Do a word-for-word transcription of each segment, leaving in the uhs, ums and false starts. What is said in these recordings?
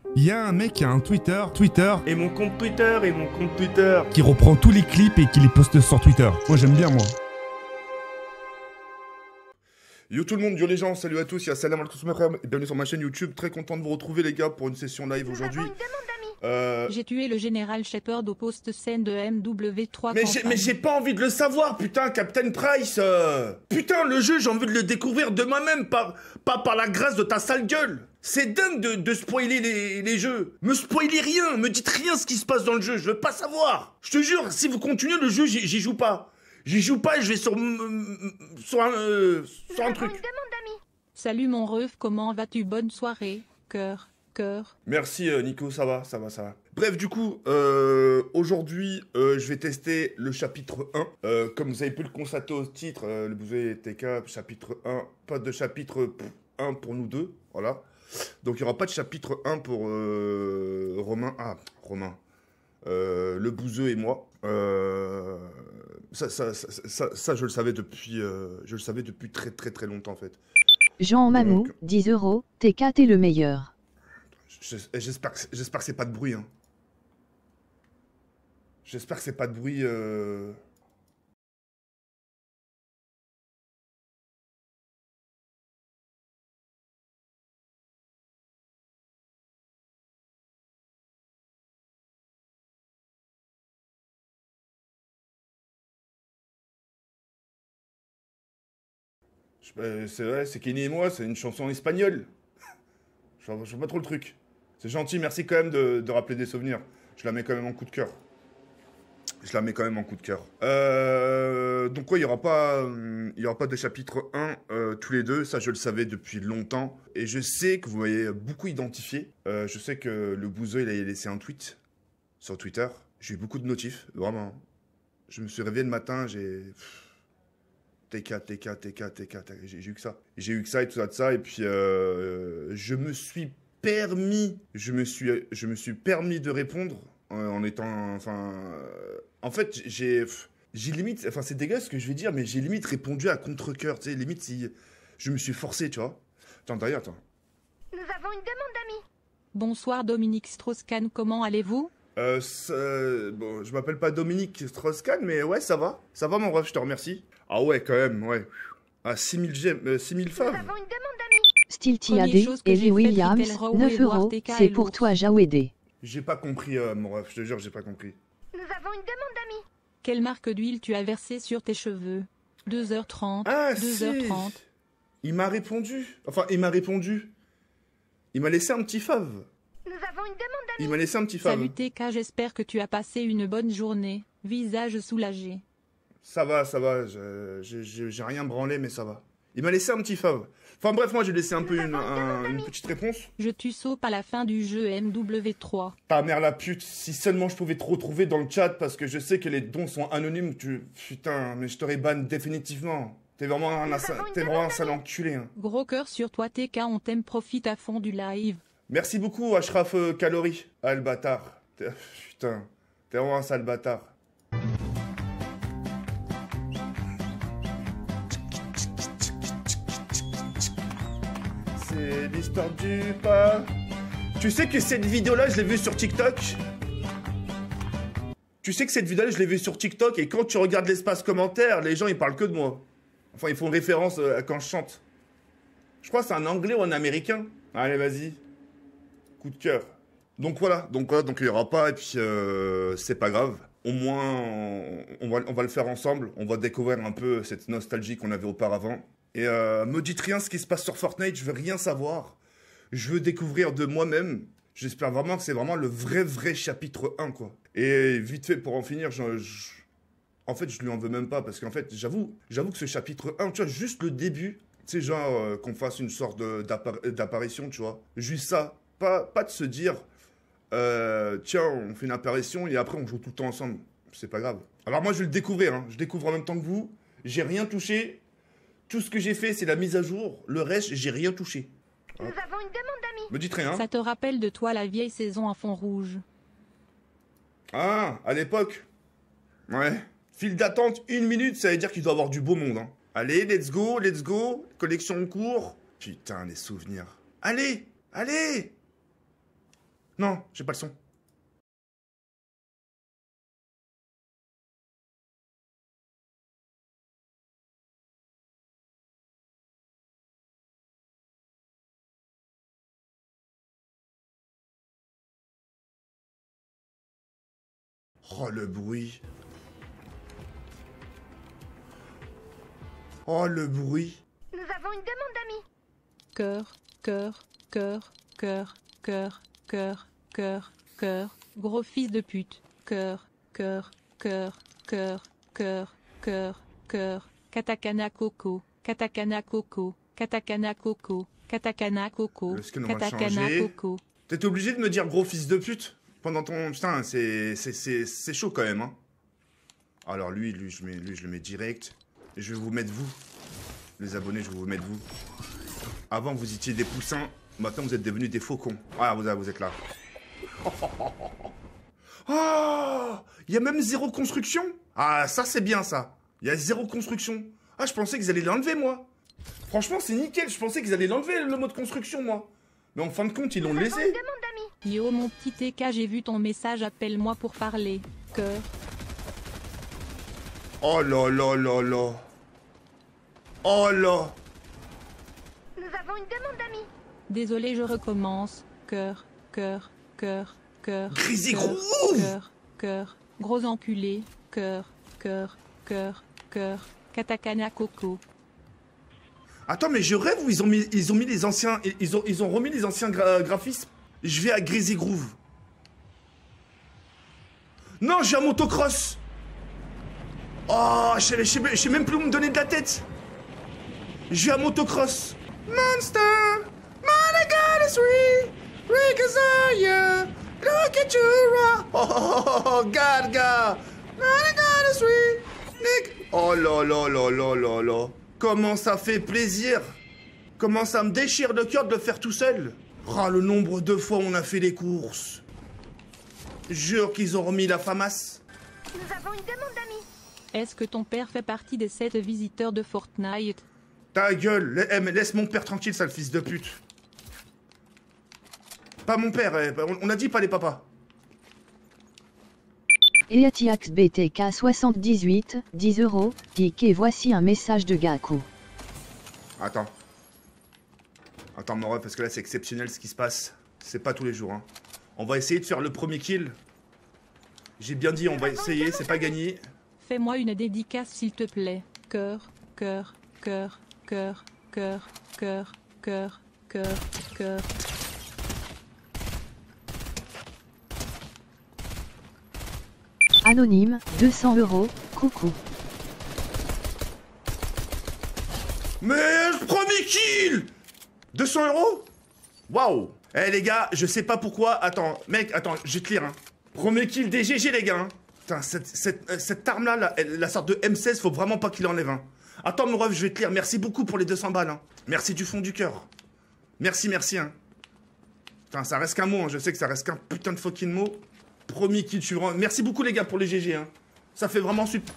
Il y a un mec qui a un Twitter, Twitter, Et mon compte Twitter, et mon compte Twitter. qui reprend tous les clips et qui les poste sur Twitter. Moi j'aime bien moi. Yo tout le monde, yo les gens, salut à tous, y'a Salam alaikum mes frères, et bienvenue sur ma chaîne YouTube. Très content de vous retrouver les gars pour une session live aujourd'hui. Euh... J'ai tué le général Shepard au poste scène de M W trois. Mais j'ai, mais j'ai pas envie de le savoir, putain, Captain Price euh... Putain, le jeu, j'ai envie de le découvrir de moi-même, pas, pas par la grâce de ta sale gueule. C'est dingue de, de spoiler les, les jeux. Me spoilez rien, me dites rien ce qui se passe dans le jeu, je veux pas savoir. Je te jure, si vous continuez le jeu, j'y joue pas. J'y joue pas et je vais sur, sur un, euh, sur un truc. Salut mon ref, comment vas-tu? Bonne soirée. Cœur, cœur. Merci euh, Nico, ça va, ça va, ça va. Bref, du coup, euh, aujourd'hui, euh, je vais tester le chapitre un. Euh, comme vous avez pu le constater au titre, euh, le bouset T K, chapitre un. Pas de chapitre pff, un pour nous deux, voilà. Donc il n'y aura pas de chapitre un pour euh, Romain. Ah, Romain. Euh, le bouseux et moi. Euh, ça, ça, ça, ça, ça, je le savais depuis, euh, je le savais depuis très très très longtemps en fait. Jean Mamou, Donc, dix euros, T K t'es le meilleur. J'espère que j'espère que c'est pas de bruit. Hein. J'espère que c'est pas de bruit. Euh... C'est vrai, c'est Kenny et moi, c'est une chanson espagnole. Je vois, je vois pas trop le truc. C'est gentil, merci quand même de, de rappeler des souvenirs. Je la mets quand même en coup de cœur. Je la mets quand même en coup de cœur. Euh, donc ouais, il n'y aura pas, il y aura pas de chapitre un euh, tous les deux. Ça, je le savais depuis longtemps. Et je sais que vous m'avez beaucoup identifié. Euh, je sais que le bouseux, il a laissé un tweet sur Twitter. J'ai eu beaucoup de notifs, vraiment. Je me suis réveillé le matin, j'ai... T K, T K, T K, T K, j'ai eu que ça. J'ai eu que ça et tout ça de ça. Et puis, euh, je me suis permis, je me suis, je me suis permis de répondre euh, en étant, enfin... Euh, en fait, j'ai... J'ai limite, enfin c'est dégueulasse ce que je vais dire, mais j'ai limite répondu à contre-cœur, tu sais, limite si... Je me suis forcé, tu vois. Attends, derrière, attends. Nous avons une demande d'amis. Bonsoir Dominique Strauss-Kahn, comment allez-vous? Euh, euh, bon, je m'appelle pas Dominique Strauss-Kahn, mais ouais, ça va. Ça va, mon ref, je te remercie. Ah ouais, quand même, ouais. Ah, six mille gemmes, euh, six mille Nous femmes. avons une demande d'amis. Style Première T A D, chose que j'ai Ellie faite, Williams, Little Row, neuf Edward euros, T K c'est et pour l'ours. toi Jaouédé. J'ai pas compris, euh, mon ref, je te jure, j'ai pas compris. Nous avons une demande d'amis. Quelle marque d'huile tu as versé sur tes cheveux? deux heures trente, Ah, deux heures trente. si. Il m'a répondu. Enfin, il m'a répondu. Il m'a laissé un petit fave. Nous avons une demande d'amis. Il m'a laissé un petit fave. Salut T K, j'espère que tu as passé une bonne journée. Visage soulagé. Ça va, ça va. je- je- je- J'ai rien branlé, mais ça va. Il m'a laissé un petit fave. Enfin bref, moi j'ai laissé un peu une, un- une petite réponse. Je tue Soap à la fin du jeu M W trois. Ta mère la pute, si seulement je pouvais te retrouver dans le chat, parce que je sais que les dons sont anonymes, tu... Putain, mais je t'aurais ban définitivement. T'es vraiment un, t'es vraiment un sale enculé. Hein. Gros cœur sur toi T K, on t'aime, profite à fond du live. Merci beaucoup, Ashraf euh, Kalori. Ah, le bâtard. T'es- Putain, t'es vraiment un sale bâtard. C'est l'histoire du pas. Tu sais que cette vidéo-là, je l'ai vue sur TikTok. Tu sais que cette vidéo-là, je l'ai vue sur TikTok et quand tu regardes l'espace commentaire, les gens, ils parlent que de moi. Enfin, ils font référence euh, à quand je chante. Je crois que c'est un anglais ou un américain. Allez, vas-y. Coup de cœur. Donc voilà, donc voilà, donc il n'y aura pas, et puis euh, c'est pas grave. Au moins, on, on, va, on va le faire ensemble. On va découvrir un peu cette nostalgie qu'on avait auparavant. Et euh, me dites rien ce qui se passe sur Fortnite, je veux rien savoir. Je veux découvrir de moi-même. J'espère vraiment que c'est vraiment le vrai, vrai chapitre un, quoi. Et vite fait, pour en finir, je, je, en fait, je lui en veux même pas, parce qu'en fait, j'avoue, j'avoue que ce chapitre un, tu vois, juste le début, tu sais, genre, euh, qu'on fasse une sorte de- d'appar- d'apparition, tu vois. Juste ça. Pas, pas de se dire, euh, tiens, on fait une apparition et après on joue tout le temps ensemble. C'est pas grave. Alors moi, je vais le découvrir, hein. Je découvre en même temps que vous. J'ai rien touché. Tout ce que j'ai fait, c'est la mise à jour. Le reste, j'ai rien touché. Nous avons une demande d'amis. Me dites rien. Ça te rappelle de toi la vieille saison à fond rouge. Ah, à l'époque. Ouais. File d'attente, une minute, ça veut dire qu'il doit y avoir du beau monde. Hein. Allez, let's go, let's go. Collection en cours. Putain, les souvenirs. Allez, allez. Non, j'ai pas le son. Oh, le bruit. Oh, le bruit. Nous avons une demande d'amis. Cœur, cœur, cœur, cœur, cœur, cœur, cœur, cœur, gros fils de pute. Cœur, cœur, cœur, cœur, cœur, cœur, cœur, katakana coco, katakana coco, katakana coco, katakana coco, Le skin va katakana changer. coco. T'étais obligé de me dire gros fils de pute pendant ton... Putain, c'est c'est- c'est- c'est chaud quand même, hein. Alors lui, lui je, mets, lui, je le mets direct. Et je vais vous mettre vous. Les abonnés, je vais vous mettre vous. Avant, vous étiez des poussins. Maintenant, vous êtes devenus des faucons. Ah, vous, vous êtes là. Oh, il y a même zéro construction. Ah, ça, c'est bien, ça. Il y a zéro construction. Ah, je pensais qu'ils allaient l'enlever, moi. Franchement, c'est nickel. Je pensais qu'ils allaient l'enlever, le mode construction, moi. Mais en fin de compte, ils l'ont Nous avons laissé. une demande d'amis. Yo mon petit T K, j'ai vu ton message, appelle-moi pour parler. Cœur, Oh là là là là. Oh là. Nous avons une demande d'amis. désolé, je recommence. Cœur, cœur, cœur, cœur. Crazy cœur, Groove. Cœur, cœur, gros enculé. Cœur, cœur, cœur, cœur, katakana coco. Attends, mais je rêve où ils ont mis, ils ont mis les anciens... Ils ont, ils ont remis les anciens gra- graphismes. Je vais à Crazy Groove. Non, j'ai un motocross. Oh, je sais, je sais- je sais même plus où me donner de la tête. Je vais à motocross. Monster, my God is sweet, Rickazoya, look at you, rock. Oh, oh, oh, oh, God, God, my God is sweet, Nick. Oh là là là là là là. Comment ça fait plaisir. Comment ça me déchire le cœur de le faire tout seul. Ah, le nombre de fois où on a fait les courses. Jure qu'ils ont remis la FAMAS. Nous avons une demande d'amis. Est-ce que ton père fait partie des sept visiteurs de Fortnite? Ta gueule, la- eh, mais laisse mon père tranquille, sale fils de pute. Pas mon père, eh, on on a dit pas les papas. Eatiax B T K soixante-dix-huit, dix euros, ticket. Voici un message de Gaku. Attends. Attends, mon ref, parce que là, c'est exceptionnel ce qui se passe. C'est pas tous les jours, hein. On va essayer de faire le premier kill. J'ai bien dit, on va essayer, c'est pas gagné. Fais-moi une dédicace s'il te plaît. Cœur, cœur, cœur, cœur, cœur, cœur, cœur, cœur, cœur. Anonyme, deux cents euros, coucou. Mais premier kill deux cents euros. Waouh. Eh les gars, je sais pas pourquoi. Attends, mec, attends, je vais te lire. Hein. Premier kill des G G les gars. Hein. Putain, cette, cette, euh, cette arme-là, la, la sorte de M seize, faut vraiment pas qu'il enlève. Hein. Attends, mon ref, je vais te lire. Merci beaucoup pour les deux cents balles. Hein. Merci du fond du cœur. Merci, merci. Hein. Putain, ça reste qu'un mot. Hein. Je sais que ça reste qu'un putain de fucking mot. Premier kill, je suis vraiment... Merci beaucoup les gars pour les G G. Hein. Ça fait vraiment super...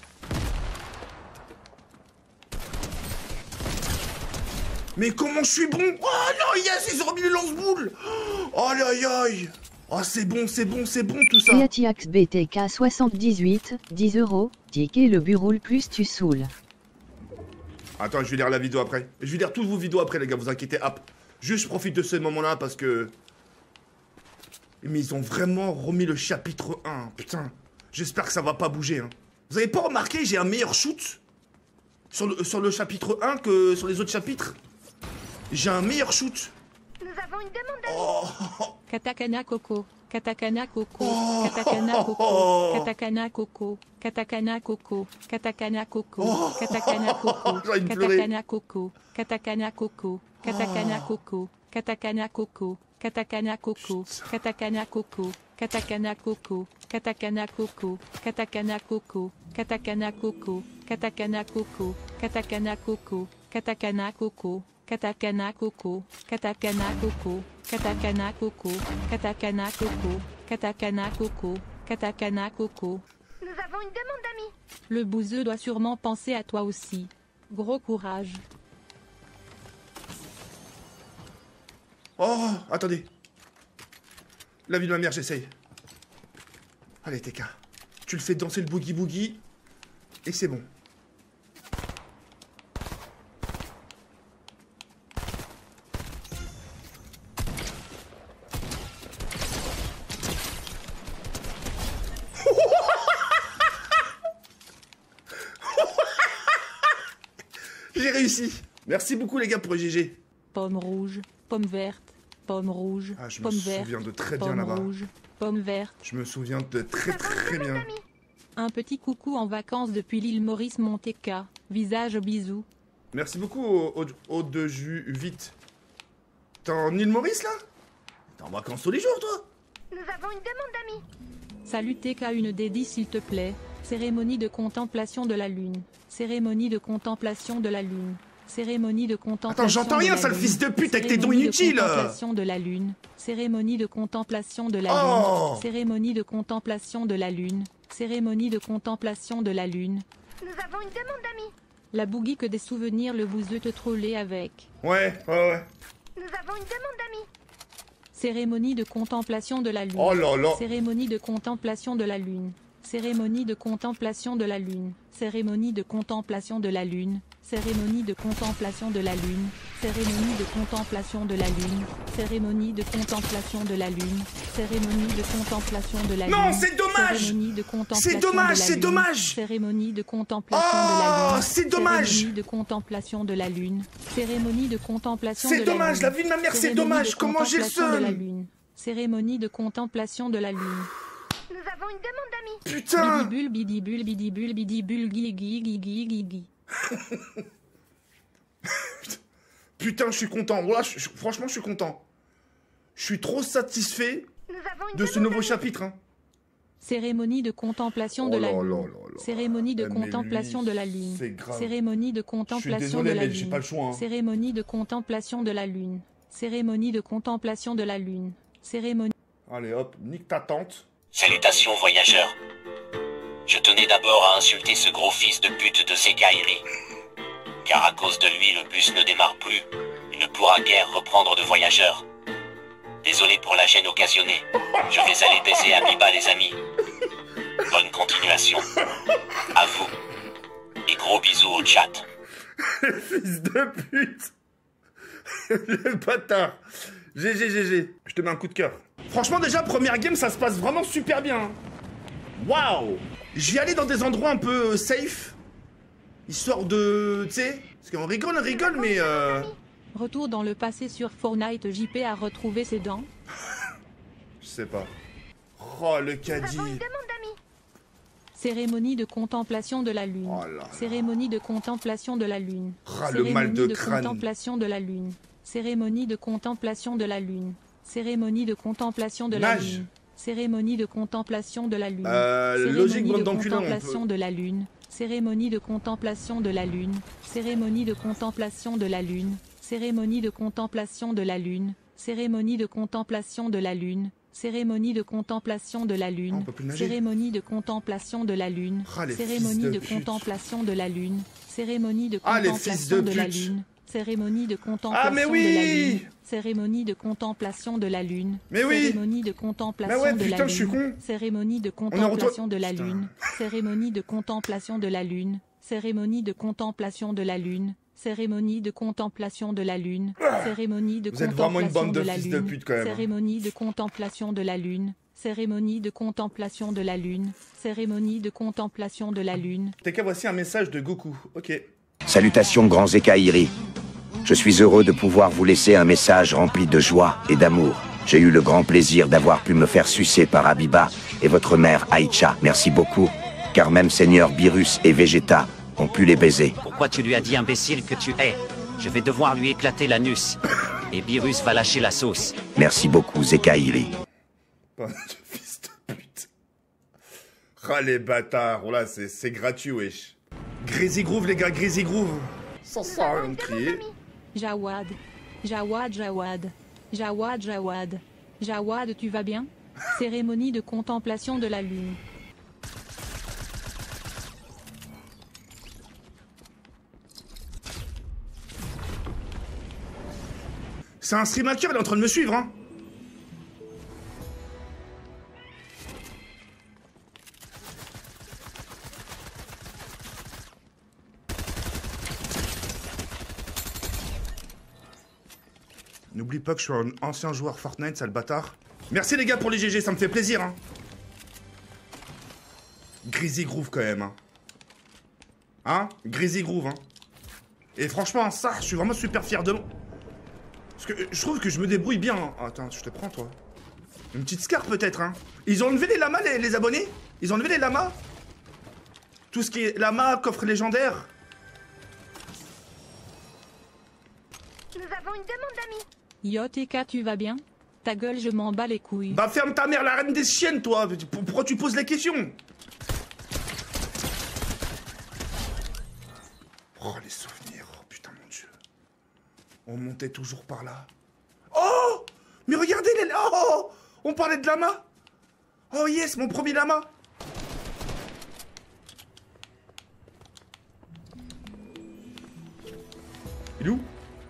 Mais comment je suis bon. Oh non, yes, ils ont remis les lance-boules. Oh aïe aïe aïe. Oh c'est bon, c'est bon, c'est bon tout ça. Eatiax B T K soixante-dix-huit, dix euros, ticket. Le bureau le plus tu saoules. Attends, je vais lire la vidéo après. Je vais lire toutes vos vidéos après les gars, vous inquiétez. Hop. Juste je profite de ce moment-là parce que... Mais ils ont vraiment remis le chapitre un, putain. J'espère que ça va pas bouger. Hein. Vous avez pas remarqué, j'ai un meilleur shoot sur le, sur le chapitre un que sur les autres chapitres. J'ai un meilleur shoot. Nous avons une demande d'amis. Oh. Katakana coco, katakana coco, Oh. katakana coco, katakana coco, katakana coco, katakana coco, Oh. katakana coco, J'ai envie de pleurer. katakana coco, katakana coco, katakana coco, katakana coco, katakana coco, katakana coco, katakana coco, katakana coco, katakana coco, katakana coco, katakana coco, katakana coco, katakana coco, katakana coco, katakana coco, katakana coco, katakana coco, katakana coco, katakana coco. Nous avons une demande d'amis. Le bouseux doit sûrement penser à toi aussi. Gros courage. Oh, attendez. La vie de ma mère, j'essaye. Allez, T K. Tu le fais danser le boogie-boogie. Et c'est bon. J'ai réussi. Merci beaucoup les gars pour le G G. Pomme rouge, pomme verte, pomme rouge, Ah, je me pomme verte, souviens de très bien pomme là-bas. rouge, pomme verte. Je me souviens de très très bien. Un petit coucou en vacances depuis l'île Maurice Monteka. Visage bisous. Merci beaucoup au, au, au de jus vite. T'es en île Maurice là? T'es en vacances tous les jours toi? Nous avons une demande d'amis. Salut T K, une dédie s'il te plaît. Cérémonie de contemplation de la lune. Cérémonie de contemplation de la lune. Cérémonie de contemplation. Attends, j'entends rien, de la sale lune. fils de pute, avec tes dons Cérémonie de inutiles. Contemplation de la lune. Cérémonie de contemplation de la Oh. lune. Cérémonie de contemplation de la lune. Cérémonie de contemplation de la lune. Nous avons une demande d'amis. La bougie que des souvenirs, le bouseux te troller avec. Ouais, ouais, ouais. Nous avons une demande d'amis. Cérémonie de contemplation de la lune. Oh là là. Cérémonie de contemplation de la lune. Cérémonie de contemplation de la lune. Cérémonie de contemplation de la lune. Cérémonie de contemplation de la lune. Cérémonie de contemplation de la lune. Cérémonie de contemplation de la lune. Cérémonie de contemplation de la lune. Non, c'est dommage. Cérémonie de contemplation C'est dommage, de la c'est lune. dommage. Cérémonie de contemplation de la Oh, lune. c'est dommage. Cérémonie de contemplation de la lune. Cérémonie de contemplation C'est de la dommage, lune. la vie de ma mère, c'est Cérémonie dommage. de Comment j'ai le contemplation de la seum? lune. Cérémonie de contemplation de la lune. Nous avons une demande d'amis. Putain. Bidibule, bidibule, bidibule, bidibule, guigui, guigui, guigui. Putain, je suis content. Voilà, je- je- franchement, je suis content. Je suis trop satisfait Nous avons une de ce demande nouveau d'amis. chapitre. Hein. Cérémonie de contemplation Oh de là la là lune. là là. Cérémonie de Eh, mais contemplation lui, de la lune. c'est grave. Cérémonie de Je suis contemplation désolé, de la mais lune. j'ai pas le choix. Hein. Cérémonie de contemplation de la lune. Cérémonie de contemplation de la lune. Cérémonie. Allez, hop, nique ta tante. Salutations voyageurs. Je tenais d'abord à insulter ce gros fils de pute de Zekairi. Car à cause de lui, le bus ne démarre plus. Il ne pourra guère reprendre de voyageurs. Désolé pour la gêne occasionnée. Je vais aller baiser Abiba les amis. Bonne continuation. À vous. Et gros bisous au chat. Fils de pute. Le bâtard. G G G G. Je te mets un coup de cœur. Franchement, déjà, première game, ça se passe vraiment super bien. Waouh. J'y allais dans des endroits un peu safe. Histoire de... Tu sais, parce qu'on rigole, on rigole, mais... Euh... Retour dans le passé sur Fortnite. J P a retrouvé ses dents. Je sais pas. Oh, le Nous caddie. avons une demande d'amis. Cérémonie de contemplation de la lune. Oh là là. Cérémonie de contemplation de la lune. Ah, le mal de Cérémonie de crâne. contemplation de la lune. Cérémonie de contemplation de la lune. Cérémonie de contemplation de la Nage. lune. Cérémonie de contemplation de la lune. Euh, Cérémonie logique, de bande d'enculés, on contemplation peut... de la lune. Cérémonie de contemplation de la lune. Cérémonie de contemplation de la lune. Cérémonie de contemplation de la lune. Cérémonie de contemplation de la lune. Cérémonie de contemplation de la Ah, on lune. peut plus nager. Cérémonie de contemplation de la lune. Ah, les Cérémonie fils de de pute. contemplation de la lune. Cérémonie de Ah, les fils contemplation de de la pute. lune. Cérémonie de contemplation Ah, mais de la oui. lune. Cérémonie de contemplation de la lune. Mais oui. Cérémonie de contemplation Mais ouais, de la putain, lune. je suis con. Cérémonie de est en contemplation de la Putain. lune. Cérémonie de contemplation de la lune. Cérémonie de contemplation de la lune. Cérémonie de contemplation de la lune. Cérémonie de Vous êtes vraiment une contemplation bande de de la fils de lune. pute, quand même, hein. Cérémonie de contemplation de la lune. Cérémonie de contemplation de la lune. Cérémonie de contemplation de la lune. T K, voici un message de Goku. Ok. Salutations grands Zekairi. Je suis heureux de pouvoir vous laisser un message rempli de joie et d'amour. J'ai eu le grand plaisir d'avoir pu me faire sucer par Abiba et votre mère Aïcha. Merci beaucoup, car même Seigneur Beerus et Vegeta ont pu les baiser. Pourquoi tu lui as dit imbécile que tu es? Je vais devoir lui éclater l'anus. Et Beerus va lâcher la sauce. Merci beaucoup Zekairi. Pas de fils de pute. Ah, les bâtards. Voilà, c'est c'est gratuit, wesh. Greasy Groove, les gars, Greasy Groove. Ça sert à rien de crier. Jawad. Jawad, Jawad. Jawad, Jawad. Jawad, tu vas bien? Cérémonie de contemplation de la lune. C'est un stream hacker, il est en train de me suivre, hein. N'oublie pas que je suis un ancien joueur Fortnite, sale bâtard. Merci les gars pour les G G, ça me fait plaisir, hein. Greasy Groove quand même, hein. Hein? Greasy Groove, hein. Et franchement, ça, je suis vraiment super fier de moi. Parce que je trouve que je me débrouille bien. Hein. Ah, attends, je te prends, toi. Une petite scar, peut-être, hein. Ils ont enlevé les lamas, les, les abonnés? Ils ont enlevé les lamas? Tout ce qui est lama, coffre légendaire. Nous avons une demande d'amis. Yo T K, tu vas bien? Ta gueule, je m'en bats les couilles. Bah ferme ta mère, la reine des chiennes, toi. Pourquoi tu poses les questions? Oh, les souvenirs. Oh, putain, mon Dieu. On montait toujours par là. Oh! Mais regardez les... Oh! On parlait de lama. Oh yes, mon premier lama. Il est où?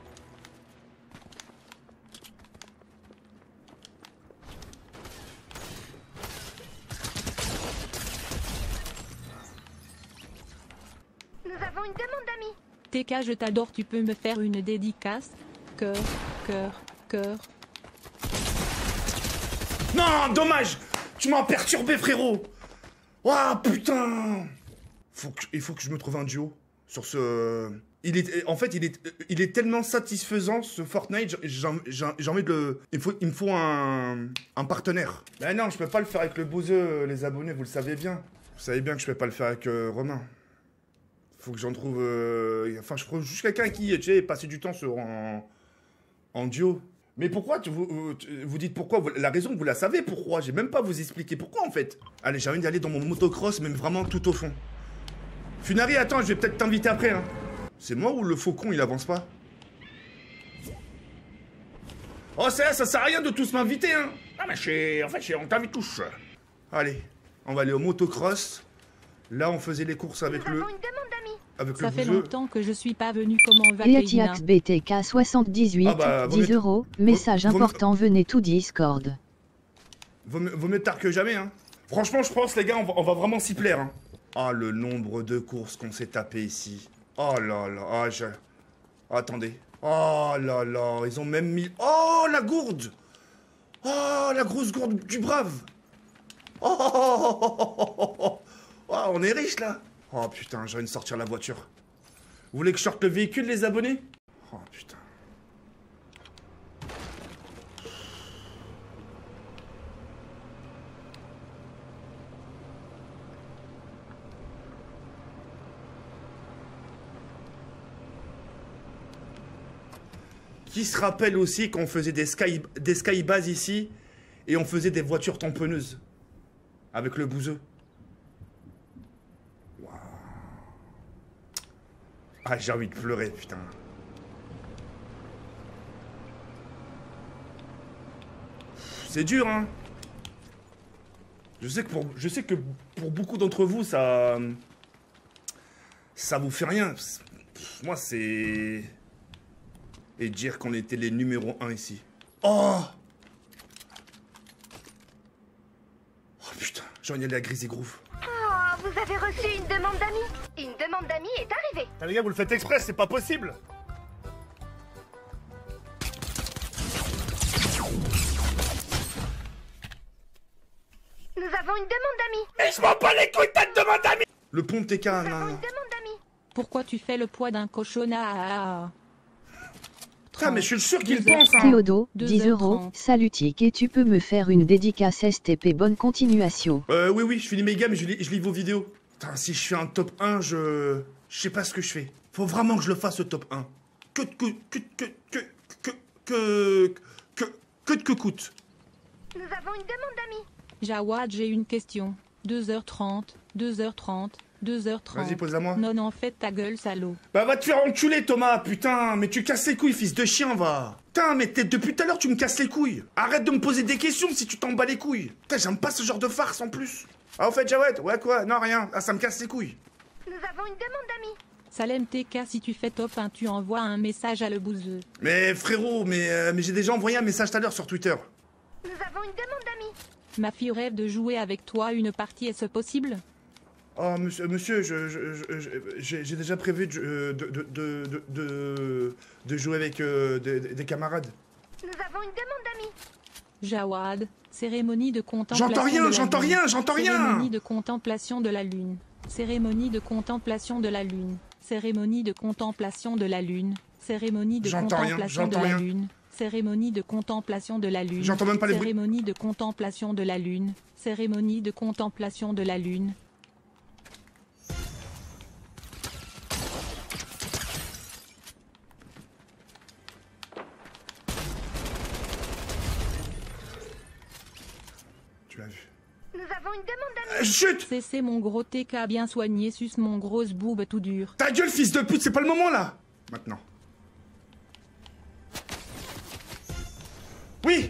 Nous avons une demande d'amis. T K, je t'adore, tu peux me faire une dédicace? Cœur, cœur, cœur. Non, dommage. Tu m'as perturbé, frérot. Ouah, putain. Faut que, il faut que je me trouve un duo sur ce... Il est, en fait, il est, il est tellement satisfaisant, ce Fortnite, j'ai j'ai envie de le... Il, faut, il me faut un, un partenaire. Mais non, je peux pas le faire avec le bouseux, les abonnés, vous le savez bien. Vous savez bien que je peux pas le faire avec euh, Romain. Faut que j'en trouve... Euh, enfin, je trouve juste quelqu'un qui, tu sais, passer du temps sur en, en duo. Mais pourquoi tu, vous, vous dites pourquoi vous, la raison, vous la savez pourquoi. J'ai même pas vous expliquer pourquoi, en fait. Allez, j'ai envie d'aller dans mon motocross, même vraiment tout au fond. Funari, attends, je vais peut-être t'inviter après, hein. C'est moi ou le faucon, il avance pas? Oh, ça, ça sert à rien de tous m'inviter, hein. Ah, mais je en fait, on t'invite tous. Allez, on va aller au motocross. Là, on faisait les courses avec Nous le... avons une demande d'amis. Avec Ça le fait bouseux. longtemps que je suis pas venu, comment va Et Keina? Atiax B T K soixante-dix-huit, Ah bah, vaut dix mieux- euros, message vaut- important, venez tout Discord. Vaut, mieux- vaut mieux tard que jamais, hein. Franchement, je pense, les gars, on va, on va vraiment s'y plaire, hein. Ah, le nombre de courses qu'on s'est tapé ici. Oh là là, ah, je... Attendez. Oh là là, ils ont même mis... Oh, la gourde. Oh, la grosse gourde du brave. Oh, oh, oh, oh, oh, oh, oh. Oh, on est riche, là. Oh, putain, j'ai envie de sortir la voiture. Vous voulez que je sorte le véhicule, les abonnés? Oh, putain. Qui se rappelle aussi qu'on faisait des sky, des skybase ici et on faisait des voitures tamponneuses avec le bouseux. Waouh. Ah, j'ai envie de pleurer, putain. C'est dur, hein. Je sais que pour, je sais que pour beaucoup d'entre vous, ça, ça vous fait rien. Moi, c'est... Et dire qu'on était les numéros un ici. Oh! Oh putain, j'ai envie d'aller à Greasy Groove. Oh, vous avez reçu une demande d'amis. Une demande d'amis est arrivée. Ah, les gars, vous le faites exprès, c'est pas possible. Nous avons une demande d'amis. Et je m'en bats les couilles, t'as une demande d'amis! Le pont de T K, Nous non, avons non. une demande d'amis. Pourquoi tu fais le poids d'un cochonnat? Putain, mais je suis sûr qu'il Deux heures. pense, hein. Théodo, deux dix heures euros, trente. salut Tic et tu peux me faire une dédicace S T P, bonne continuation. Euh, oui, oui, je finis mes gammes, je lis, je lis vos vidéos. Putain, si je fais un top un, je... Je sais pas ce que je fais. Faut vraiment que je le fasse, ce top un. Que que que que que que que que que que coûte. Nous avons une demande d'amis. Jawad, j'ai une question. deux heures trente, deux heures trente, deux heures trente. Vas-y, pose à moi. Non, en fait, ta gueule, salaud. Bah va te faire enculer, Thomas, putain. Mais tu casses les couilles, fils de chien, va. Putain, mais t'es- depuis tout à l'heure, tu me casses les couilles. Arrête de me poser des questions si tu t'en bats les couilles. Putain, j'aime pas ce genre de farce en plus. Ah, au fait, Jawed, ouais quoi? Non, rien. Ah, ça me casse les couilles. Nous avons une demande d'amis. Salem T K, si tu fais top un, tu envoies un message à le bouseux. Mais frérot, mais, euh, mais j'ai déjà envoyé un message tout à l'heure sur Twitter. Nous avons une demande d'amis. Ma fille rêve de jouer avec toi une partie, est-ce possible? Oh, monsieur, monsieur, je, je, je- je- j'ai j'ai déjà prévu de, de, de, de, de, de jouer avec euh, des, des camarades. Nous avons une demande d'amis. Jawad, cérémonie de contemplation. J'entends rien, de la j'entends lune. rien, j'entends rien. Cérémonie de contemplation de la lune. Cérémonie de contemplation de la lune. Cérémonie de contemplation de la lune. Cérémonie de J'entends rien, contemplation de j'entends la rien. lune. Cérémonie de contemplation de la lune. J'entends même pas les bruits. Cérémonie de contemplation de la lune. Cérémonie de contemplation de la lune. Tu l'as vu. Nous avons une demande d'amis. Euh, chut! Cessez mon gros T K bien soigné, suce mon grosse boube tout dur. Ta gueule, fils de pute, c'est pas le moment là! Maintenant. Oui!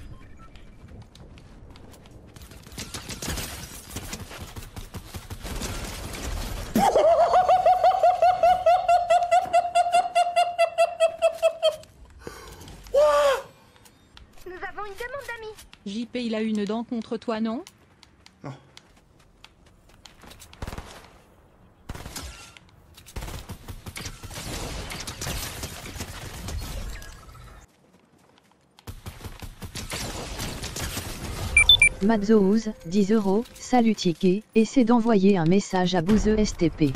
Nous avons une demande d'amis. J P il a une dent contre toi non? Non. Matzouz, dix euros, salut Ticket, essaie d'envoyer un message à Bouze S T P.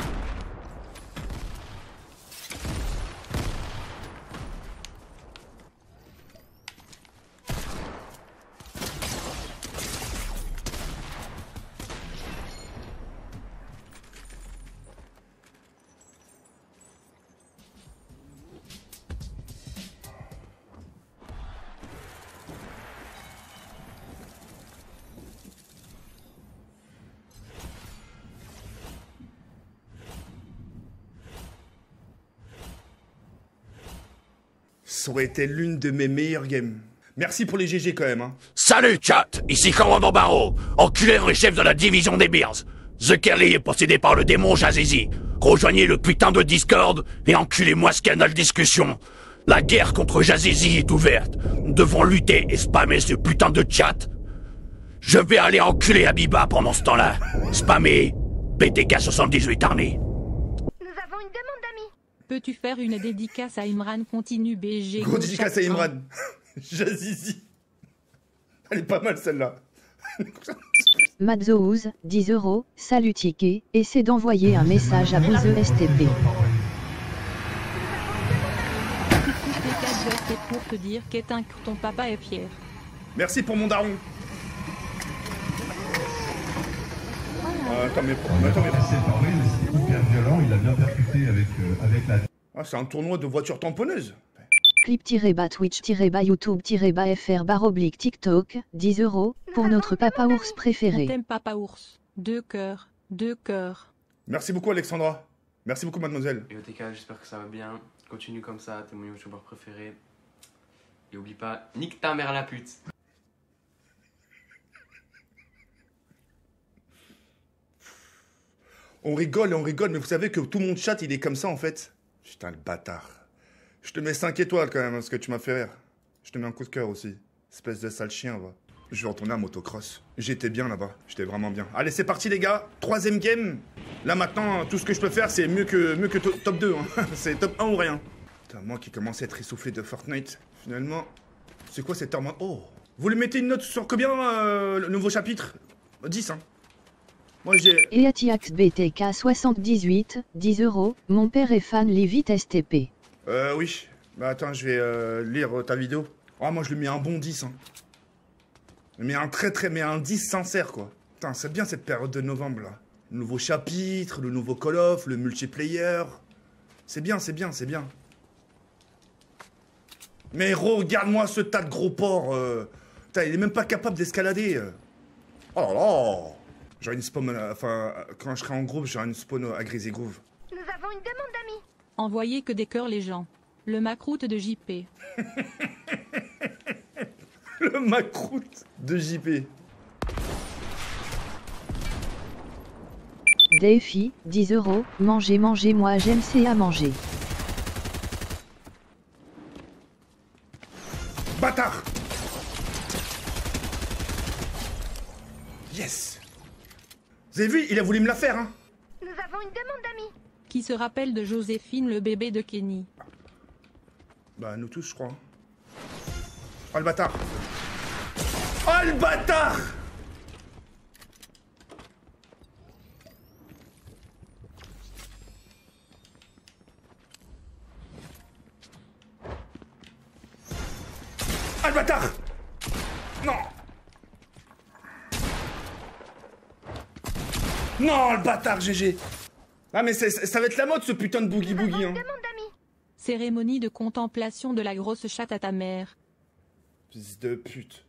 Ça aurait été l'une de mes meilleures games. Merci pour les G G quand même, hein. Salut chat, ici Commandant Barreau, enculé en chef de la division des Bears. The Curly est possédé par le démon Jazizi. Rejoignez le putain de Discord et enculez-moi ce canal discussion. La guerre contre Jazizi est ouverte. Nous devons lutter et spammer ce putain de chat. Je vais aller enculer Habiba pendant ce temps-là. Spammer B T K soixante-dix-huit Arnie. Nous avons une demande d'amis. Peux-tu faire une dédicace à Imran continue B G? Gros dédicace à Imran. Jazizi. Elle est pas mal celle-là. Matzouz, dix euros, salut Ticket, essaie d'envoyer un message à Bouze S T P. C'est pour te dire qu'éteint que ton papa est fier. Merci pour mon daron. Ah, attends, mais... Attends, mais... C'est parlé, mais c'est hyper violent, il a bien percuté avec, euh, avec la... Ah, c'est un tournoi de voitures tamponneuses. Clip-bas Twitch-bas YouTube-bas F R barre oblique TikTok, dix euros, pour notre papa ours On préféré. t'aime papa ours. Deux cœurs, deux cœurs. Merci beaucoup Alexandra. Merci beaucoup mademoiselle. Et O T K, j'espère que ça va bien. Continue comme ça, t'es mon youtubeur préféré. Et oublie pas, nique ta mère la pute. On rigole et on rigole, mais vous savez que tout mon chat il est comme ça en fait. Putain le bâtard. Je te mets cinq étoiles quand même, parce que tu m'as fait rire. Je te mets un coup de cœur aussi. Espèce de sale chien, va. Je vais retourner à motocross. J'étais bien là-bas. J'étais vraiment bien. Allez, c'est parti les gars. Troisième game. Là maintenant, tout ce que je peux faire, c'est mieux que, mieux que to top deux. Hein. C'est top un ou rien. Putain, moi qui commence à être essoufflé de Fortnite, finalement... C'est quoi cette arme? Oh. Vous lui mettez une note sur combien, euh, le nouveau chapitre? dix, hein. Moi j'ai... Eatiax B T K soixante-dix-huit, dix euros, mon père est fan, lis vite S T P. Euh, oui. Bah attends, je vais euh, lire euh, ta vidéo. Ah, moi je lui mets un bon dix, hein. Mais un très très, mais un dix sincère, quoi. Putain, c'est bien cette période de novembre, là. Le nouveau chapitre, le nouveau Call of, le multiplayer. C'est bien, c'est bien, c'est bien. Mais regarde-moi ce tas de gros porcs. Euh... Putain, il est même pas capable d'escalader. Euh. Oh là là. J'aurai une spawn, euh, enfin, quand je serai en groupe, j'aurai une spawn à Greasy Groove. Nous avons une demande d'amis. Envoyez que des cœurs les gens. Le macroute de J P. Le macroute de J P. Défi, dix euros, mangez, mangez, moi j'aime c'est à manger. Bâtard. Yes. Vous avez vu, il a voulu me la faire, hein. Nous avons une demande d'amis. Qui se rappelle de Joséphine, le bébé de Kenny? Bah, nous tous, je crois. Oh le bâtard. Oh le bâtard. Ah le bâtard. Non. Non le bâtard, G G. Ah mais c'est- ça va être la mode ce putain de boogie boogie hein. Cérémonie de contemplation de la grosse chatte à ta mère. Fils de pute.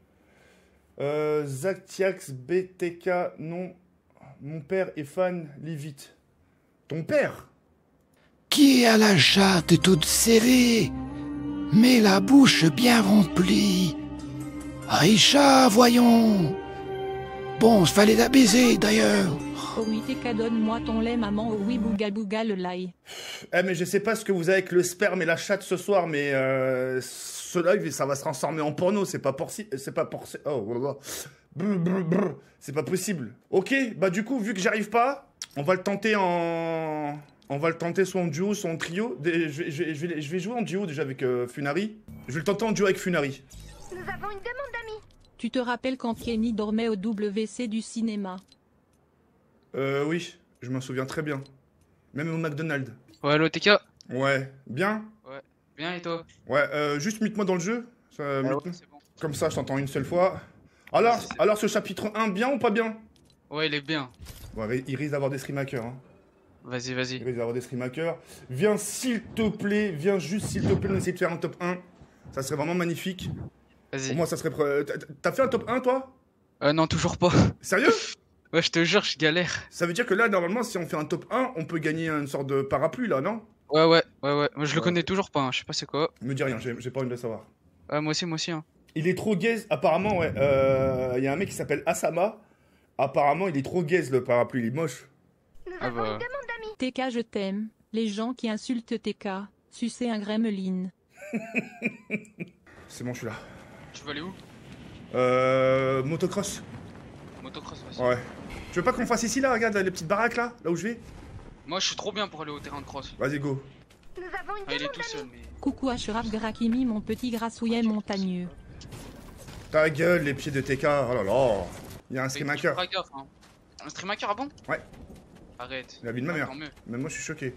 Euh, Zactiax B T K, non. Mon père est fan, lis vite. Ton père? Qui a la chatte toute serrée, mais la bouche bien remplie? Aïcha, voyons. Bon, fallait la baiser d'ailleurs. Oh oui, T K, donne-moi ton lait, maman. Oh oui, bouga bouga le live. Eh mais je sais pas ce que vous avez avec le sperme et la chatte ce soir, mais euh, ce live ça va se transformer en porno, c'est pas possible, c'est pas possible. Oh voilà. Brr, brr, brr. C'est pas possible. Ok, bah du coup vu que j'arrive pas, on va le tenter en, on va le tenter soit en duo, soit en trio. Des- Je vais, je vais, je vais, je vais jouer en duo déjà avec euh, Funari. Je vais le tenter en duo avec Funari. Nous avons une demande d'amis. Tu te rappelles quand Kenny dormait au W C du cinéma? Euh oui, je m'en souviens très bien. Même au McDonald's. Ouais, allo T K. Ouais, bien. Ouais, bien et toi? Ouais, euh, juste mute-moi dans le jeu. Ça, Ah mute- ouais, c'est bon. Comme ça, je t'entends une seule fois. Alors, alors ce chapitre un, bien ou pas bien? Ouais, il est bien. Ouais, il risque d'avoir des streamhackers. Hein. Vas-y, vas-y. Il risque d'avoir des streamhackers. Viens, s'il te plaît, viens juste, s'il te plaît, on essaie de faire un top un. Ça serait vraiment magnifique. Vas-y. Pour moi, ça serait... pre- T'as- T'as fait un top un, toi? Euh, non, toujours pas. Sérieux? Ouais, je te jure, je galère. Ça veut dire que là, normalement, si on fait un top un, on peut gagner une sorte de parapluie, là, non? Ouais, ouais, ouais, ouais. Moi, je le Ouais. connais toujours pas, hein. Je sais pas c'est quoi. Me dis rien, j'ai j'ai pas envie de le savoir. Ouais, moi aussi, moi aussi, hein. Il est trop gaze, apparemment, ouais. Euh, Il y a un mec qui s'appelle Asama. Apparemment, il est trop gaze, le parapluie, il est moche. Ah bah. T K, je t'aime. Les gens qui insultent T K, sucer un gremlin. C'est bon, je suis là. Tu veux aller où? Euh... Motocross. Motocross, vas-y. Ouais. Tu veux pas qu'on fasse ici, là? Regarde, les petites baraques, là, là où je vais. Moi, je suis trop bien pour aller au terrain de cross. Vas-y, go. Nous avons une Ah, il est demande tout seul, d'amis. mais. Coucou Ashraf Grakimi, mon petit grassouillet montagneux. Ta gueule, les pieds de T K. Oh là là. Il y a un streamaker. Fais gaffe, hein. Un streamaker, ah bon? Ouais. Arrête. La vie de ma Ah, mère. tant mieux. Même moi, je suis choqué.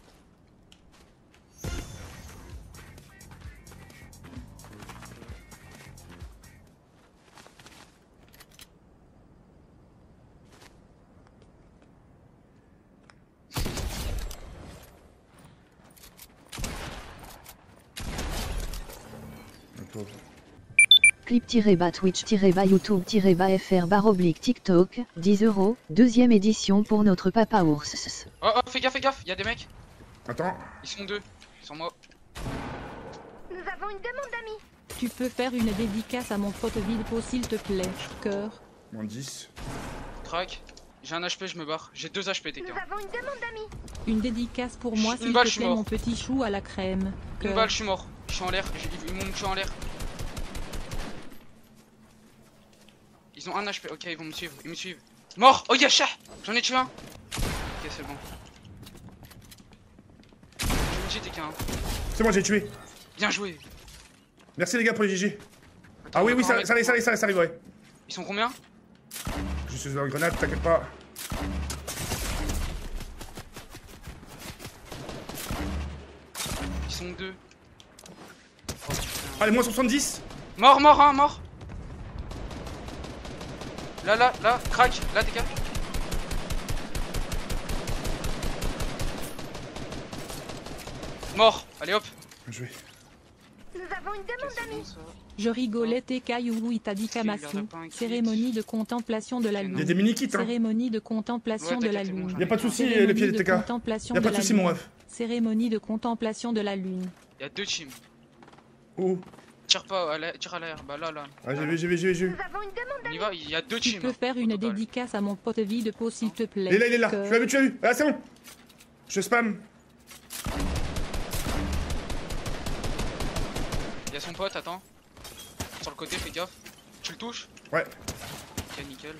Le pauvre. Clip-bas Twitch-bas YouTube-bas F R barre oblique TikTok, dix euros, deuxième édition pour notre papa ours. Oh, oh, fais gaffe, fais gaffe, y'a des mecs. Attends. Ils sont deux. Sur moi. Nous avons une demande d'amis. Tu peux faire une dédicace à mon pote Vilpo s'il te plaît, cœur. Moins dix. Crac. J'ai un H P, je me barre. J'ai deux H P, T K. Nous avons une demande d'amis. Une dédicace pour moi Une s'il balle, te je suis plaît, mort. mon petit chou à la crème. Une Cœur. balle, je suis mort. Je suis en l'air. Ils- Ils m'ont tué en l'air. Ils ont un H P. Ok, ils vont me suivre. Ils me suivent. Mort. Oh, y'a chat. J'en ai tué un. Ok, c'est bon. J'ai T K. Hein. C'est moi, j'ai tué. Bien joué. Merci les gars pour les G G. Attends, Ah oui, oui, encore un ça, mec. ça arrive, ça arrive, ça arrive, ça arrive, ouais. Ils sont combien? Je suis dans la grenade, t'inquiète pas. Ils sont deux. Allez, moins soixante-dix. Mort, mort, hein, mort. Là, là, là, crac, là, T K. Mort, allez hop. Bien joué. Nous avons une demande d'amis. Je rigolais T K Yourou Itadi Kamasu. Cérémonie de contemplation de la lune. Il y a des mini-kits, hein. Cérémonie de contemplation Ouais, de la t'inquiète, c'est bon, lune. j'en Y a pas de soucis, Cérémonie les pieds de de T K. contemplation Y a pas de la soucis, mon lune. ref. Cérémonie de contemplation de la lune. Y'a deux teams. Où? Tire pas, à l'air- tire à l'air. Bah là, là. Ah, j'ai vu, j'ai vu, j'ai vu. Nous avons une demande On d'amis. y va, il y a deux Tu teams. peux hein, faire au une total. dédicace à mon pote vie de peau s'il te plaît. Il est là, il est là. Cœur. Tu l'as vu, tu l'as vu. Ah, c'est bon. Je spam. Y'a son pote, attends. Sur le côté, fais gaffe. Tu le touches? Ouais. Ok, nickel.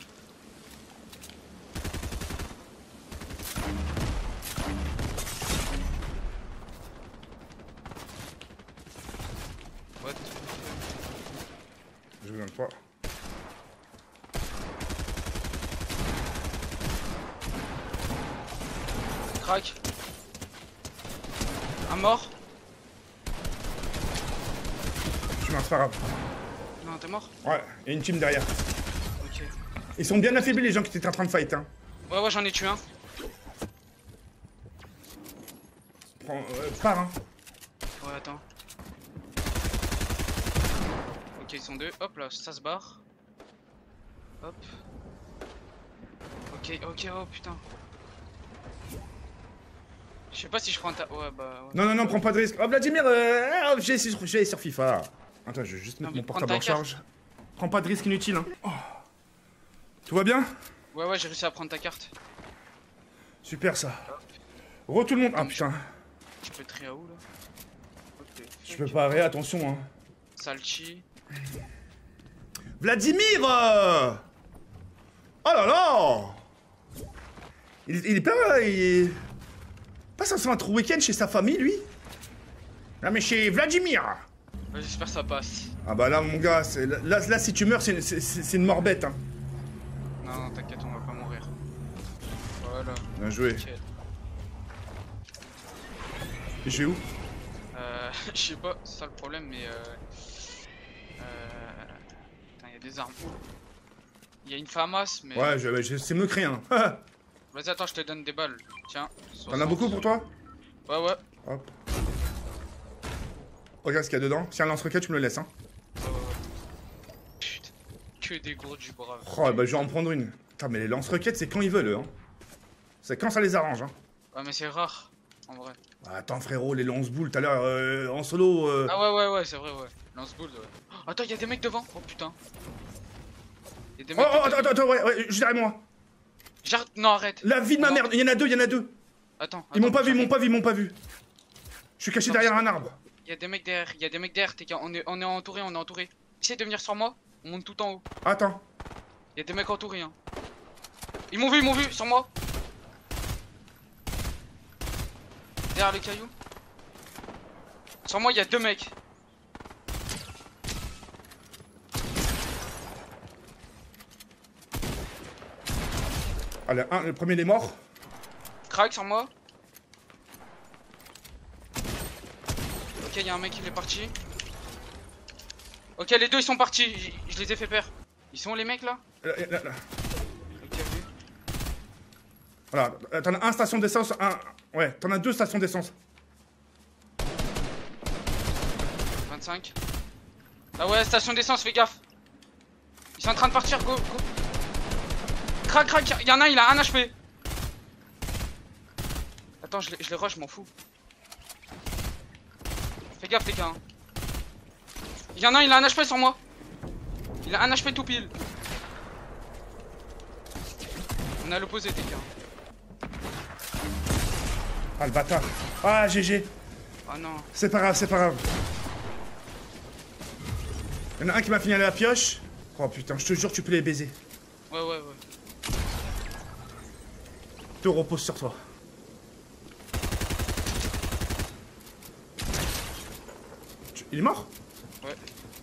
What? pas. Crac. Un mort. Je suis mort, c'est pas grave. Non, t'es mort? Ouais, il y a une team derrière. Ok. Ils sont bien affaiblis les gens qui étaient en train de fight, hein. Ouais, ouais, j'en ai tué un. Prends, euh, pars, hein. Ouais, attends. Ok, ils sont deux. Hop là, ça se barre. Hop. Ok, ok, oh putain. Je sais pas si je prends un ta... Ouais, bah... Ouais. Non, non, non, prends pas de risque. Oh, Vladimir, euh, j'ai sur, j'ai sur FIFA. Attends, je vais juste mettre Non, mon prends portable ta en charge. Prends pas de risque inutile, hein. Oh. Tout va bien? Ouais, ouais, j'ai réussi à prendre ta carte. Super, ça. Re tout le monde. Ah, putain. Je peux trier à où, là? Ok. Je peux pas arrêter, attention, hein. Salchi. Vladimir euh... Oh là là. Il, il est pas... Il est... Pas censé un trou week-end chez sa famille, lui? Non, mais chez Vladimir. Ouais, j'espère que ça passe. Ah bah là, mon gars, là, là, si tu meurs, c'est une mort bête, hein. Non, non, t'inquiète, on va pas mourir. Voilà. Bien joué. Et je vais où? Euh... Je sais pas, c'est ça le problème, mais euh... Euh... Putain, y'a des armes. Il y a une FAMAS, mais... Ouais, je, je sais me créer, hein. Vas-y, attends, je te donne des balles. Tiens. T'en as beaucoup pour toi? Ouais, ouais. Hop. Regarde ce qu'il y a dedans. Si y a un lance-roquette, tu me le laisses, hein. Ouais, ouais, ouais. Putain. Que des gros du brave. Oh, bah je vais en prendre une. Putain, mais les lance-roquettes, c'est quand ils veulent, eux, hein. C'est quand ça les arrange, hein. Ouais, mais c'est rare, en vrai. Attends, frérot, les lance-boules, tout à l'heure, euh, en solo... Euh... Ah ouais, ouais, ouais, c'est vrai, ouais. Lance-boule, ouais. Oh, attends, y'a des mecs devant. Oh, putain. Y'a des mecs Oh, oh, attends, attends, ouais, ouais, juste derrière moi. J'arrête... Non, arrête. La vie de ma merde, il y en a deux, il y en a deux. Attends. Ils m'ont pas vu, ils m'ont pas vu, ils m'ont pas vu. Je suis caché Non, derrière un arbre. Y'a des mecs derrière, y'a des mecs derrière, t'es on est, on est entouré, on est entouré. Essaye de venir sur moi, on monte tout en haut. Attends. Y'a des mecs entourés, hein. Ils m'ont vu, ils m'ont vu, sur moi. Derrière le caillou. Sur moi, y'a deux mecs. Allez, un, le premier il est mort. Crack sur moi. Ok, y'a un mec qui est parti. Ok, les deux ils sont partis, J je les ai fait peur. Ils sont où les mecs là? Là, là, là. Ok, vu. Voilà, euh, t'en as un station d'essence, un... Ouais, t'en as deux stations d'essence. vingt-cinq. Ah ouais, station d'essence, fais gaffe. Ils sont en train de partir, go, go. Crac, crac, y'en a un, il a un H P. Attends, je, je les rush, je m'en fous. Fais gaffe, les gars. Hein. Y'en a un, il a un H P sur moi. Il a un H P tout pile. On est à l'opposé, les gars. Ah, le bâtard. Ah, G G. Oh non. C'est pas grave, c'est pas grave. Y'en a un qui m'a fini à la pioche. Oh putain, je te jure, tu peux les baiser. Ouais, ouais, ouais. Te repose sur toi. Tu... Il est mort? Ouais.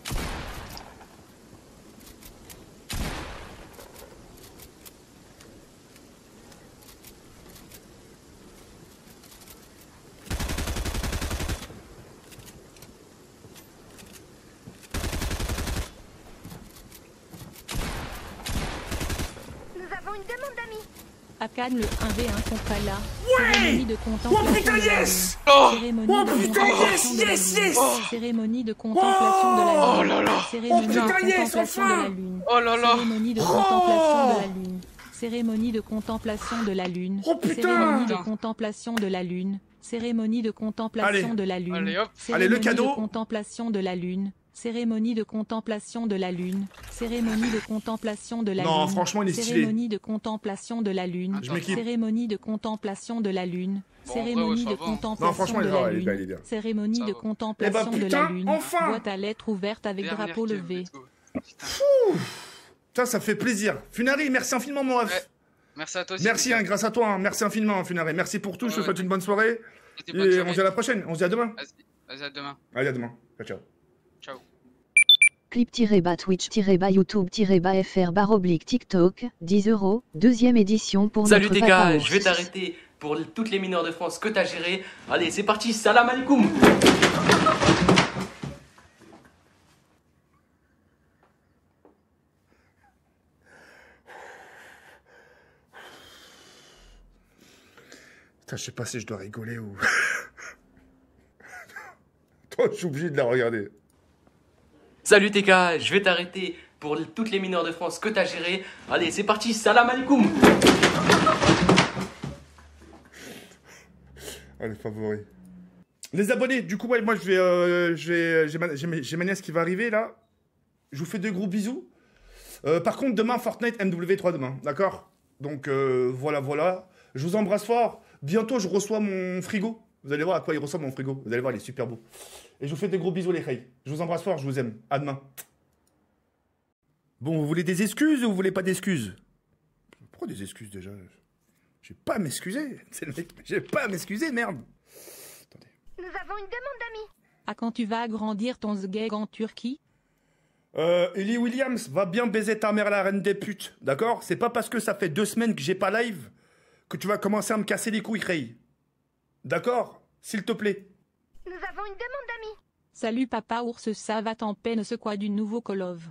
Nous avons une demande d'amis. Akan le un v un contre Allah. Ouais. Cérémonie de contemplation. Oh putain, de la yes. lune. Oh. Cérémonie Oh de putain, contemplation yes, de la yes, lune. yes. Cérémonie de contemplation de la lune. Oh là là. Cérémonie Oh de putain, yes, contemplation enfin. de la lune. Oh là là. Cérémonie de Oh. contemplation de la lune. Cérémonie de contemplation de la lune. Oh putain. Cérémonie de contemplation de la lune. Cérémonie de contemplation Allez. de la lune. Allez, hop. Allez, le Cérémonie cadeau. de contemplation de la lune. Cérémonie de contemplation de la lune. Cérémonie de contemplation de la Non, lune. franchement, il est stylé. Cérémonie de contemplation de la lune. Je m'équipe. Cérémonie de contemplation de la lune. Bon, Cérémonie ouais, ouais, de ça va. contemplation Non, franchement, il de est bien, la il est bien, lune. il est bien. Cérémonie Ça de va. contemplation Eh ben, de putain, la lune. enfin. Boîte à lettres ouverte avec Dernière drapeau game, levé. let's go. Putain. Putain, ça fait plaisir. Funari, merci infiniment, mon ref. Ouais. Merci à toi aussi. Merci, les hein, gars. grâce à toi. Hein. Merci infiniment, Funari. Merci pour tout. Je te Ouais, souhaite ouais. une bonne soirée. C'était bonne Et soirée. on se dit à la prochaine. On se dit à demain. Vas-y, vas-y, à demain. Allez, à demain. Ciao, ciao. Ciao. Clip-bas Twitch-bas YouTube-bas fr barre oblique TikTok, dix euros, deuxième édition pour Salut notre tes papa gars, ours. je vais t'arrêter pour toutes les mineurs de France que t'as géré. Allez, c'est parti, salam alaikum. Putain, je sais pas si je dois rigoler ou... Toi, je suis obligé de la regarder. Salut tes gars, je vais t'arrêter pour toutes les mineurs de France que t'as géré. Allez, c'est parti, salam alaikum. Allez, favoris. Les abonnés, du coup, ouais, moi, je vais... Euh, j'ai ma, j'ai ma nièce qui va arriver, là. Je vous fais de gros bisous. Euh, par contre, demain, Fortnite M W trois, demain, d'accord? Donc, euh, voilà, voilà. Je vous embrasse fort. Bientôt, je reçois mon frigo. Vous allez voir à quoi il ressemble, mon frigo. Vous allez voir, il est super beau. Et je vous fais des gros bisous, les reilles. Je vous embrasse fort, je vous aime. À demain. Bon, vous voulez des excuses ou vous voulez pas d'excuses? Pourquoi des excuses, déjà? J'ai pas à m'excuser. C'est le mec. J'ai pas à m'excuser, merde. Attendez. Nous avons une demande d'amis. À quand tu vas agrandir ton zgeg en Turquie? Euh, Ellie Williams, va bien baiser ta mère, la reine des putes. D'accord? C'est pas parce que ça fait deux semaines que j'ai pas live que tu vas commencer à me casser les couilles, Ray. D'accord? S'il te plaît. Nous avons une demande d'amis. Salut papa ours, ça va en peine ce quoi du nouveau Call of?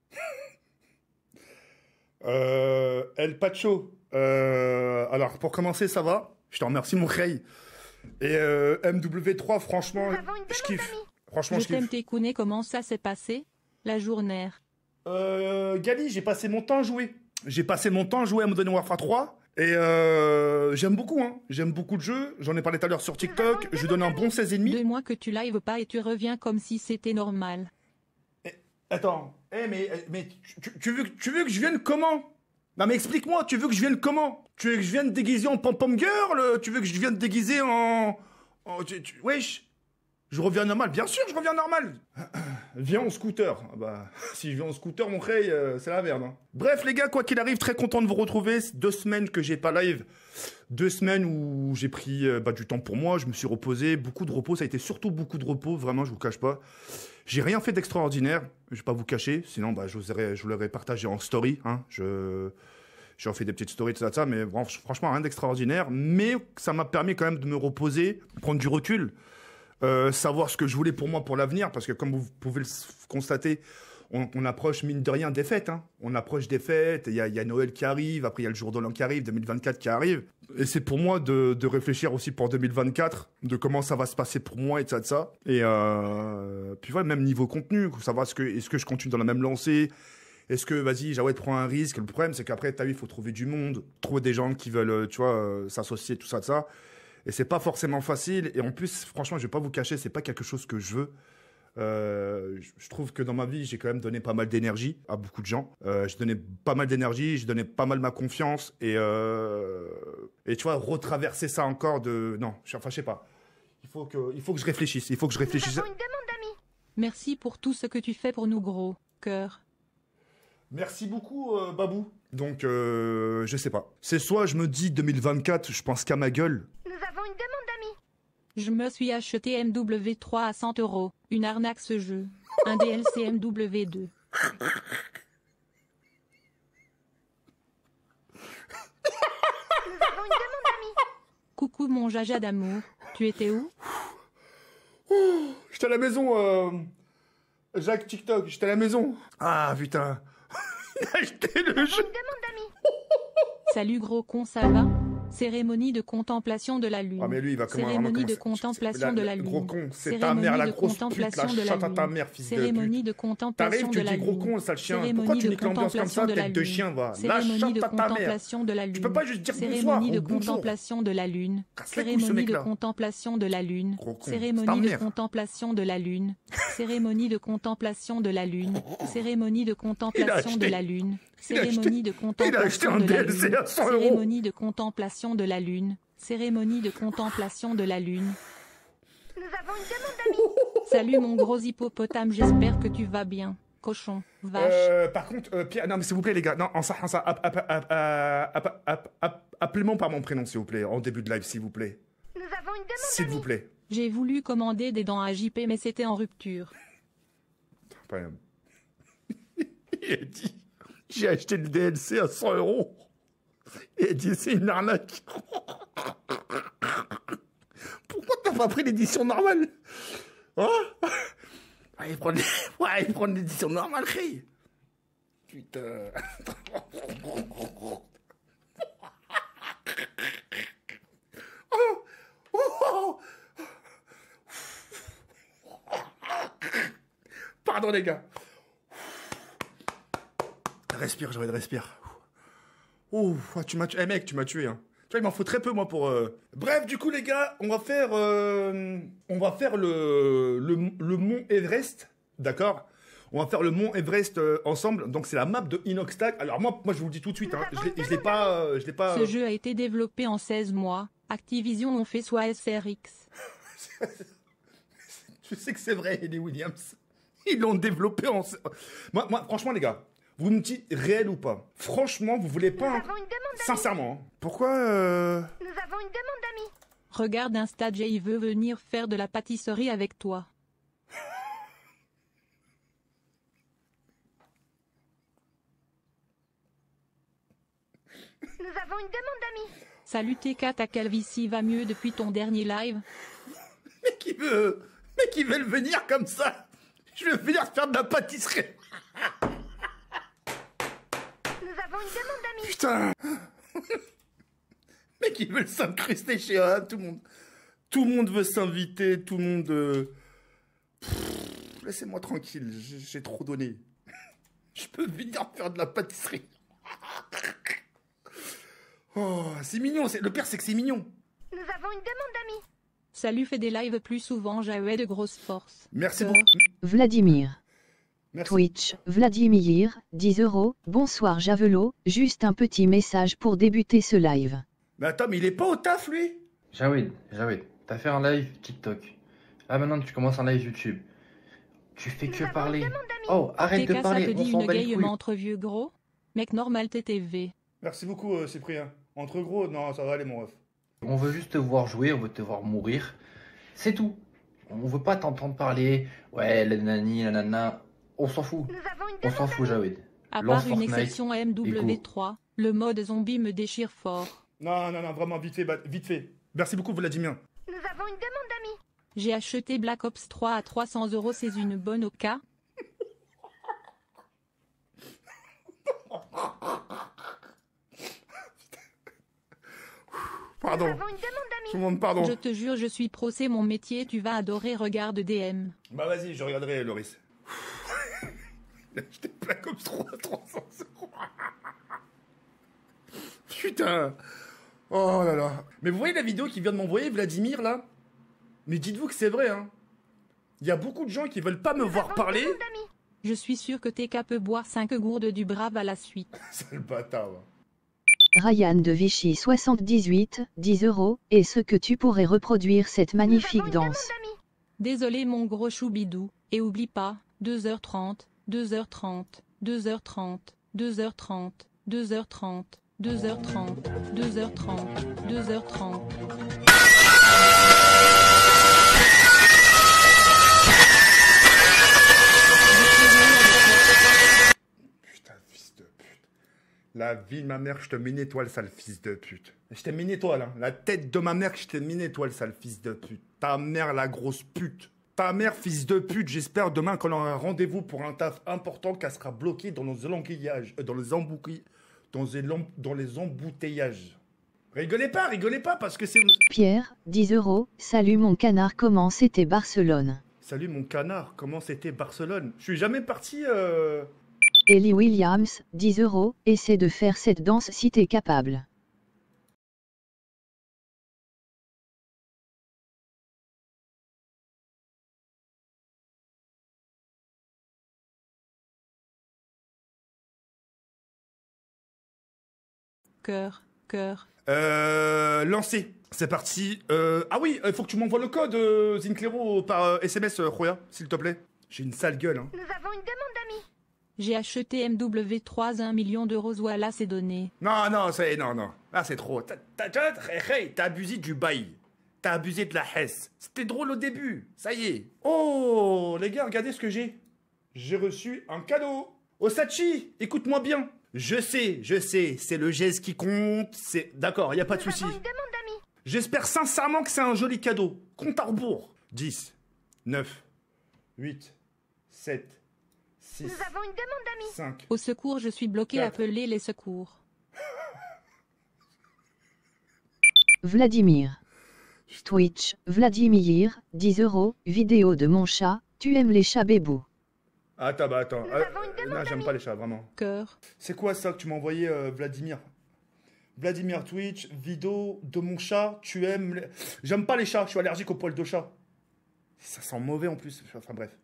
Euh, El Pacho. Euh, alors, pour commencer, ça va. Je te remercie, mon Ray. Et euh, M W trois, franchement, je kiffe. Franchement, je, je t'aime kiffe. tes counets, comment ça s'est passé? La journée. Euh, Gali, j'ai passé mon temps à jouer. J'ai passé mon temps à jouer à Modern Warfare trois. Et euh, j'aime beaucoup, hein. J'aime beaucoup le jeu. J'en ai parlé tout à l'heure sur TikTok. Je lui donne un bon seize virgule cinq. Deux mois que tu live pas et tu reviens comme si c'était normal. Eh, attends. Eh, mais, mais tu, tu, veux, tu veux que je vienne comment? Non, mais explique-moi. Tu veux que je vienne comment? Tu veux que je vienne déguiser en pom-pom girl? Tu veux que je vienne déguiser en... en tu, tu, wesh. Je reviens normal. Bien sûr, je reviens normal. Viens en scooter. Ah bah, si je viens en scooter, mon Ray, euh, c'est la merde. Hein. Bref, les gars, quoi qu'il arrive, très content de vous retrouver. Deux semaines que j'ai pas live. Deux semaines où j'ai pris euh, bah, du temps pour moi. Je me suis reposé. Beaucoup de repos. Ça a été surtout beaucoup de repos. Vraiment, je vous cache pas. J'ai rien fait d'extraordinaire. Je vais pas vous cacher. Sinon, bah, je vous aurais, je vous l'aurais partagé en story. Hein. Je... J'ai fait des petites stories, tout ça, tout ça. Mais bon, franchement, rien d'extraordinaire. Mais ça m'a permis quand même de me reposer, prendre du recul. Euh, savoir ce que je voulais pour moi pour l'avenir, parce que comme vous pouvez le constater, on, on approche mine de rien des fêtes. Hein. On approche des fêtes, il y, y a Noël qui arrive, après il y a le jour de l'an qui arrive, deux mille vingt-quatre qui arrive. Et c'est pour moi de, de réfléchir aussi pour deux mille vingt-quatre, de comment ça va se passer pour moi et de ça, de ça. Et euh, puis voilà, même niveau contenu, savoir ce que, est-ce que je continue dans la même lancée. Est-ce que, vas-y, Jawed prend un risque. Le problème, c'est qu'après, t'as vu, il faut trouver du monde, trouver des gens qui veulent, tu vois, euh, s'associer, tout ça, de ça. Et c'est pas forcément facile. Et en plus, franchement, je vais pas vous cacher, c'est pas quelque chose que je veux. Euh, je trouve que dans ma vie, j'ai quand même donné pas mal d'énergie à beaucoup de gens. Euh, j'ai donné pas mal d'énergie, j'ai donné pas mal ma confiance. Et, euh, et tu vois, retraverser ça encore de... Non, enfin, je sais pas. Il faut que, il faut que je réfléchisse. Il faut que je réfléchisse. Merci pour tout ce que tu fais pour nous, gros cœur. Merci beaucoup, euh, Babou. Donc, euh, je sais pas. C'est soit je me dis deux mille vingt-quatre, je pense qu'à ma gueule. Nous avons une demande d'amis. Je me suis acheté M W trois à cent euros. Une arnaque ce jeu. Un D L C M W deux. Nous avons une demande d'amis. Coucou mon jaja d'amour. Tu étais où? Oh, j'étais à la maison, euh... Jacques TikTok, j'étais à la maison. Ah, putain. Il a acheté le jeu. Salut gros con, ça va? Cérémonie de contemplation de la lune. Ah mais lui il va comment Cérémonie de contemplation de la lune. Gros con, c'est ta mère la grosse pute, la chatte à ta mère, fils de pute. Cérémonie de contemplation de la lune. T'arrives, tu dis gros con, sale chien. Pourquoi tu niques l'ambiance comme ça, tête de chien, va? La chatte à ta mère. Tu peux pas juste dire bonsoir. Cérémonie de contemplation de la lune. Cérémonie de contemplation de la lune. Cérémonie de contemplation de la lune. Cérémonie de contemplation de la lune. Cérémonie de contemplation de la lune. Cérémonie de contemplation de la lune. Cérémonie de contemplation de la lune. Cérémonie de contemplation de la lune. Nous avons une demande d'amis. Salut mon gros hippopotame, j'espère que tu vas bien. Cochon, vache. Euh, par contre, euh, Pierre, non mais s'il vous plaît les gars, non, en ça, en ça, app, app, app, app, app, app, appelez-moi par mon prénom s'il vous plaît, en début de live s'il vous plaît. Nous avons une demande S'il vous plaît. J'ai voulu commander des dents à J P mais c'était en rupture. Pas, Il a dit, j'ai acheté le D L C à cent euros. Il a dit, c'est une arnaque. Pourquoi t'as pas pris l'édition normale? Hein? Allez, prendre les... ouais, prendre l'édition normale, crie. Putain. Oh, oh, oh. Pardon les gars. Respire, j'aurais de respire. Oh, tu m'as tué. Eh mec, tu m'as tué. Hein. Tu vois, il m'en faut très peu moi pour. Euh... Bref, du coup les gars, on va faire, euh... on va faire le le, le mont Everest, d'accord? On va faire le mont Everest euh, ensemble. Donc c'est la map de Inoxtag. Alors moi, moi je vous le dis tout de suite. Hein. Je l'ai pas, euh, je l'ai pas. Ce jeu a été développé en seize mois. Activision ont fait soit S R X. Je sais que c'est vrai, Ellie Williams. Ils l'ont développé en... Moi, moi, franchement, les gars, vous me dites réel ou pas? Franchement, vous voulez pas... Un... Sincèrement. Hein. Pourquoi euh... Nous avons une demande d'amis. Regarde Insta, Jay veut venir faire de la pâtisserie avec toi. Nous avons une demande d'amis. Salut T K, ta calvitie va mieux depuis ton dernier live? Mais qui veut... Mais qui veulent venir comme ça? Je vais venir faire de la pâtisserie. Nous avons une demande d'amis. Putain. Mais qui veulent s'incruster chez eux, tout le monde. Tout le monde veut s'inviter, tout le monde... Euh... Laissez-moi tranquille, j'ai trop donné. Je peux venir faire de la pâtisserie. Oh, c'est mignon. Le pire, c'est que c'est mignon. Nous avons une demande d'amis. Salut, fais des lives plus souvent, j'avais de grosses forces. Merci beaucoup. Vladimir. Merci. Twitch, Vladimir, dix euros. Bonsoir Javelot, juste un petit message pour débuter ce live. Mais attends, mais il est pas au taf, lui? Jawed, Jawed, t'as fait un live TikTok. Là maintenant tu commences un live YouTube. Tu fais que parler. Oh, arrête de parler, ça te on dit s'en une bat les game couilles. entre vieux gros? Mec normal T T V. Merci beaucoup, euh, Cyprien. Entre gros, non, ça va aller, mon ref. On veut juste te voir jouer, on veut te voir mourir. C'est tout. On veut pas t'entendre parler. Ouais, la nani, la nana. On s'en fout. On s'en fout, Jawed. À Lance part une Fortnite exception M W trois, le mode zombie me déchire fort. Non, non, non, vraiment, vite fait, vite fait. Merci beaucoup, Vladimir. Nous avons une demande d'amis. J'ai acheté Black Ops trois à trois cents euros, c'est une bonne oca. Pardon. Tout le monde, pardon. Je te jure, je suis pro, c'est mon métier, tu vas adorer, regarde D M. Bah vas-y, je regarderai, Loris. Il a acheté Black Ops trois à trois cents euros. Putain. Oh là là. Mais vous voyez la vidéo qu'il vient de m'envoyer, Vladimir, là? Mais dites-vous que c'est vrai, hein. Il y a beaucoup de gens qui veulent pas me voir parler. Je suis sûr que T K peut boire cinq gourdes du Brave à la suite. C'est le bâtard, ouais. Ryan de Vichy soixante-dix-huit, dix euros, est-ce que tu pourrais reproduire cette magnifique danse? Désolé mon gros choubidou, et oublie pas, deux heures trente, deux heures trente, deux heures trente, deux heures trente, deux heures trente, deux heures trente, deux heures trente, deux heures trente. La vie de ma mère, je te mets une étoile, sale fils de pute. Je t'ai mis une étoile, hein. La tête de ma mère, je t'ai mis une étoile, sale fils de pute. Ta mère, la grosse pute. Ta mère, fils de pute, j'espère demain qu'on aura un rendez-vous pour un taf important qu'elle sera bloquée dans nos embouteillages. Euh, dans les embouteillages. Dans les, dans les embouteillages. Rigolez pas, rigolez pas, parce que c'est... Pierre, dix euros. Salut mon canard, comment c'était Barcelone? Salut mon canard, comment c'était Barcelone? Je suis jamais parti... Euh... Ellie Williams, dix euros, essaie de faire cette danse si t'es capable. Cœur, cœur. Euh... Lancé. C'est parti. Euh... Ah oui, il faut que tu m'envoies le code, euh, Zinclero, par euh, S M S, euh, Roya, s'il te plaît. J'ai une sale gueule, hein. Nous avons une demande d'amis. J'ai acheté M W trois à un million d'euros, voilà c'est donné. Non, non, c'est... Non, non. Ah, c'est trop. T'as t'as abusé du bail. T'as abusé de la hesse. C'était drôle au début. Ça y est. Oh, les gars, regardez ce que j'ai. J'ai reçu un cadeau. Osachi, écoute-moi bien. Je sais, je sais, c'est le geste qui compte, c'est... D'accord, y a pas de souci. J'espère sincèrement que c'est un joli cadeau. Compte à rebours. dix, neuf, huit, sept, six, Nous avons une demande d'amis. cinq. Au secours, je suis bloqué, quatre. appelez les secours. Vladimir. Twitch, Vladimir, dix euros, vidéo de mon chat, tu aimes les chats bébous. Attends, bah attends. Euh, euh, non, j'aime pas les chats, vraiment. Cœur. C'est quoi ça que tu m'as envoyé, euh, Vladimir? Vladimir Twitch, vidéo de mon chat, tu aimes les... J'aime pas les chats, je suis allergique aux poils de chat. Ça sent mauvais en plus, enfin bref.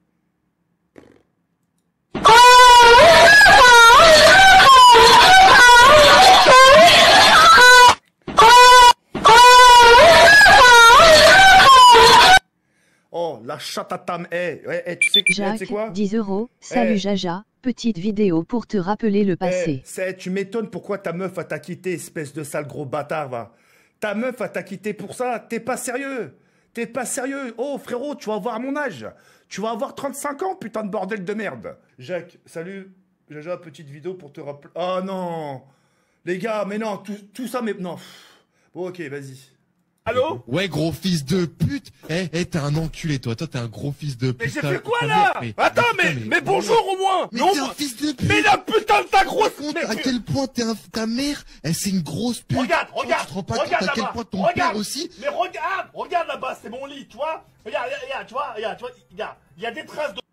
Oh, la chatte à tam. Eh, eh, eh, tu sais, eh, tu sais Jacques, quoi? dix euros, salut Eh. Jaja, petite vidéo pour te rappeler le passé. Eh, c'est- tu m'étonnes pourquoi ta meuf a t'a quitté, espèce de sale gros bâtard, va. Ta meuf a t'a quitté pour ça, t'es pas sérieux. T'es pas sérieux. Oh, frérot, tu vas avoir mon âge. Tu vas avoir trente-cinq ans, putain de bordel de merde. Jacques, salut. Jaja, petite vidéo pour te rappeler... Oh non. Les gars, mais non, tout, tout ça, mais... Non. Bon, ok, vas-y. Allô? Ouais, gros fils de pute. Eh, eh, t'es un enculé, toi. Toi, t'es un gros fils de pute. Mais j'ai T'as- fait quoi ta là? mère- Attends, putain, mais, mais bonjour au moins. Mais Non, t'es un moi- fils de pute. Mais la putain de ta grosse... Compte mais- à quel point t'es un, ta mère, elle c'est une grosse pute. Regarde, Toi, regarde, Tu te rends pas regarde compte à quel là-bas, point ton regarde, père aussi. Mais regarde, regarde là-bas, c'est mon lit, tu vois. Regarde, regarde, regarde, tu vois, regarde, tu vois, regarde, il y a des traces de...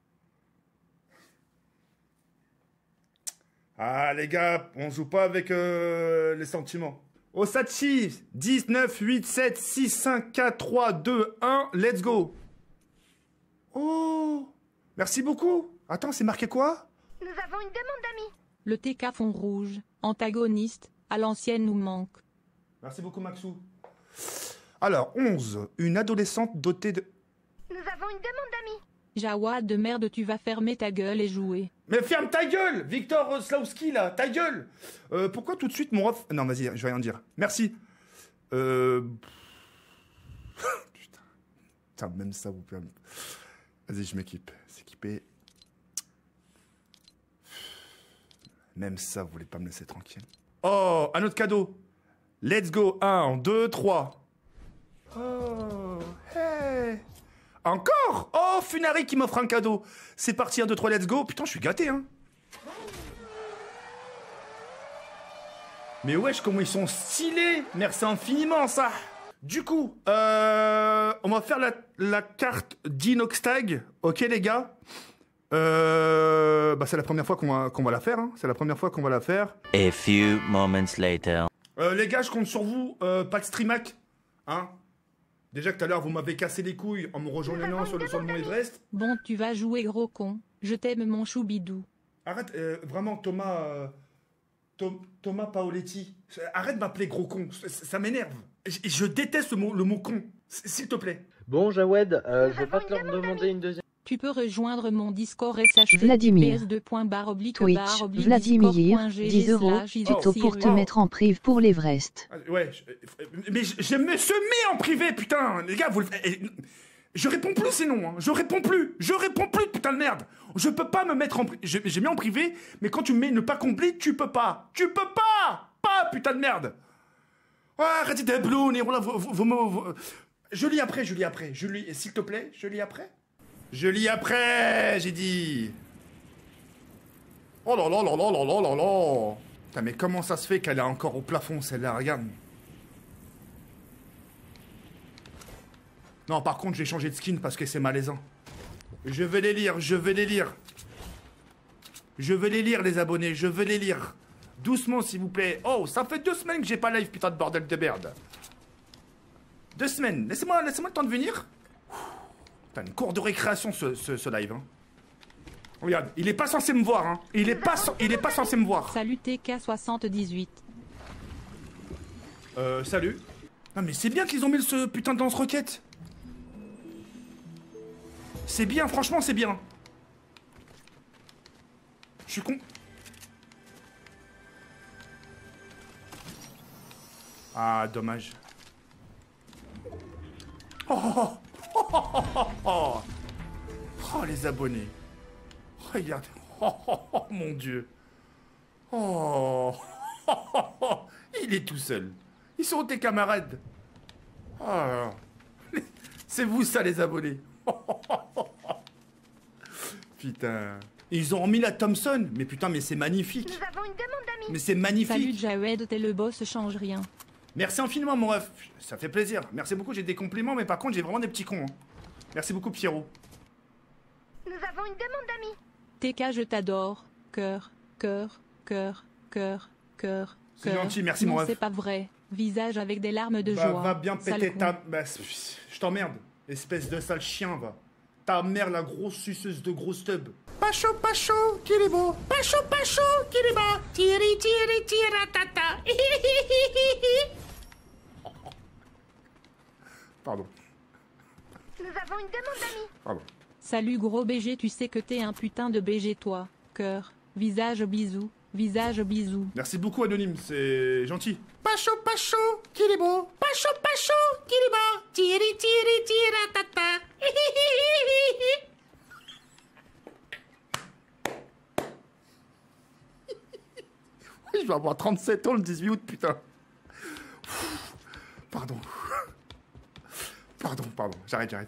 Ah, les gars, on joue pas avec euh, les sentiments. Osachi, dix, neuf, huit, sept, six, cinq, quatre, trois, deux, un, let's go. Oh, merci beaucoup. Attends, c'est marqué quoi? Nous avons une demande d'amis. Le T K fond rouge, antagoniste, à l'ancienne nous manque. Merci beaucoup, Maxou. Alors, onze, une adolescente dotée de... Nous avons une demande d'amis. Jawad de merde, tu vas fermer ta gueule et jouer. Mais ferme ta gueule, Victor Slawski, là, ta gueule. Euh, pourquoi tout de suite mon ref... Non, vas-y, je vais rien dire. Merci. Euh... Putain. Putain, même ça, vous pouvez... Vas-y, je m'équipe. S'équiper. Même ça, vous voulez pas me laisser tranquille. Oh, un autre cadeau. Let's go. Un, deux, trois. Oh, hey. Encore? Oh, Funari qui m'offre un cadeau. C'est parti, un, deux, trois, let's go. Putain, je suis gâté, hein. Mais wesh, comment ils sont stylés. Merci infiniment, ça. Du coup, euh, on va faire la, la carte d'Inoxtag. Ok, les gars. Euh, bah, c'est la première fois qu'on va, qu'on va la faire. Hein. C'est la première fois qu'on va la faire. A few moments later. Euh, les gars, je compte sur vous. Euh, pas de streamac. Hein. Déjà que tout à l'heure, vous m'avez cassé les couilles en me rejoignant sur le sol de Mont Everest. Bon, tu vas jouer gros con. Je t'aime mon choubidou. Arrête, euh, vraiment, Thomas... euh, Tho- Thomas Paoletti. Arrête de m'appeler gros con. Ça, ça m'énerve. Je, je déteste le mot, le mot con. S- S'il te plaît. Bon, Jawed, euh, je vais pas te leur demander une deuxième. Tu peux rejoindre mon Discord S H T Vladimir. P S deux points barre oblique Twitch, barre oblique Vladimir, discord.gg dix euros, slash tuto pour te isocirus. mettre en prive pour l'Everest. Ah, ouais, je- mais je, je me se mets en privé, putain. Les gars, vous le eh, je réponds plus sinon. Hein. Je réponds plus. Je réponds plus, putain de merde. Je peux pas me mettre en privé. J'ai mis en privé, mais quand tu me mets ne pas comblé, tu peux pas. Tu peux pas. Pas, putain de merde. Oh, arrêtez de blown, vous, vous, vous, vous, vous- Je lis après, je lis après. Je lis, s'il te plaît, je lis après. Je lis après, j'ai dit. Oh là là là là là là là là. Putain, mais comment ça se fait qu'elle est encore au plafond, celle-là, regarde. Non, par contre, j'ai changé de skin parce que c'est malaisant. Je vais les lire, je vais les lire. Je vais les lire, les abonnés, je vais les lire. Doucement, s'il vous plaît. Oh, ça fait deux semaines que j'ai pas live, putain de bordel de merde. Deux semaines. Laissez-moi laissez-moi le temps de venir. Putain, une cour de récréation, ce, ce, ce live. Hein. Regarde, il est pas censé me voir. Hein. Il est pas, il est pas censé me voir. Salut T K soixante-dix-huit. Euh, salut. Non, mais c'est bien qu'ils ont mis ce putain de lance-roquette. C'est bien, franchement, c'est bien. Je suis con. Ah, dommage. Oh, oh, oh, oh, oh, oh, oh, les abonnés. Regardez. Oh, oh, oh, mon Dieu. Oh. Oh, oh, oh. Il est tout seul. Ils sont tes camarades. Oh. C'est vous ça les abonnés. Oh, oh, oh, oh. Putain. Ils ont remis la Thompson. Mais putain, mais c'est magnifique. Nous avons une demande d'amis. Mais c'est magnifique. Salut Jawed, t'es le boss, change rien. Merci infiniment, mon ref. Ça fait plaisir. Merci beaucoup, j'ai des compliments, mais par contre, j'ai vraiment des petits cons. Hein. Merci beaucoup, Pierrot. Nous avons une demande d'amis. T K, je t'adore. Cœur, cœur, cœur, cœur, cœur, C'est cœur. gentil, merci, Non, mon ref. c'est pas vrai. Visage avec des larmes de Bah, joie. va bien Sale péter con. ta... Bah, je t'emmerde. Espèce de sale chien, va. Ta mère, la grosse suceuse de gros stub. Pas chaud, pas chaud, qu'il est beau. Pas chaud, pas chaud, qu'il est bas. Tiri, tiri, tiratata. Pardon. Nous avons une demande d'amis. Pardon. Salut gros B G, tu sais que t'es un putain de B G toi. Cœur, visage bisous, visage bisous. Merci beaucoup, Anonyme, c'est gentil. Pas chaud, pas chaud, qu'il est beau. Pas chaud, pas chaud, qu'il est bas. Tiri, tiri, tiratata. Je vais avoir trente-sept ans le dix-huit août, putain. Pardon. Pardon, pardon, j'arrête, j'arrête.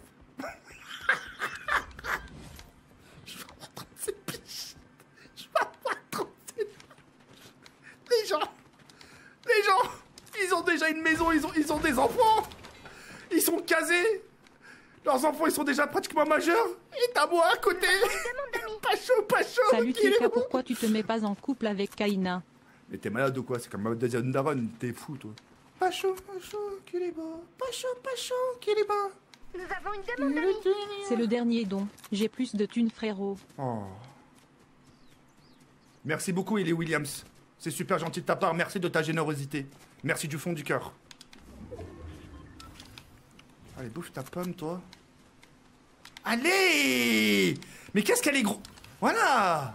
Je vais avoir trente-sept piges. Je vais avoir trente-sept. Les gens, les gens, ils ont déjà une maison, ils ont, ils ont des enfants. Ils sont casés. Leurs enfants, ils sont déjà pratiquement majeurs. Et t'as moi à côté. Pas chaud, pas chaud. Salut qu'il est T K, beau. pourquoi tu te mets pas en couple avec Kaina? Mais t'es malade ou quoi? C'est comme ma deuxième daronne, t'es fou, toi. Pas chaud, pas chaud, qu'il est beau. Pas chaud, pas chaud, qu'il est beau. Nous avons une demande d'amis. C'est le dernier don. J'ai plus de thunes frérot. Oh. Merci beaucoup, Ellie Williams. C'est super gentil de ta part. Merci de ta générosité. Merci du fond du cœur. Allez, bouffe ta pomme, toi. Allez! Mais qu'est-ce qu'elle est gros... Voilà!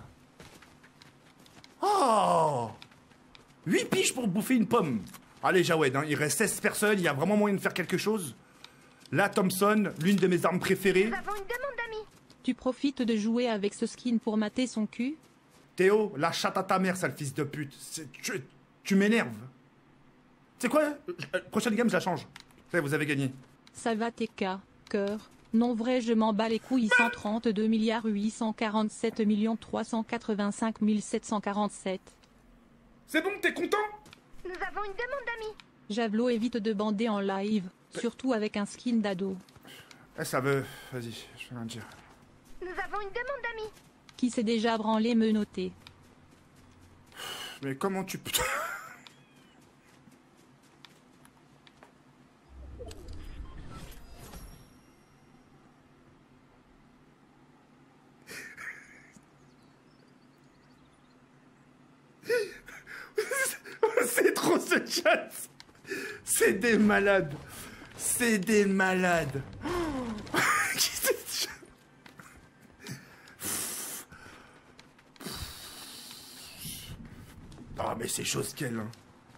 Oh! huit piges pour bouffer une pomme. Allez, Jawed, hein, il reste seize personnes. Il y a vraiment moyen de faire quelque chose. La Thompson, l'une de mes armes préférées. Nous avons une demande d'amis. Tu profites de jouer avec ce skin pour mater son cul? Théo, la chatte à ta mère, sale fils de pute. C'est- Tu, tu m'énerves. C'est quoi? euh, Prochaine game, je la change. Ça, vous avez gagné. Ça va T K, cœur. Non vrai, je m'en bats les couilles. cent trente-deux milliards huit cent quarante-sept millions trois cent quatre-vingt-cinq mille sept cent quarante-sept. C'est bon, t'es content? Nous avons une demande d'amis. Javelot évite de bander en live, surtout avec un skin d'ado. Eh, ça veut... Vas-y, je vais rien dire. Nous avons une demande d'amis. Qui s'est déjà branlé me noter. Mais comment tu... Putain. C'est trop ce chat. C'est des malades. C'est des malades. Qui c'est ce chat? Ah mais c'est chose qu'elle. Hein.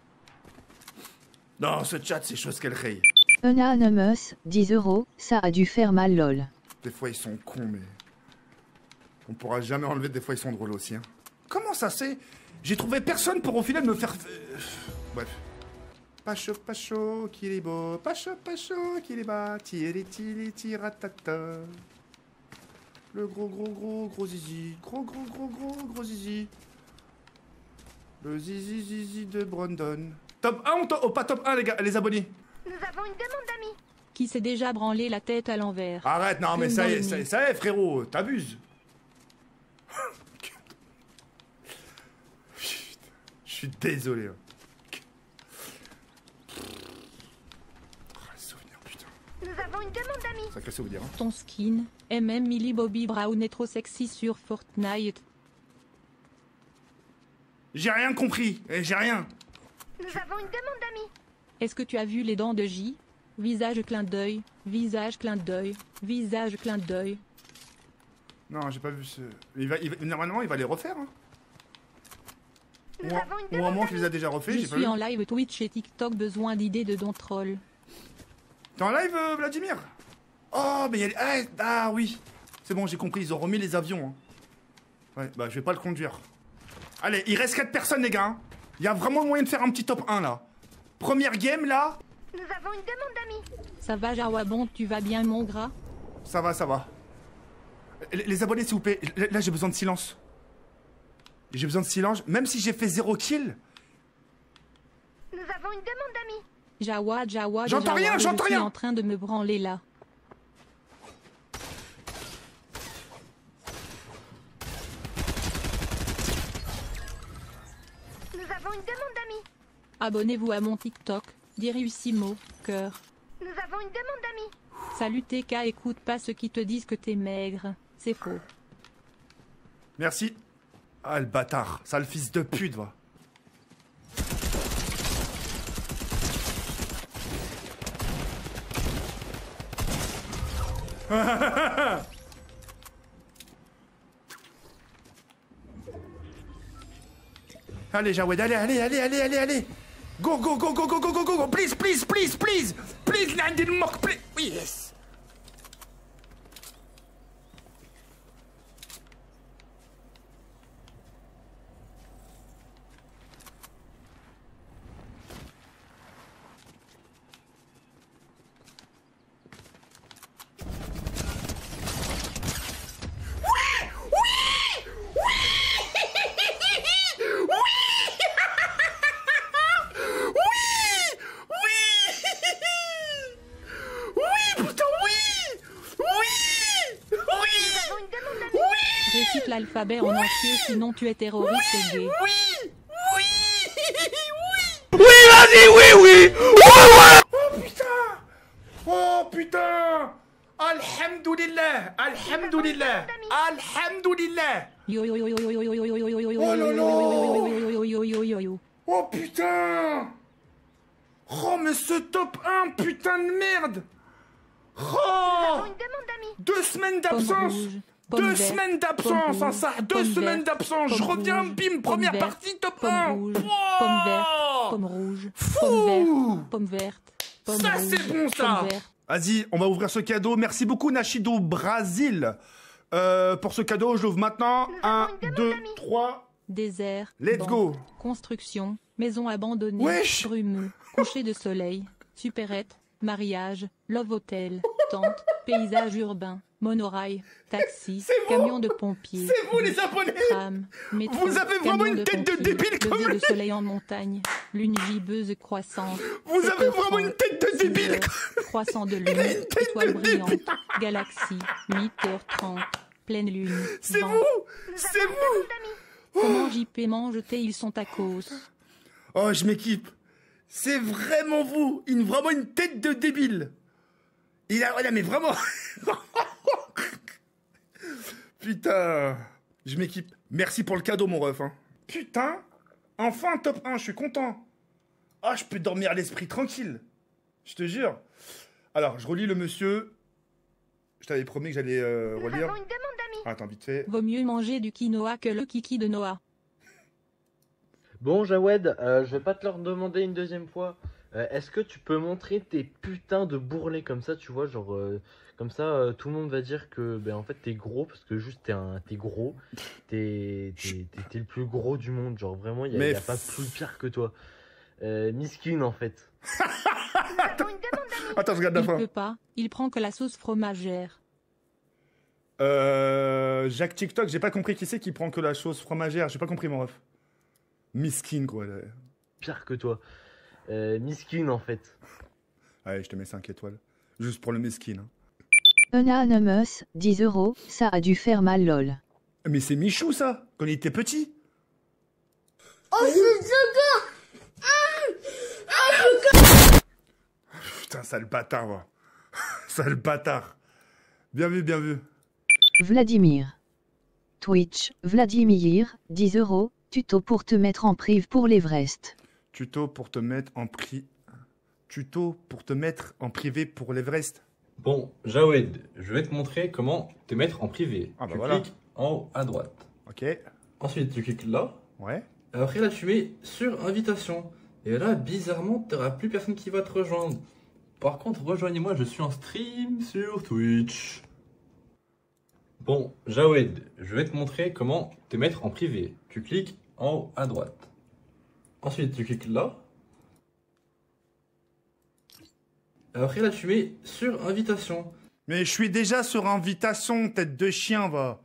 Non, ce chat c'est chose qu'elle raye. Anonymous, dix euros, ça a dû faire mal lol. Des fois ils sont cons mais... On pourra jamais enlever, des fois ils sont drôles aussi. Hein. Comment ça c'est? J'ai trouvé personne pour au final me faire... euh, Bref. Pas chaud, pas chaud, qu'il est beau. Pas chaud, pas chaud, qu'il est bas. Tiri, tiri, tiratata. Le gros, gros, gros, gros zizi. Gros, gros, gros, gros, gros zizi. Le zizi, zizi de Brandon. Top un ou top... Oh, pas top un, les gars, les abonnés. Nous avons une demande d'amis. Qui s'est déjà branlé la tête à l'envers. Arrête, non, mais Plume ça dans y est, le ça, nez. ça y est, frérot, t'abuses. Putain, je suis désolé. Hein. Ah, les souvenirs, putain. Nous avons une demande d'amis. Sacré souvenir. Hein. Ton skin, M M Millie Bobby Brown est trop sexy sur Fortnite. J'ai rien compris, eh, j'ai rien. Nous avons une demande d'amis. Est-ce que tu as vu les dents de J? Visage clin d'œil, visage clin d'œil, visage clin d'œil. Non, j'ai pas vu ce... Il va, il va- Normalement, il va les refaire. Hein. Nous Ou, avons une ou à demande moins qu'il les a déjà Je refaits, j'ai pas suis vu. en live Twitch et TikTok, besoin d'idées de dons troll. T'es en live, euh, Vladimir? Oh, mais il y a... Ah, ah oui. C'est bon, j'ai compris, ils ont remis les avions. Hein. Ouais, bah je vais pas le conduire. Allez, il reste quatre personnes, les gars. Il y a vraiment moyen de faire un petit top un, là. Première game, là. Nous avons une demande d'amis. Ça va, Jawabon, tu vas bien, mon gras? Ça va, ça va. Les, les abonnés, s'il vous plaît. Là, j'ai besoin de silence. J'ai besoin de silence. Même si j'ai fait zéro kill. Nous avons une demande d'amis. Jawad, Jawad, J'entends rien, j'entends rien. Je suis en train de me branler là. Nous avons une demande d'amis. Abonnez-vous à mon TikTok, Dirusimo, cœur. Nous avons une demande d'amis. Salut T K, écoute pas ceux qui te disent que t'es maigre. C'est faux. Merci. Ah, le bâtard. Sale fils de pute, va. Allez, Jawed, allez, allez, allez, allez, allez, allez. Go, go, go, go, go, go, go, go, go. Please, please, please, please. Please, Nandin Mok, please. Oui, yes. Récite l'alphabet en entier, sinon tu es terroriste et gay. Oui, oui, oui. Oui, vas-y, oui, oui. Oh putain. Oh putain. Alhamdulillah, alhamdulillah, alhamdulillah. Yo yo yo yo yo yo yo yo yo yo yo yo Oh là là. yo yo yo yo yo. Oh putain. Oh mais ce top un, putain de merde. Oh. Deux semaines d'absence. Deux semaines d'absence, hein, ça. Deux semaines d'absence. Je reviens, bim, première partie, top un. Pomme verte, pomme rouge, pomme verte, pomme verte. Ça c'est bon ça. Vas-y, on va ouvrir ce cadeau. Merci beaucoup Nashido Brasil. Euh, pour ce cadeau, je l'ouvre maintenant. Un, deux, trois. Désert. Let's banc, go. Construction. Maison abandonnée. Wesh. Brumeux. Coucher de soleil. Supérette. Mariage. Love Hotel. Tente. Paysage urbain. Monorail. Taxi. Camion de pompiers. C'est vous les abonnés. Tram. Métro. Vous avez vraiment une tête de débile comme lever lui. de soleil en montagne. Lune gibbeuse croissante. Vous avez vraiment une tête de débile. Croissant de lune. Étoile brillante. Galaxie. huit heures trente. Pleine lune. C'est vent. vous. C'est vous. Comment J P mange tes ils sont tacos. Oh, je m'équipe. C'est vraiment vous. Une, vraiment une tête de débile. Il a... Ouais, mais vraiment... Putain. Je m'équipe. Merci pour le cadeau, mon ref. Hein. Putain. Enfin, top un. Je suis content. Ah, je peux dormir à l'esprit tranquille. Je te jure. Alors, je relis le monsieur. Je t'avais promis que j'allais euh, relire. Ah, attends, vite fait. Vaut mieux manger du quinoa que le kiki de Noah. Bon, Jawed, euh, je vais pas te le redemander une deuxième fois. Euh, Est-ce que tu peux montrer tes putains de bourrelets comme ça, tu vois, genre euh, comme ça, euh, tout le monde va dire que, ben en fait, t'es gros parce que juste t'es un, t'es gros, t'es, t'es, t'es, t'es le plus gros du monde, genre vraiment, il y, y a pas plus pire que toi. Euh, Miskin en fait. Attends, je regarde la Il fin. peut pas, il prend que la sauce fromagère. Euh, Jacques TikTok, j'ai pas compris qui c'est qui prend que la chose fromagère. J'ai pas compris, mon ref. Miskin, quoi. Là. Pire que toi. Euh, miskin, en fait. Allez, je te mets cinq étoiles. Juste pour le miskin. Hein. Anonymous, dix euros, ça a dû faire mal lol. Mais c'est Michou, ça, quand il était petit. Oh, c'est Putain, sale bâtard, va. Sale bâtard. Bien vu, bien vu. Vladimir. Twitch, Vladimir, dix euros, tuto pour te mettre en prive pour l'Everest. Tuto pour te mettre en pri... Tuto pour te mettre en privé pour l'Everest. Bon, Jawed, je vais te montrer comment te mettre en privé. Ah bah tu voilà. cliques en haut à droite. Ok. Ensuite, tu cliques là. Ouais. Et après, là, tu mets sur invitation. Et là, bizarrement, tu n'auras plus personne qui va te rejoindre. Par contre, rejoignez-moi, je suis en stream sur Twitch. Bon, Jawed, je vais te montrer comment te mettre en privé. Tu cliques en haut à droite. Ensuite, tu cliques là. Et après, là, tu mets sur invitation. Mais je suis déjà sur invitation, tête de chien, va.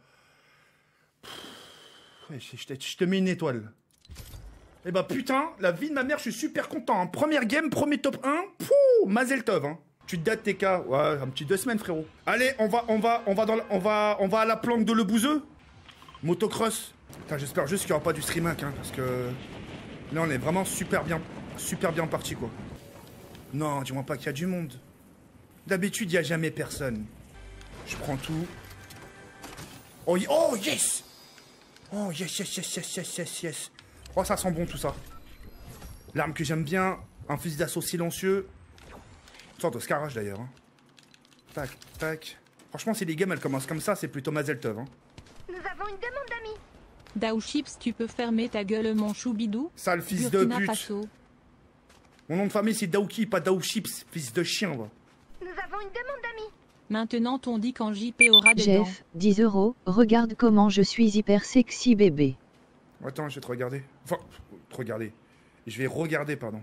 Pff, je, te, je te mets une étoile. Eh bah putain, la vie de ma mère, je suis super content. Hein. Première game, premier top un. Pouh, Mazel Tov, hein. Tu te dates T K. Ouais, un petit deux semaines, frérot. Allez, on va, on va, on va dans, la, on va, on va à la planque de Le Bouzeux. Motocross. Putain, j'espère juste qu'il n'y aura pas du stream hack, hein, parce que là, on est vraiment super bien, super bien parti, quoi. Non, dis-moi pas qu'il y a du monde. D'habitude, il n'y a jamais personne. Je prends tout. Oh, oh yes. Oh yes, yes, yes, yes, yes, yes, yes. Oh, ça sent bon tout ça. L'arme que j'aime bien, un fusil d'assaut silencieux. Une sorte de scarage d'ailleurs. Hein. Tac, tac. Franchement, si les games elles commencent comme ça, c'est plutôt Mazel Tov. Hein. Nous avons une demande d'amis. Daouchips, tu peux fermer ta gueule, mon choubidou. Sale fils Burkina de pute. Faso. Mon nom de famille c'est Daouki, pas Daouchips, fils de chien. Va. Nous avons une demande d'amis. Maintenant, ton dit quand J P aura des dents. Jeff, dix euros. Regarde comment je suis hyper sexy bébé. Attends, je vais te regarder. Enfin, te regarder. Je vais regarder, pardon.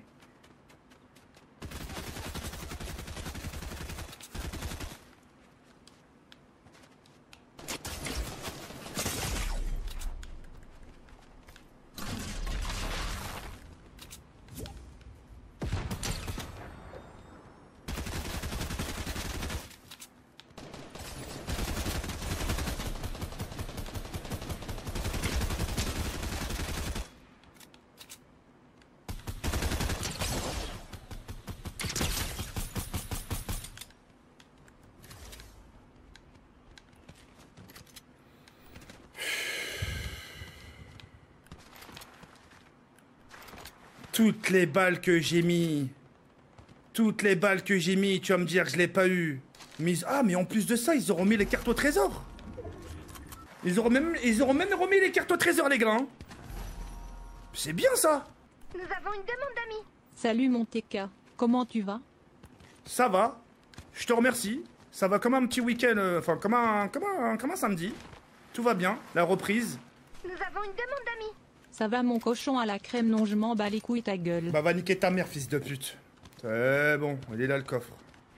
Toutes les balles que j'ai mis. Toutes les balles que j'ai mis, tu vas me dire que je l'ai pas eu. Mais ils... Ah, mais en plus de ça, ils auront mis les cartes au trésor. Ils auront même, ils auront même remis les cartes au trésor, les gars. Hein. C'est bien ça. Nous avons une demande d'amis. Salut mon T K, comment tu vas? Ça va. Je te remercie. Ça va comme un petit week-end, euh, enfin comme un, comme, un, comme un samedi. Tout va bien, la reprise. Nous avons une demande d'amis. Ça va mon cochon à la crème, non je m'en bats les couilles ta gueule. Bah va niquer ta mère, fils de pute. C'est bon, il est là le coffre.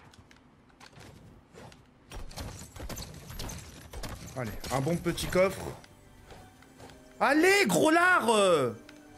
Allez, un bon petit coffre. Allez, gros lard euh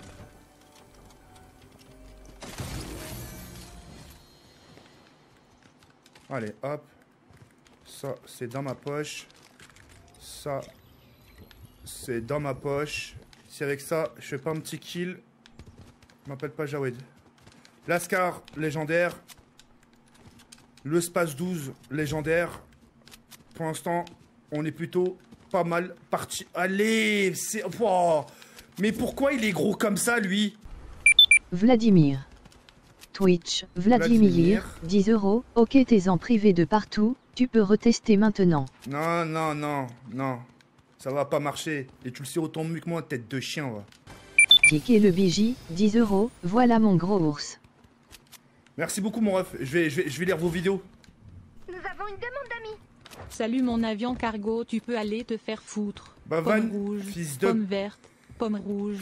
Allez, hop. Ça, c'est dans ma poche. Ça, c'est dans ma poche. Si avec ça, je fais pas un petit kill, je m'appelle pas Jawed. Lascar, légendaire. Le Space douze, légendaire. Pour l'instant, on est plutôt pas mal parti. Allez, c'est... Oh, mais pourquoi il est gros comme ça, lui? Vladimir. Twitch, Vladimir, Vladimir. dix euros. Ok, t'es en privé de partout, tu peux retester maintenant. Non, non, non, non. Ça va pas marcher. Et tu le sais autant mieux que moi, tête de chien, va. Ticket le Biji, dix euros. Voilà mon gros ours. Merci beaucoup, mon ref. Je vais, je vais, je vais lire vos vidéos. Nous avons une demande d'amis. Salut mon avion cargo, tu peux aller te faire foutre. Bah, pomme Van, rouge, fils de... pomme verte, pomme rouge.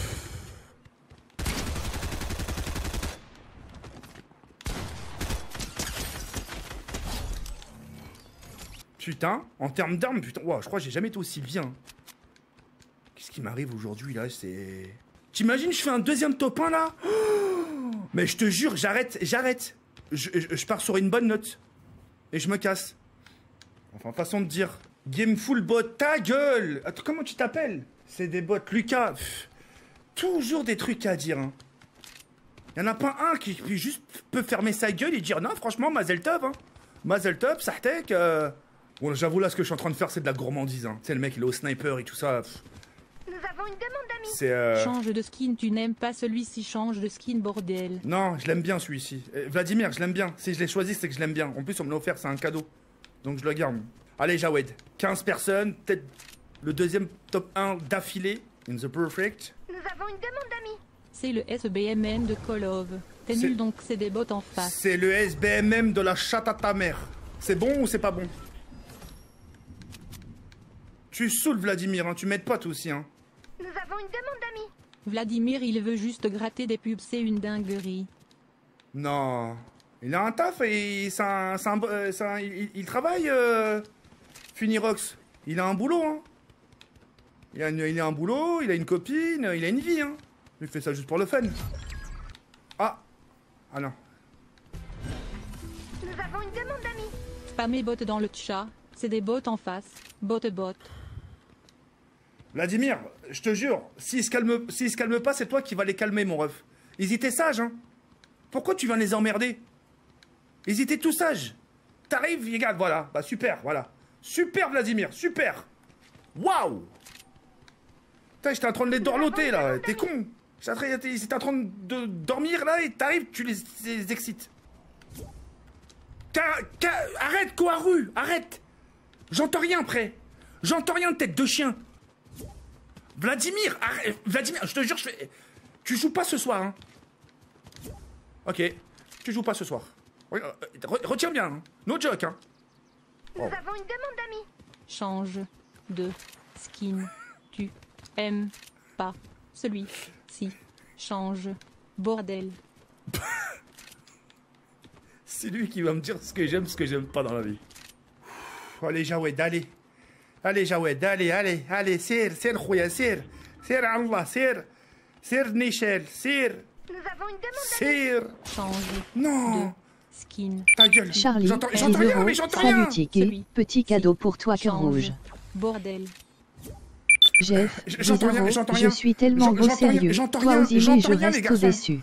Putain, en termes d'armes, putain, wow, je crois que j'ai jamais été aussi bien. Qu'est-ce qui m'arrive aujourd'hui, là, c'est... T'imagines, je fais un deuxième top un, là oh, mais je te jure, j'arrête, j'arrête. Je, je, je pars sur une bonne note. Et je me casse. Enfin, façon de dire. Game full bot, ta gueule. Attends, comment tu t'appelles? C'est des bots, Lucas. Pff, toujours des trucs à dire, hein. Y en a pas un qui, qui juste peut fermer sa gueule et dire non, franchement, Mazel Tov, hein. Mazel Tov, Sartek, euh... Bon, j'avoue, là, ce que je suis en train de faire, c'est de la gourmandise, hein. Tu sais, le mec, il est au sniper et tout ça. Pff. Nous avons une demande d'amis. C'est euh... Change de skin, tu n'aimes pas celui-ci, change de skin, bordel. Non, je l'aime bien, celui-ci. Euh, Vladimir, je l'aime bien. Si je l'ai choisi, c'est que je l'aime bien. En plus, on me l'a offert, c'est un cadeau. Donc, je le garde. Allez, Jawed. quinze personnes, peut-être le deuxième top un d'affilée. In the perfect. Nous avons une demande d'amis. C'est le S B M M de Kolov. T'es nul, donc c'est des bots en face. C'est le S B M M de la chatte à ta mère. C'est bon ou c'est pas bon? Tu saoules Vladimir, hein. Tu m'aides pas toi aussi, hein. Nous avons une demande d'amis. Vladimir, il veut juste gratter des pubs, c'est une dinguerie. Non. Il a un taf et c'est un, c'est un, euh, c'est un- il, il travaille, euh, Funirox. Il a un boulot, hein. Il a, une- il a un boulot, il a une copine, il a une vie, hein. Il fait ça juste pour le fun. Ah. Ah non. Nous avons une demande d'amis. Spammer bot dans le chat, c'est des bots en face. Bot bot. Vladimir, je te jure, s'ils se calment, s'ils se calment pas, c'est toi qui vas les calmer, mon ref. Ils étaient sages, hein. Pourquoi tu viens les emmerder? Ils étaient tout sages. T'arrives, regarde, voilà. Bah super, voilà. Super, Vladimir, super. Waouh. Putain, j'étais en train de les dorloter, là. T'es con. J'étais en train- Ils étaient en train de dormir, là, et t'arrives, tu les, les excites. Ca- ca- Arrête, Koharu, arrête. J'entends rien, après. J'entends rien, tête de chien. Vladimir, arrête. Vladimir, je te jure, je fais... Tu joues pas ce soir, hein. Ok, tu joues pas ce soir. Re- re- Retiens bien, hein. No joke, hein. Nous avons une demande d'amis. Change de skin. Tu aimes pas celui-ci. Change. Bordel. C'est lui qui va me dire ce que j'aime, ce que j'aime pas dans la vie. Allez, Jawed, allez. Allez, Jawed, allez, allez, allez, sir, sir, khouya, sir. Sir Allah, sir. Sir Nichel, sir. Nous avons une demande d'amis. Sir. Change Non. de skin. Ta gueule. Charlie, J'entends dix j'entends rien, euros. mais j'entends Salut rien. Tiki, petit cadeau pour toi, cœur Change. rouge. Bordel. Jeff, J- dix j'entends rien, euros. j'entends Je rien. suis tellement J'en- beau j'entends rien, sérieux. j'entends Toi rien, Ozzy, j'entends je rien, les reste garçons. déçu.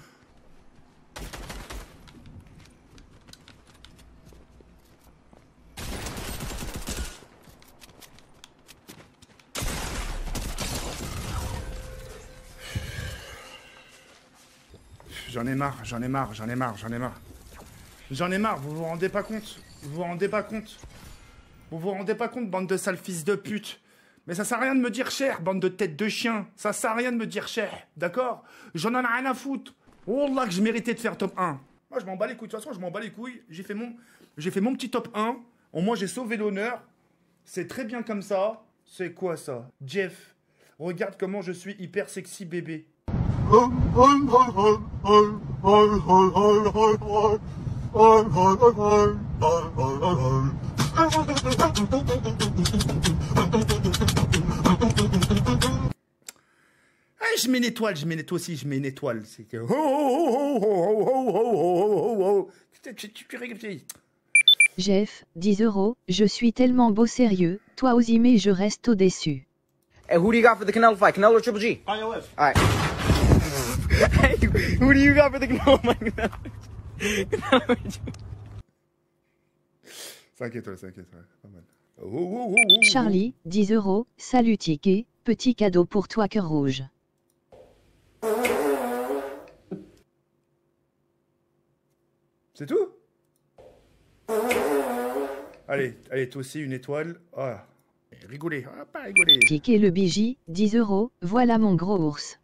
J'en ai marre, j'en ai marre, j'en ai marre, j'en ai marre. J'en ai marre, vous vous rendez pas compte. Vous vous rendez pas compte. Vous vous rendez pas compte, bande de sales fils de pute. Mais ça sert à rien de me dire cher, bande de têtes de chien. Ça sert à rien de me dire cher, d'accord? J'en ai rien à foutre. Oh là que je méritais de faire top un. Moi je m'en bats les couilles, de toute façon je m'en bats les couilles. J'ai fait mon, j'ai fait mon petit top un. Au moins j'ai sauvé l'honneur. C'est très bien comme ça. C'est quoi ça? Jeff, regarde comment je suis hyper sexy bébé. Ah, je mets une étoile, je mets une étoile aussi, je mets une étoile. C'est que... Oh, oh, oh, oh, oh, oh, oh, oh, oh. Tu- tu- tu- tu rigoles. Jeff, dix euros. Je suis tellement beau sérieux. Toi Ozzy, mais je reste au-dessus. Hey, who do you got for the Canelo fight? Canelo or Triple G? iOS. Alright. Hey, who do you got for the Canelo fight? cinq étoiles, cinq étoiles, pas mal. Oh, oh, oh, oh, oh. Charlie, dix euros. Salut Tiki, petit cadeau pour toi, cœur rouge. C'est tout? Allez, allez, toi aussi une étoile. Ah, rigolez, ah, pas rigoler. Tiki le bigi, dix euros. Voilà mon gros ours.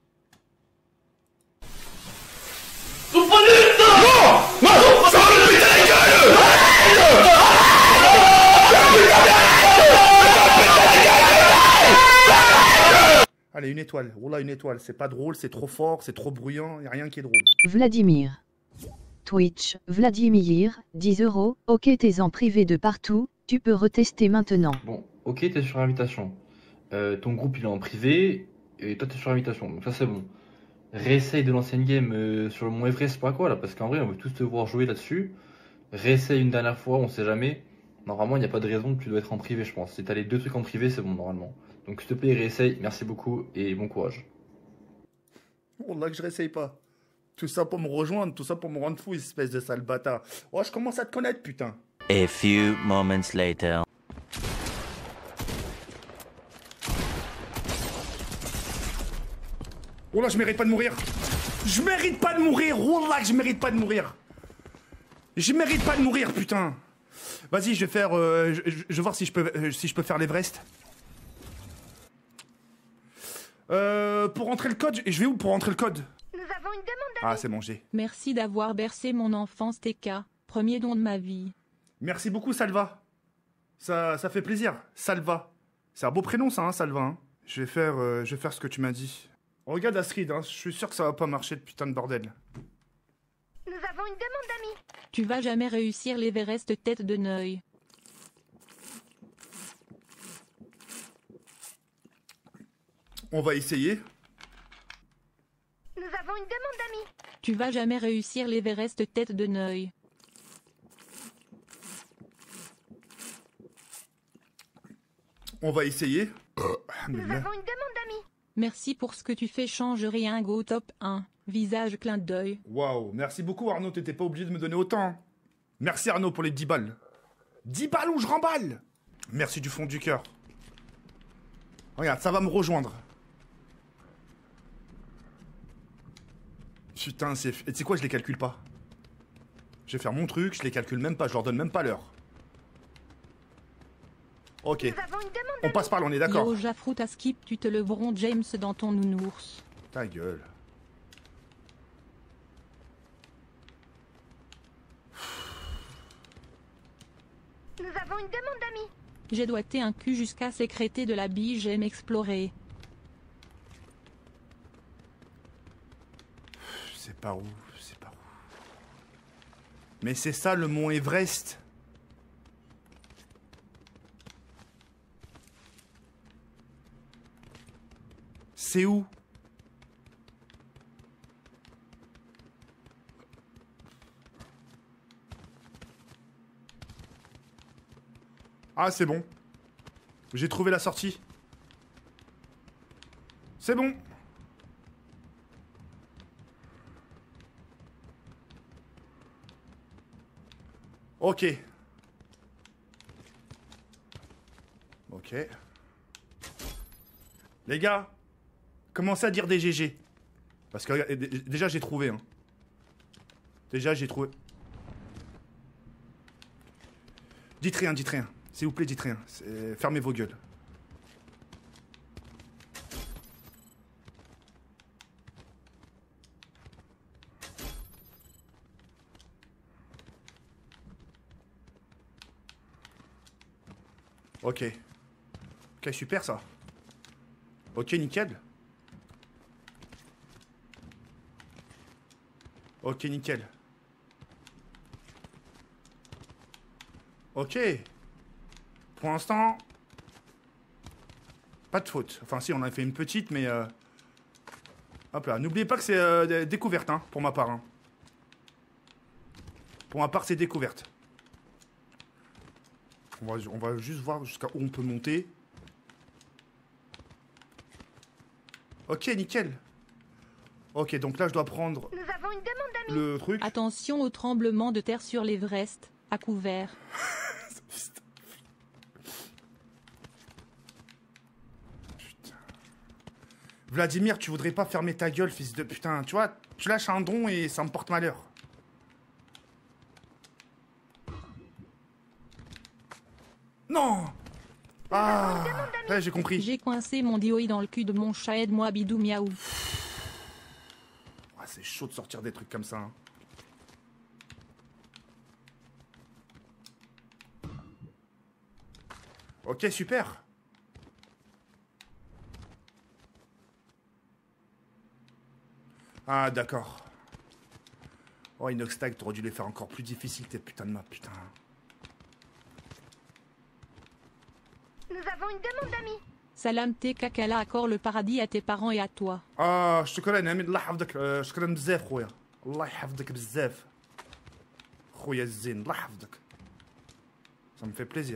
Allez, une étoile. Oula, une étoile. C'est pas drôle, c'est trop fort, c'est trop bruyant, y a rien qui est drôle. Vladimir. Twitch, Vladimir, dix euros. Ok, t'es en privé de partout. Tu peux retester maintenant. Bon, ok, t'es sur invitation. Euh, ton groupe il est en privé et toi t'es sur invitation, donc ça c'est bon. Réessaye de lancer une game euh, sur le Mont Everest, pas quoi là, parce qu'en vrai on veut tous te voir jouer là-dessus. Réessaye une dernière fois, on sait jamais. Normalement il n'y a pas de raison que tu dois être en privé, je pense. Si t'as les deux trucs en privé, c'est bon normalement. Donc s'il te plaît, réessaye, merci beaucoup et bon courage. Oula, que je réessaye pas. Tout ça pour me rejoindre, tout ça pour me rendre fou, espèce de sale bâtard. Oh, je commence à te connaître, putain. A few moments later. Oh là, je mérite pas de mourir. Je mérite pas de mourir. Oh là, que je mérite pas de mourir. Je mérite pas de mourir, putain. Vas-y, je vais faire. Euh, je, je- je vais voir si je peux, euh, si je peux faire l'Everest. Euh, pour rentrer le code, je vais où pour rentrer le code? Nous avons une demande Ah, c'est bon, j'ai. Merci d'avoir bercé mon enfance T K. Premier don de ma vie. Merci beaucoup, Salva. Ça, ça fait plaisir. Salva. C'est un beau prénom, ça, hein, Salva. Hein. Je vais faire, euh, je vais faire ce que tu m'as dit. Regarde Astrid, hein, je suis sûr que ça va pas marcher de putain de bordel. Nous avons une demande d'amis. Tu vas jamais réussir l'Everest tête de Neuil. On va essayer. Nous avons une demande d'amis. Tu vas jamais réussir l'Everest tête de Neuil. On va essayer. Nous avons une demande d'amis. Merci pour ce que tu fais, change rien, go top un. Visage clin d'œil. Waouh, merci beaucoup Arnaud, t'étais pas obligé de me donner autant. Merci Arnaud pour les dix balles. dix balles ou je remballe. Merci du fond du cœur. Regarde, ça va me rejoindre. Putain, c'est... Et tu sais quoi, je les calcule pas. Je vais faire mon truc, je les calcule même pas, je leur donne même pas l'heure. Ok. On passe par là, on est d'accord. Yo, Jafrou, t'as skip, tu te leverons James dans ton nounours. Ta gueule. Nous avons une demande d'amis. J'ai doigté un cul jusqu'à sécréter de la bille, j'aime explorer. C'est pas où, c'est pas où. Mais c'est ça le mont Everest. C'est où? Ah, c'est bon. J'ai trouvé la sortie. C'est bon. Ok. Ok. Les gars, commencez à dire des G G. Parce que regarde, déjà j'ai trouvé. Hein. Déjà j'ai trouvé. Dites rien, dites rien. S'il vous plaît, dites rien. Fermez vos gueules. Ok. Ok, super ça. Ok, nickel. Ok, nickel. Ok. Pour l'instant, pas de faute. Enfin, si, on a fait une petite, mais... Euh... Hop là. N'oubliez pas que c'est euh, découverte, hein, pour ma part. Hein. Pour ma part, c'est découverte. On va, on va juste voir jusqu'à où on peut monter. Ok, nickel. Ok, donc là, je dois prendre Nous avons une demande d'amis. le truc. Attention au tremblement de terre sur l'Everest, à couvert. Vladimir, tu voudrais pas fermer ta gueule, fils de putain. Tu vois, tu lâches un don et ça me porte malheur. Non. Ah, ouais, j'ai compris. J'ai coincé mon dioï dans le cul de mon chat, aide-moi bidou miaou. Ah, c'est chaud de sortir des trucs comme ça. Hein. Ok, super. Ah, d'accord. Oh, Inoxtag, t'aurais dû les faire encore plus difficiles, tes putains de maps, putain. Nous avons une demande d'amis. Salam te kakala, accorde le paradis à tes parents et à toi. Ah, شكرا نعمي الله يحفظك شكرا بزاف خويا الله يحفظك بزاف خويا الزين الله يحفظك. Ça me fait plaisir.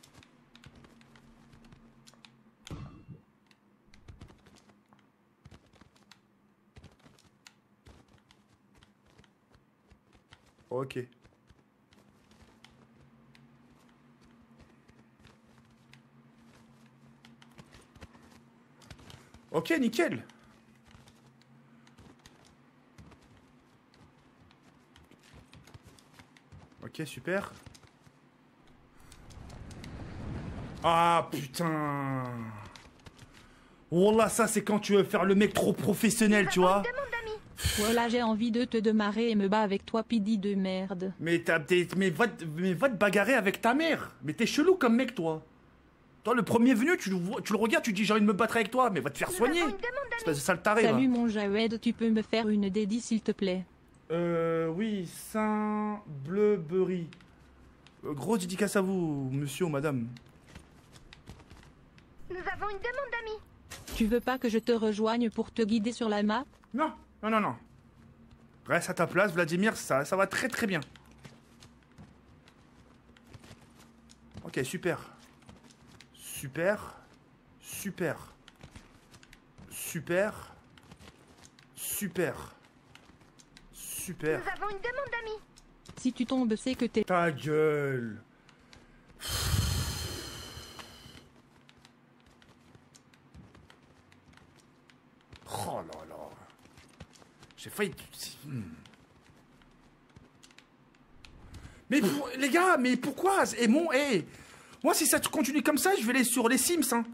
Ok. Ok, nickel. Ok, super. Ah, putain. Wallah, ça, c'est quand tu veux faire le mec trop professionnel, tu vois. Voilà, j'ai envie de te démarrer et me bats avec toi, pidi de merde. Mais, t'as, mais, va, mais va te bagarrer avec ta mère. Mais t'es chelou comme mec, toi. Toi, le premier venu, tu le, vois- tu le regardes, tu dis j'ai envie de me battre avec toi, mais va te faire soigner. Espèce de sale taré, Salut va. mon Jawed, tu peux me faire une dédie s'il te plaît? Euh, oui, Saint Bleuberry. Euh, gros dédicace à vous, monsieur ou madame. Nous avons une demande d'amis. Tu veux pas que je te rejoigne pour te guider sur la map? Non, non, non, non. Reste à ta place, Vladimir, ça, ça va très très bien. Ok, super. Super. Super. Super. Super. Super. Nous avons une demande d'amis. Si tu tombes, c'est que t'es... Ta gueule. Oh là là. J'ai failli... Hmm. Mais pour- les gars, mais pourquoi? Et mon... Hey, moi, si ça continue comme ça, je vais aller sur les Sims, hein.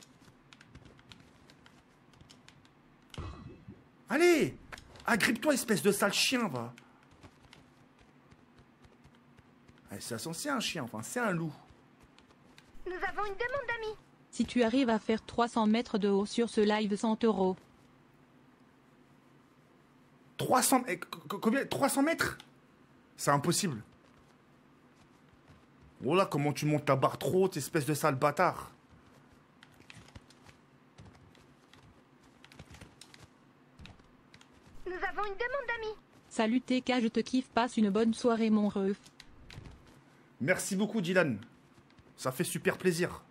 Allez, agrippe-toi, espèce de sale chien, va. Allez, c'est c'est un chien, enfin, c'est un loup. Nous avons une demande d'amis. Si tu arrives à faire trois cents mètres de haut sur ce live, cent euros. trois cents... eh, co- combien? trois cents mètres? C'est impossible. Oh là, comment tu montes ta barre trop haute, espèce de sale bâtard. Nous avons une demande d'amis. Salut T K, je te kiffe, passe une bonne soirée mon ref. Merci beaucoup, Dylan. Ça fait super plaisir.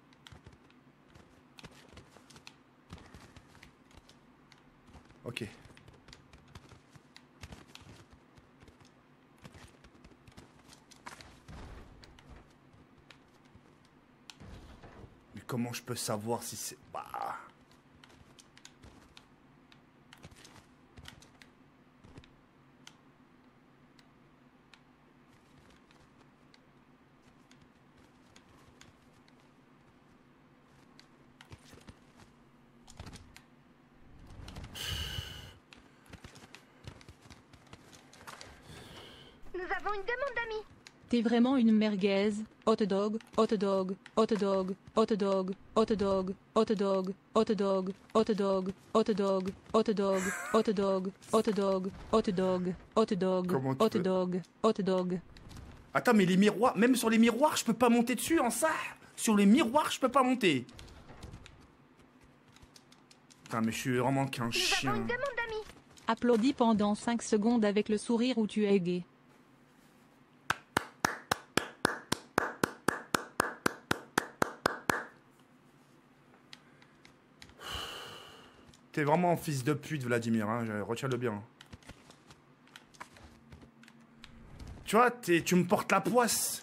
Ok. Mais comment je peux savoir si c'est... Bah... Nous avons une demande d'amis. T'es vraiment une merguez. Hot dog, hot dog, hot dog, hot dog, hot dog, hot dog, hot dog, hot dog, hot dog, hot dog, hot dog, hot dog, hot dog, hot dog, Comment tu hot peux- dog, hot dog. Attends, mais les miroirs, même sur les miroirs, je peux pas monter dessus en ça. Sur les miroirs, je peux pas monter. Putain, mais je suis vraiment qu'un Nous avons chien. une demande d'amis. Applaudis pendant cinq secondes avec le sourire où tu es gay. T'es vraiment un fils de pute, Vladimir, hein, je- retiens-le bien. Tu vois, t'es- tu me portes la poisse.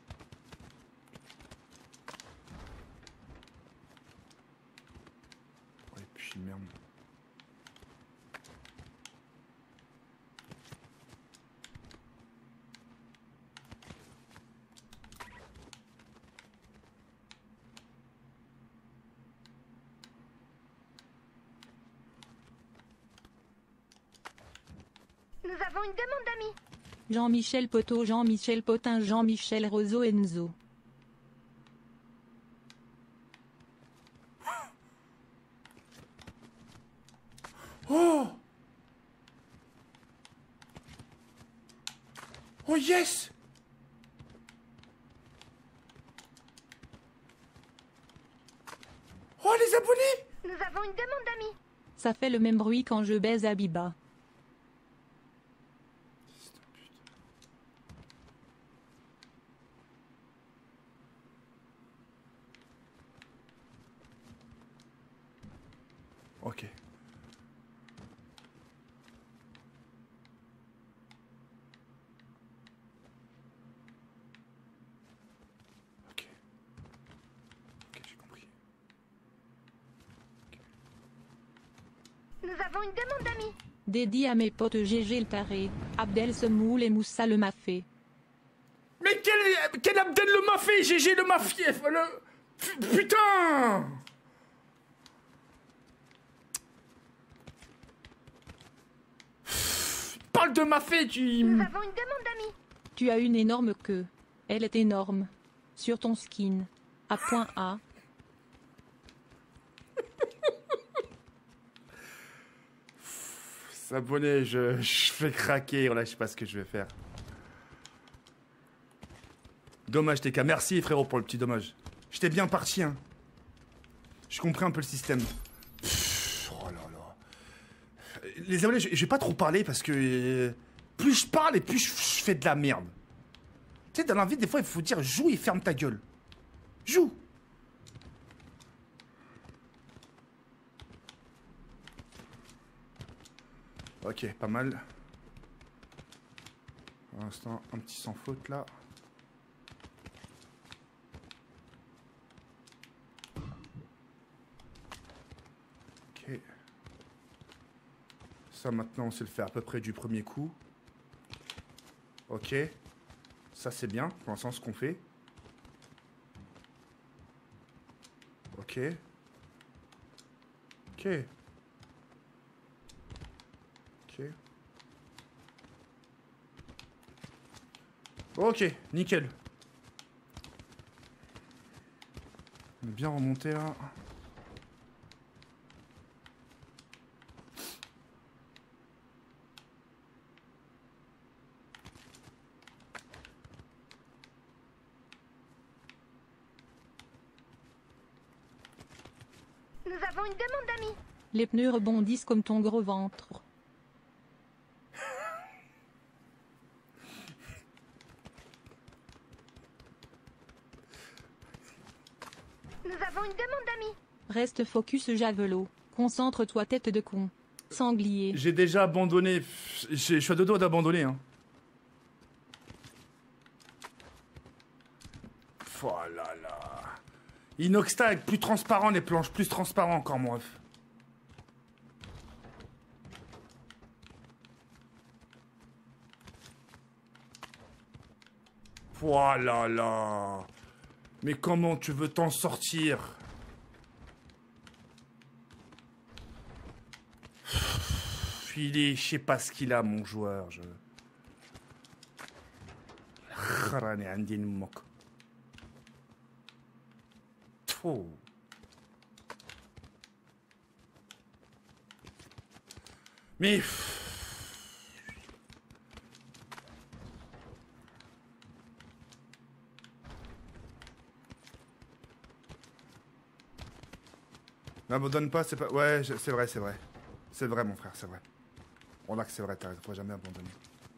Et puis merde. Nous avons une demande d'amis. Jean-Michel Poteau, Jean-Michel Potin, Jean-Michel Roseau Enzo. Oh! Oh yes! Oh les abonnés! Nous avons une demande d'amis. Ça fait le même bruit quand je baise Abiba. Ok. Ok. Ok, j'ai compris. Nous avons une demande d'amis. Dédié à mes potes G G le taré, Abdel Semoul et Moussa le Mafé. Mais quel, quel Abdel le mafé, G G le mafié, le... Pu- Putain! Parle de mafé, tu... Nous avons une demande d'amis. Tu as une énorme queue. Elle est énorme. Sur ton skin. À point A. S'abonner, je, je fais craquer. Voilà, je sais pas ce que je vais faire. Dommage, T K. Merci, frérot, pour le petit dommage. J'étais bien parti, hein. J'ai compris un peu le système. Pff, oh là là. Les abonnés, je, je vais pas trop parler parce que... Euh, plus je parle et plus je, je fais de la merde. Tu sais, dans la vie, des fois, il faut dire joue et ferme ta gueule. Joue. Ok, pas mal. Pour l'instant, un petit sans faute là. Ok. Ça maintenant, on sait le faire à peu près du premier coup. Ok. Ça c'est bien, pour l'instant ce qu'on fait. Ok. Ok. Ok. Ok, nickel. On est bien remonté là. Nous avons une demande d'amis. Les pneus rebondissent comme ton gros ventre. Nous avons une demande d'amis. Reste focus, javelot. Concentre-toi, tête de con. Sanglier. J'ai déjà abandonné. Je suis à deux doigts d'abandonner. Hein. Oh là là. Inoxtag, plus transparent les planches, plus transparent encore, mon ref. Oh là là. Mais comment tu veux t'en sortir? Il est, je sais pas ce qu'il a, mon joueur. Je... Oh. Mais... N'abandonne pas, c'est pas... Ouais, c'est vrai, c'est vrai. C'est vrai, mon frère, c'est vrai. On a que c'est vrai, t'as raison, faut jamais abandonner.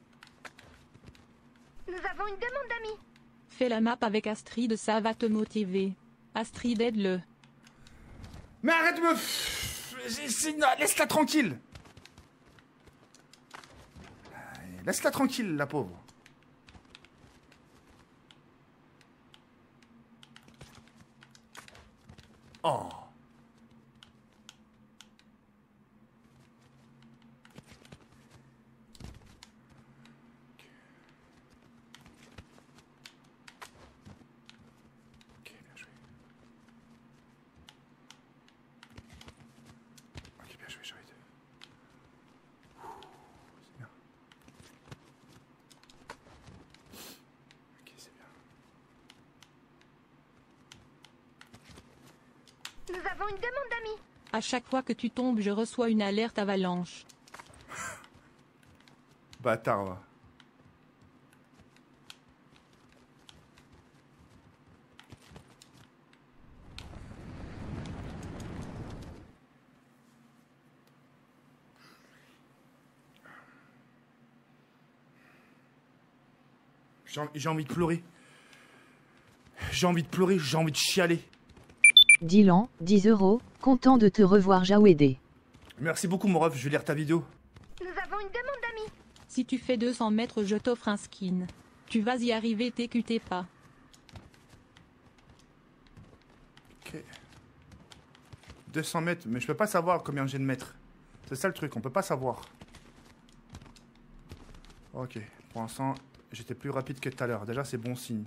Nous avons une demande d'amis. Fais la map avec Astrid, ça va te motiver. Astrid, aide-le. Mais arrête de me... Laisse-la tranquille. Laisse-la tranquille, la pauvre. Oh. Nous avons une demande d'amis. À chaque fois que tu tombes, je reçois une alerte avalanche. Bâtard, va. J'ai envie de pleurer. J'ai envie de pleurer, j'ai envie de chialer. Dylan, dix euros, content de te revoir Jawedé. Merci beaucoup mon ref, je vais lire ta vidéo. Nous avons une demande d'amis. Si tu fais deux cents mètres, je t'offre un skin. Tu vas y arriver, T Q T pas. Ok. deux cents mètres, mais je peux pas savoir combien j'ai de mètres. C'est ça le truc, on peut pas savoir. Ok, pour l'instant, j'étais plus rapide que tout à l'heure. Déjà, c'est bon signe.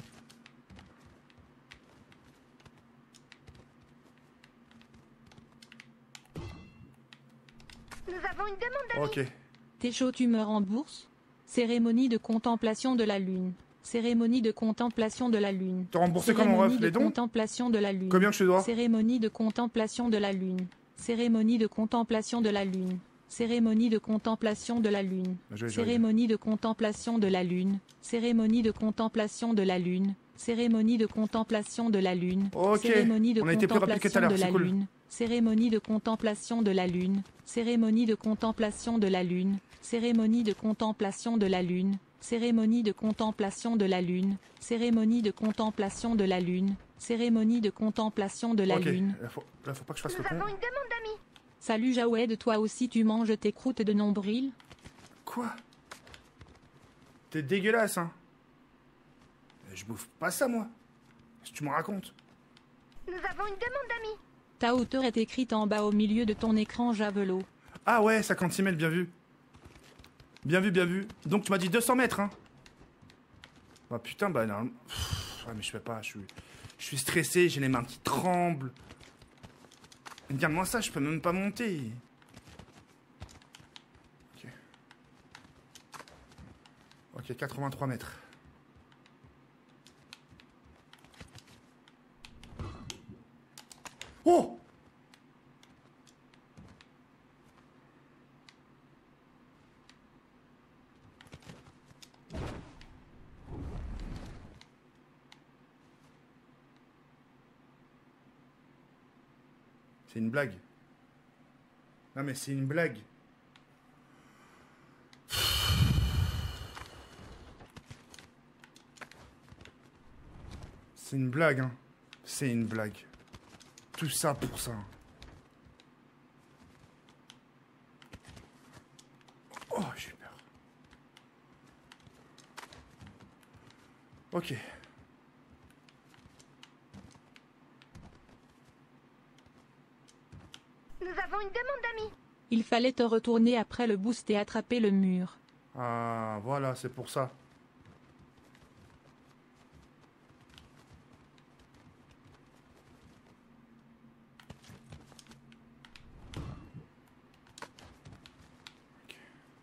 Nous avons une demande d'amis. Ok. T'es chaud, tu me rembourses? Cérémonie de contemplation de la lune. Cérémonie de contemplation de la lune. T'as remboursé comment, ref, les dons? Contemplation de la lune. Combien je te dois? Cérémonie de contemplation de la lune. Cérémonie de contemplation de la lune. Cérémonie de contemplation de la lune. Je vais jouer. Cérémonie de contemplation de la lune. Cérémonie de contemplation de la lune. Cérémonie de contemplation de la lune. Ok, Cérémonie de on a été plus rapide que tout à contemplation l'heure, de c'est la cool. lune. Cérémonie de contemplation de la lune. Cérémonie de contemplation de la lune. Cérémonie de contemplation de la lune. Cérémonie de contemplation de la lune. Cérémonie de contemplation de la lune. Cérémonie de contemplation de la Ok, lune. là faut, là, faut pas que je fasse Nous le con. avons une demande d'amis. Salut Jawed, toi aussi tu manges tes croûtes de nombril? Quoi? T'es dégueulasse, hein? Je bouffe pas ça, moi. Si tu me racontes. Nous avons une demande d'amis. Ta hauteur est écrite en bas au milieu de ton écran Javelot. Ah ouais, cinquante mètres, bien vu. Bien vu, bien vu. Donc tu m'as dit deux cents mètres, hein? Bah putain, bah non. Pff, ouais, mais je fais pas, je suis, je suis stressé, j'ai les mains qui tremblent. Regarde-moi ça, je peux même pas monter. Ok. Ok, quatre-vingt-trois mètres. Oh! C'est une blague. Non mais c'est une blague. C'est une blague, hein. C'est une blague. Tout ça pour ça. Oh, j'ai peur. Ok. Nous avons une demande d'amis. Il fallait te retourner après le boost et attraper le mur. Ah, voilà, c'est pour ça. Ok.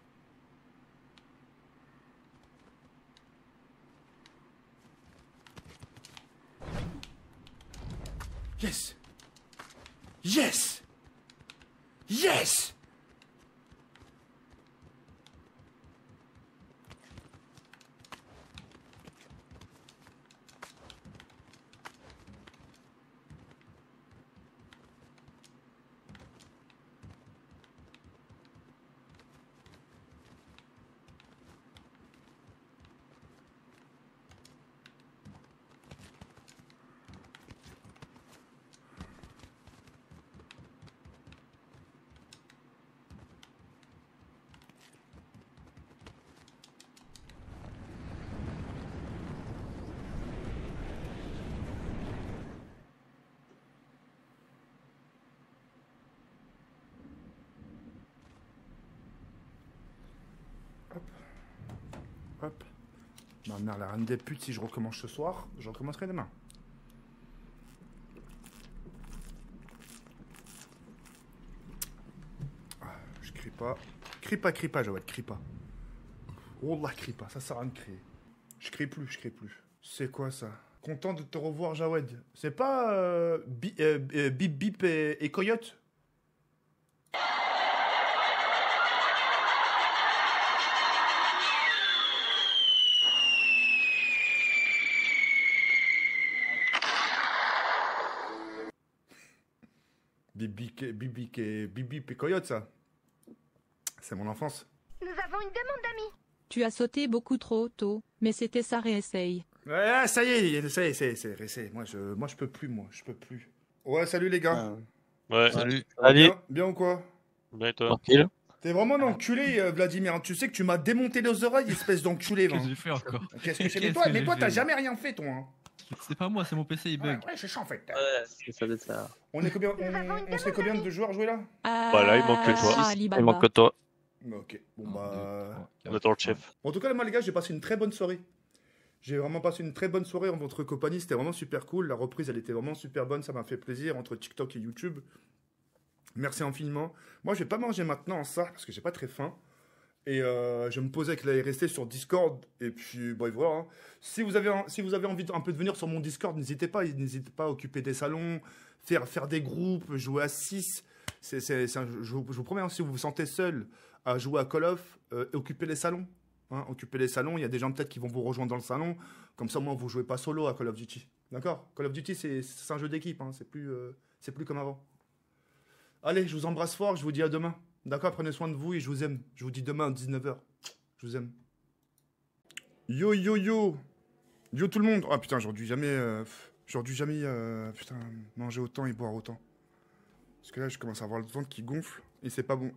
Yes! Yes! Yes! Hop. Ma mère, la reine des putes, si je recommence ce soir, je recommencerai demain. Ah, je crie pas. Crie pas, crie pas, Joël, crie pas. Oh là, crie pas, ça sert à rien de crier. Je crie plus, je crie plus. C'est quoi ça? Content de te revoir, Jawed. C'est pas euh, bi, euh, euh, Bip Bip et, et Coyote? Bibi Bibi Bibi et Coyote, ça. C'est mon enfance. Nous avons une demande d'amis. Tu as sauté beaucoup trop tôt, mais c'était ça, réessaye. Ouais, ça y est, ça y est, c'est, c'est, c'est, moi je, moi je peux plus, moi, je peux plus. Ouais, salut les gars. Ouais. Salut. Salut. Bien, bien ou quoi? Bien et toi? Tranquille. T'es vraiment un enculé, euh, Vladimir. Tu sais que tu m'as démonté les oreilles, espèce d'enculé. Qu'est-ce que j'ai fait encore? Qu'est-ce que j'ai fait? Qu'est-ce Toi, que mais j'ai toi, fait, t'as moi jamais rien fait, toi. Hein. C'est pas moi, c'est mon P C, il bug. Ouais, ouais, c'est chiant en fait. Ouais, ça doit être ça. On est combien, on, on serait combien de joueurs à jouer là? Ah, Voilà, il manque que toi. Alibaba. Il manque que toi. Ok, bon bah. On attend le chef. En tout cas, moi les gars, j'ai passé une très bonne soirée. J'ai vraiment passé une très bonne soirée en votre compagnie, c'était vraiment super cool. La reprise, elle était vraiment super bonne, ça m'a fait plaisir entre TikTok et YouTube. Merci infiniment. Moi, je vais pas manger maintenant ça parce que j'ai pas très faim. Et euh, je vais me poser avec la R S T sur Discord. Et puis, bon, voilà. Hein. Si vous avez, si vous avez envie un peu de venir sur mon Discord, n'hésitez pas. N'hésitez pas à occuper des salons, faire, faire des groupes, jouer à six. C'est, c'est, c'est un- je, vous, je vous promets, hein, si vous vous sentez seul à jouer à Call of, euh, occupez les salons. Hein, occupez les salons. Il y a des gens peut-être qui vont vous rejoindre dans le salon. Comme ça, moi, vous jouez pas solo à Call of Duty. D'accord? Call of Duty, c'est, c'est un jeu d'équipe. Hein, c'est plus, euh, c'est plus comme avant. Allez, je vous embrasse fort. Je vous dis à demain. D'accord? Prenez soin de vous et je vous aime. Je vous dis demain à dix-neuf heures. Je vous aime. Yo, yo, yo. Yo tout le monde. Ah putain, j'aurais dû jamais... Euh, j'aurais dû jamais... Euh, putain, manger autant et boire autant. Parce que là, je commence à avoir le ventre qui gonfle et c'est pas bon.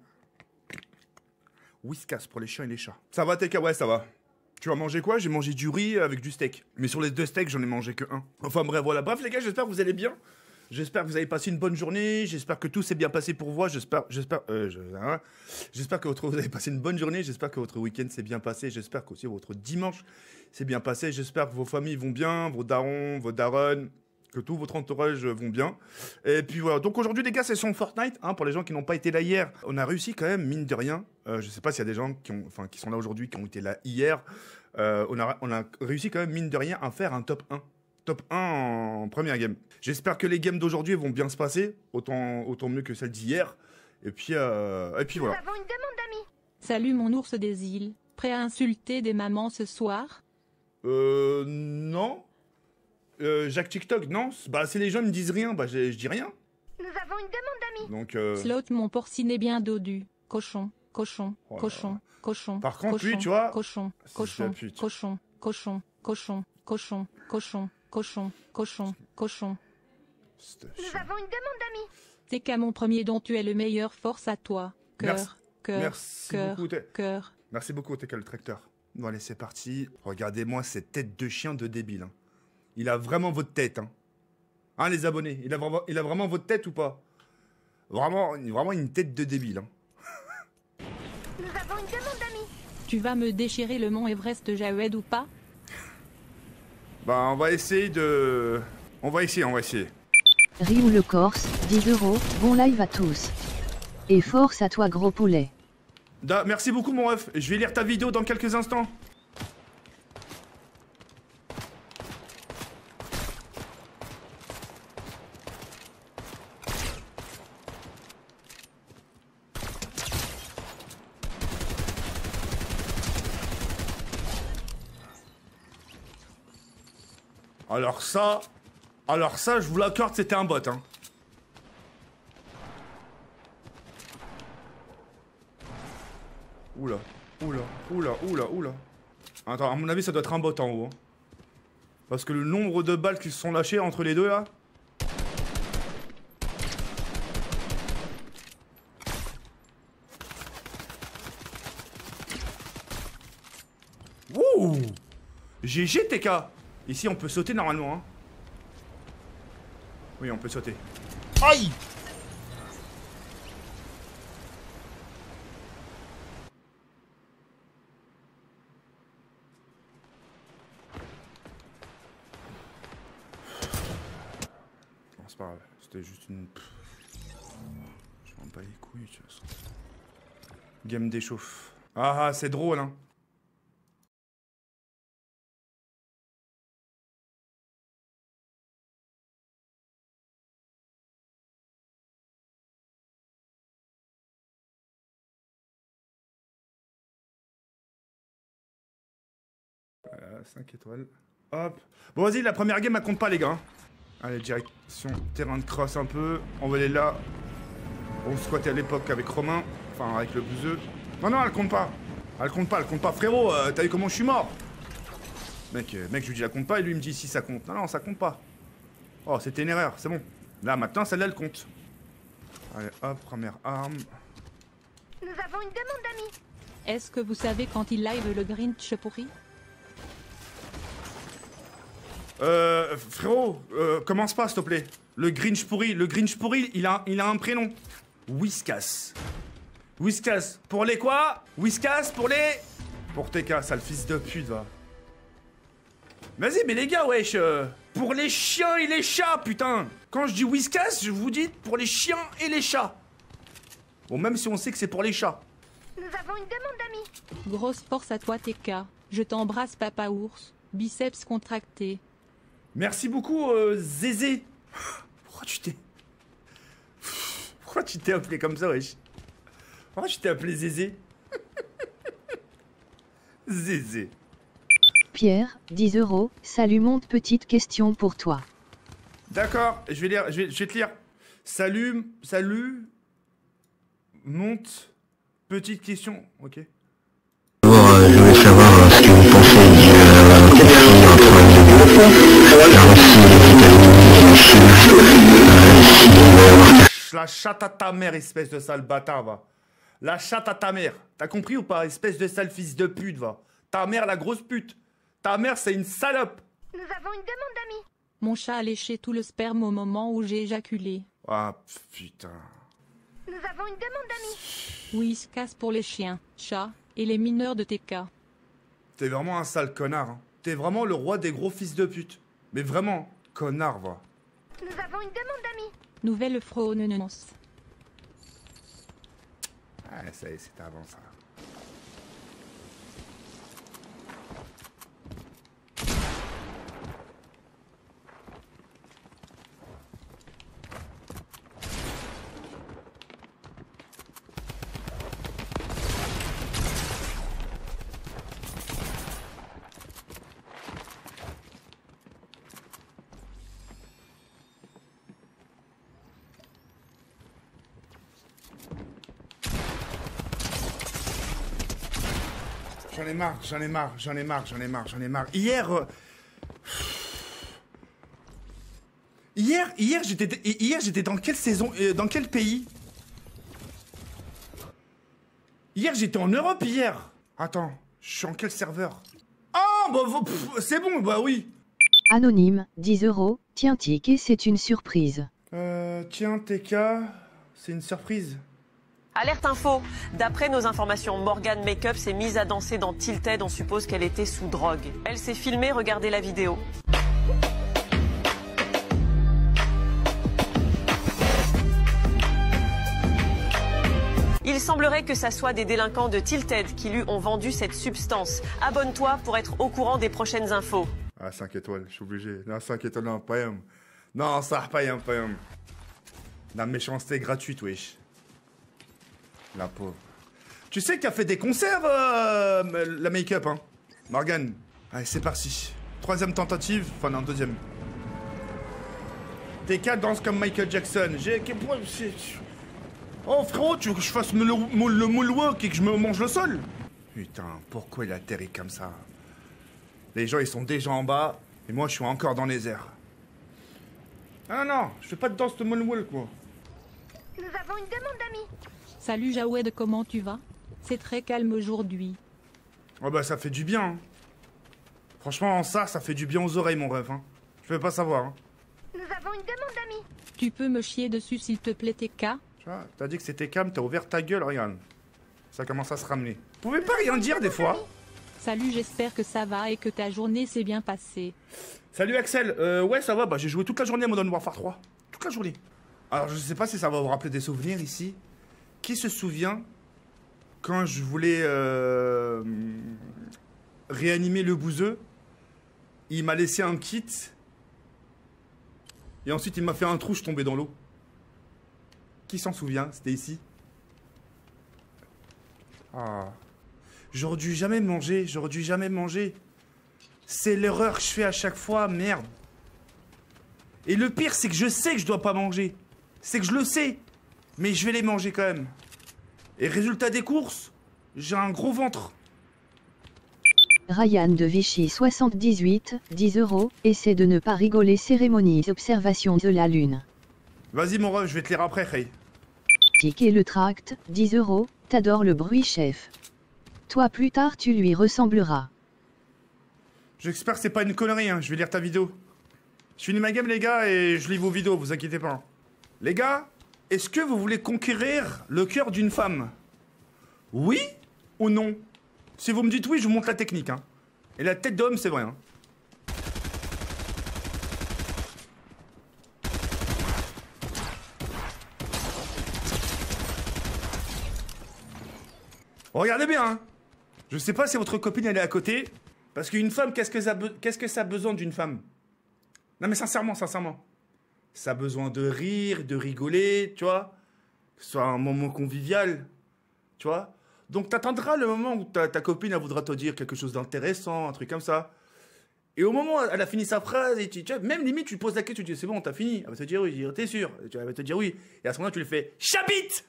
Whiskas pour les chiens et les chats. Ça va, T K? Ouais, ça va. Tu vas manger quoi? J'ai mangé du riz avec du steak. Mais sur les deux steaks, j'en ai mangé que un. Enfin bref, voilà. Bref, les gars, j'espère que vous allez bien. J'espère que vous avez passé une bonne journée. J'espère que tout s'est bien passé pour vous. J'espère... J'espère... Euh, je, hein, j'espère que votre, vous avez passé une bonne journée. J'espère que votre week-end s'est bien passé. J'espère qu'aussi votre dimanche s'est bien passé. J'espère que vos familles vont bien, vos darons, vos darons, que tout votre entourage vont bien. Et puis voilà. Donc aujourd'hui, les gars, c'est son Fortnite. Hein, pour les gens qui n'ont pas été là hier, on a réussi quand même, mine de rien. Euh, je sais pas s'il y a des gens qui, ont, enfin, qui sont là aujourd'hui, qui ont été là hier. Euh, on, a, on a réussi quand même, mine de rien, à faire un top un. Top un en première game. J'espère que les games d'aujourd'hui vont bien se passer, autant, autant mieux que celles d'hier. Et puis, euh, et puis voilà. Nous avons une demande d'amis. Salut mon ours des îles. Prêt à insulter des mamans ce soir? Euh, non. Euh, Jacques TikTok, non. Bah, si les gens me disent rien, bah, je, je dis rien. Nous avons une demande d'amis. Donc, euh... Slot mon porcinet bien dodu. Cochon, cochon, Oh là cochon, cochon. Par contre, cochon, lui, tu vois, Cochon, c'est cochon, la pute. cochon, cochon, cochon, cochon, cochon, cochon, cochon, cochon. Nous avons une demande d'amis. C'est qu'à mon premier don tu es le meilleur, force à toi. Merci. Cœur, cœur, Merci cœur, beaucoup, T- cœur. Merci beaucoup, T K le tracteur. Bon, allez, c'est parti. Regardez-moi cette tête de chien de débile. Hein. Il a vraiment votre tête. Hein, hein les abonnés, il a, vraiment, il a vraiment votre tête ou pas? Vraiment, vraiment une tête de débile. Hein. Nous avons une demande d'amis. Tu vas me déchirer le mont Everest, Jawed, ou pas? Bah, on va essayer de... On va essayer, on va essayer. Ryu le Corse, dix euros, bon live à tous. Et force à toi gros poulet. Da, merci beaucoup mon ref. Je vais lire ta vidéo dans quelques instants. Alors ça... Alors ça, je vous l'accorde, c'était un bot, hein. Oula, oula, oula, oula, oula. Attends, à mon avis, ça doit être un bot en haut. Hein. Parce que le nombre de balles qui se sont lâchées entre les deux, là... Ouh! G G T K! Ici, on peut sauter normalement, hein. Oui, on peut sauter. Aïe! Non, c'est pas grave. C'était juste une... Je m'en bats les couilles, tu vois. Game d'échauffe. Ah, ah, c'est drôle, hein. Voilà, cinq étoiles. Hop. Bon, vas-y, la première game, elle compte pas, les gars. Allez, direction terrain de cross un peu. On va aller là. On squattait à l'époque avec Romain. Enfin, avec le bouseux. Non, non, elle compte pas. Elle compte pas, elle compte pas. Frérot, euh, t'as vu comment je suis mort? Mec, euh, mec, je lui dis, elle compte pas. Et lui, il me dit, si, ça compte. Non, non, ça compte pas. Oh, c'était une erreur, c'est bon. Là, maintenant, celle-là, elle compte. Allez, hop, première arme. Nous avons une demande d'amis. Est-ce que vous savez quand il live le Grinch pourri? Euh, frérot, euh, commence pas, s'il te plaît. Le Grinch pourri, le Grinch pourri, il a, il a un prénom. Whiskas. Whiskas. Pour les quoi? Whiskas pour les... Pour T K, sale fils de pute, va. Vas-y, mais les gars, wesh. Euh, pour les chiens et les chats, putain. Quand je dis Whiskas, je vous dis pour les chiens et les chats. Bon, même si on sait que c'est pour les chats. Nous avons une demande d'amis. Grosse force à toi T K. Je t'embrasse papa ours. Biceps contractés. Merci beaucoup, euh, Zézé. Pourquoi tu t'es... Pourquoi tu t'es appelé comme ça, wesh? Pourquoi tu t'es appelé Zézé? Zézé. Pierre, dix euros. Salut, monte, petite question pour toi. D'accord, je vais lire, je vais, je vais te lire. Salut, salut. Monte. Petite question, ok. Je voulais savoir ce que vous pensez du euh, conflit entre la Russie et les États-Unis. La chatte à ta mère, espèce de sale bâtard, va. La chatte à ta mère. T'as compris ou pas, espèce de sale fils de pute, va. Ta mère, la grosse pute. Ta mère, c'est une salope. Nous avons une demande d'amis. Mon chat a léché tout le sperme au moment où j'ai éjaculé. Ah, putain. Nous avons une demande d'amis. Oui, se casse pour les chiens, chats et les mineurs de T K. T'es vraiment un sale connard, hein. T'es vraiment le roi des gros fils de pute. Mais vraiment, connard, va. Nous avons une demande d'amis. Nouvelle fraudulence. Ah, ça y est, c'était avant ça. J'en ai marre, j'en ai marre, j'en ai marre, j'en ai marre, j'en ai marre. Hier... euh, Hier, hier j'étais hier, j'étais dans quelle saison, euh, dans quel pays? Hier, j'étais en Europe, hier. Attends, je suis en quel serveur? Ah, bah, c'est bon, bah oui. Anonyme, dix euros. Tiens, Ticket, c'est une surprise. Euh, tiens, T K, c'est une surprise. Alerte info. D'après nos informations, Morgan Makeup s'est mise à danser dans Tilted. On suppose qu'elle était sous drogue. Elle s'est filmée, regardez la vidéo. Il semblerait que ça soit des délinquants de Tilted qui lui ont vendu cette substance. Abonne-toi pour être au courant des prochaines infos. Ah, cinq étoiles, je suis obligé. Non, cinq étoiles, non, pas un. Non, ça pas un, pas un. La méchanceté gratuite, wesh. La pauvre. Tu sais qu'elle fait des concerts, euh, la make-up, hein. Morgan. Allez, c'est parti. Troisième tentative. Enfin, non, deuxième. T K danse comme Michael Jackson. J'ai... Oh, frérot, tu veux que je fasse le, le, le moonwalk et que je me mange le sol? Putain, pourquoi il atterrit comme ça? Les gens, ils sont déjà en bas, et moi, je suis encore dans les airs. Ah non, non, je fais pas de danse de moonwalk, moi. Nous avons une demande d'amis. Salut Jawed, comment tu vas? C'est très calme aujourd'hui. Oh bah ça fait du bien. Hein. Franchement, ça, ça fait du bien aux oreilles, mon ref. Hein. Je peux pas savoir. Hein. Nous avons une demande d'amis. Tu peux me chier dessus s'il te plaît, T K? Tu vois, t'as dit que c'était calme, t'as ouvert ta gueule, regarde. Ça commence à se ramener. Vous pouvez pas rien dire des fois? Salut, j'espère que ça va et que ta journée s'est bien passée. Salut Axel, euh, ouais ça va, bah j'ai joué toute la journée à Modern Warfare trois. Toute la journée. Alors je sais pas si ça va vous rappeler des souvenirs ici. Qui se souvient quand je voulais euh, réanimer le bouseux, il m'a laissé un kit et ensuite il m'a fait un trou, je tombais dans l'eau. Qui s'en souvient? C'était ici. Ah. J'aurais dû jamais manger, j'aurais dû jamais manger. C'est l'erreur que je fais à chaque fois, merde. Et le pire, c'est que je sais que je dois pas manger. C'est que je le sais. Mais je vais les manger quand même. Et résultat des courses, j'ai un gros ventre. Ryan de Vichy soixante-dix-huit, dix euros. Essaie de ne pas rigoler. Cérémonies, observations de la lune. Vas-y mon ref, je vais te lire après, Ray. Ticket le tract, dix euros. T'adores le bruit, chef. Toi plus tard tu lui ressembleras. J'espère que c'est pas une connerie, hein. Je vais lire ta vidéo. Je finis ma game les gars et je lis vos vidéos, vous inquiétez pas. Les gars, est-ce que vous voulez conquérir le cœur d'une femme? Oui ou non? Si vous me dites oui, je vous montre la technique, hein. Et la tête d'homme, c'est vrai, hein. Regardez bien, hein. Je sais pas si votre copine elle est à côté, parce qu'une femme, qu'est-ce que ça, qu'est-ce que ça a besoin d'une femme? Non mais sincèrement, sincèrement. Ça a besoin de rire, de rigoler, tu vois. que ce soit un moment convivial, tu vois. Donc t'attendras le moment où ta, ta copine elle voudra te dire quelque chose d'intéressant, un truc comme ça. Et au moment où elle a fini sa phrase, et tu, tu vois, même limite tu te poses la question, tu dis c'est bon, t'as fini. Elle va te dire oui, t'es sûr. Elle va te dire oui. Et à ce moment-là tu lui fais Chabit.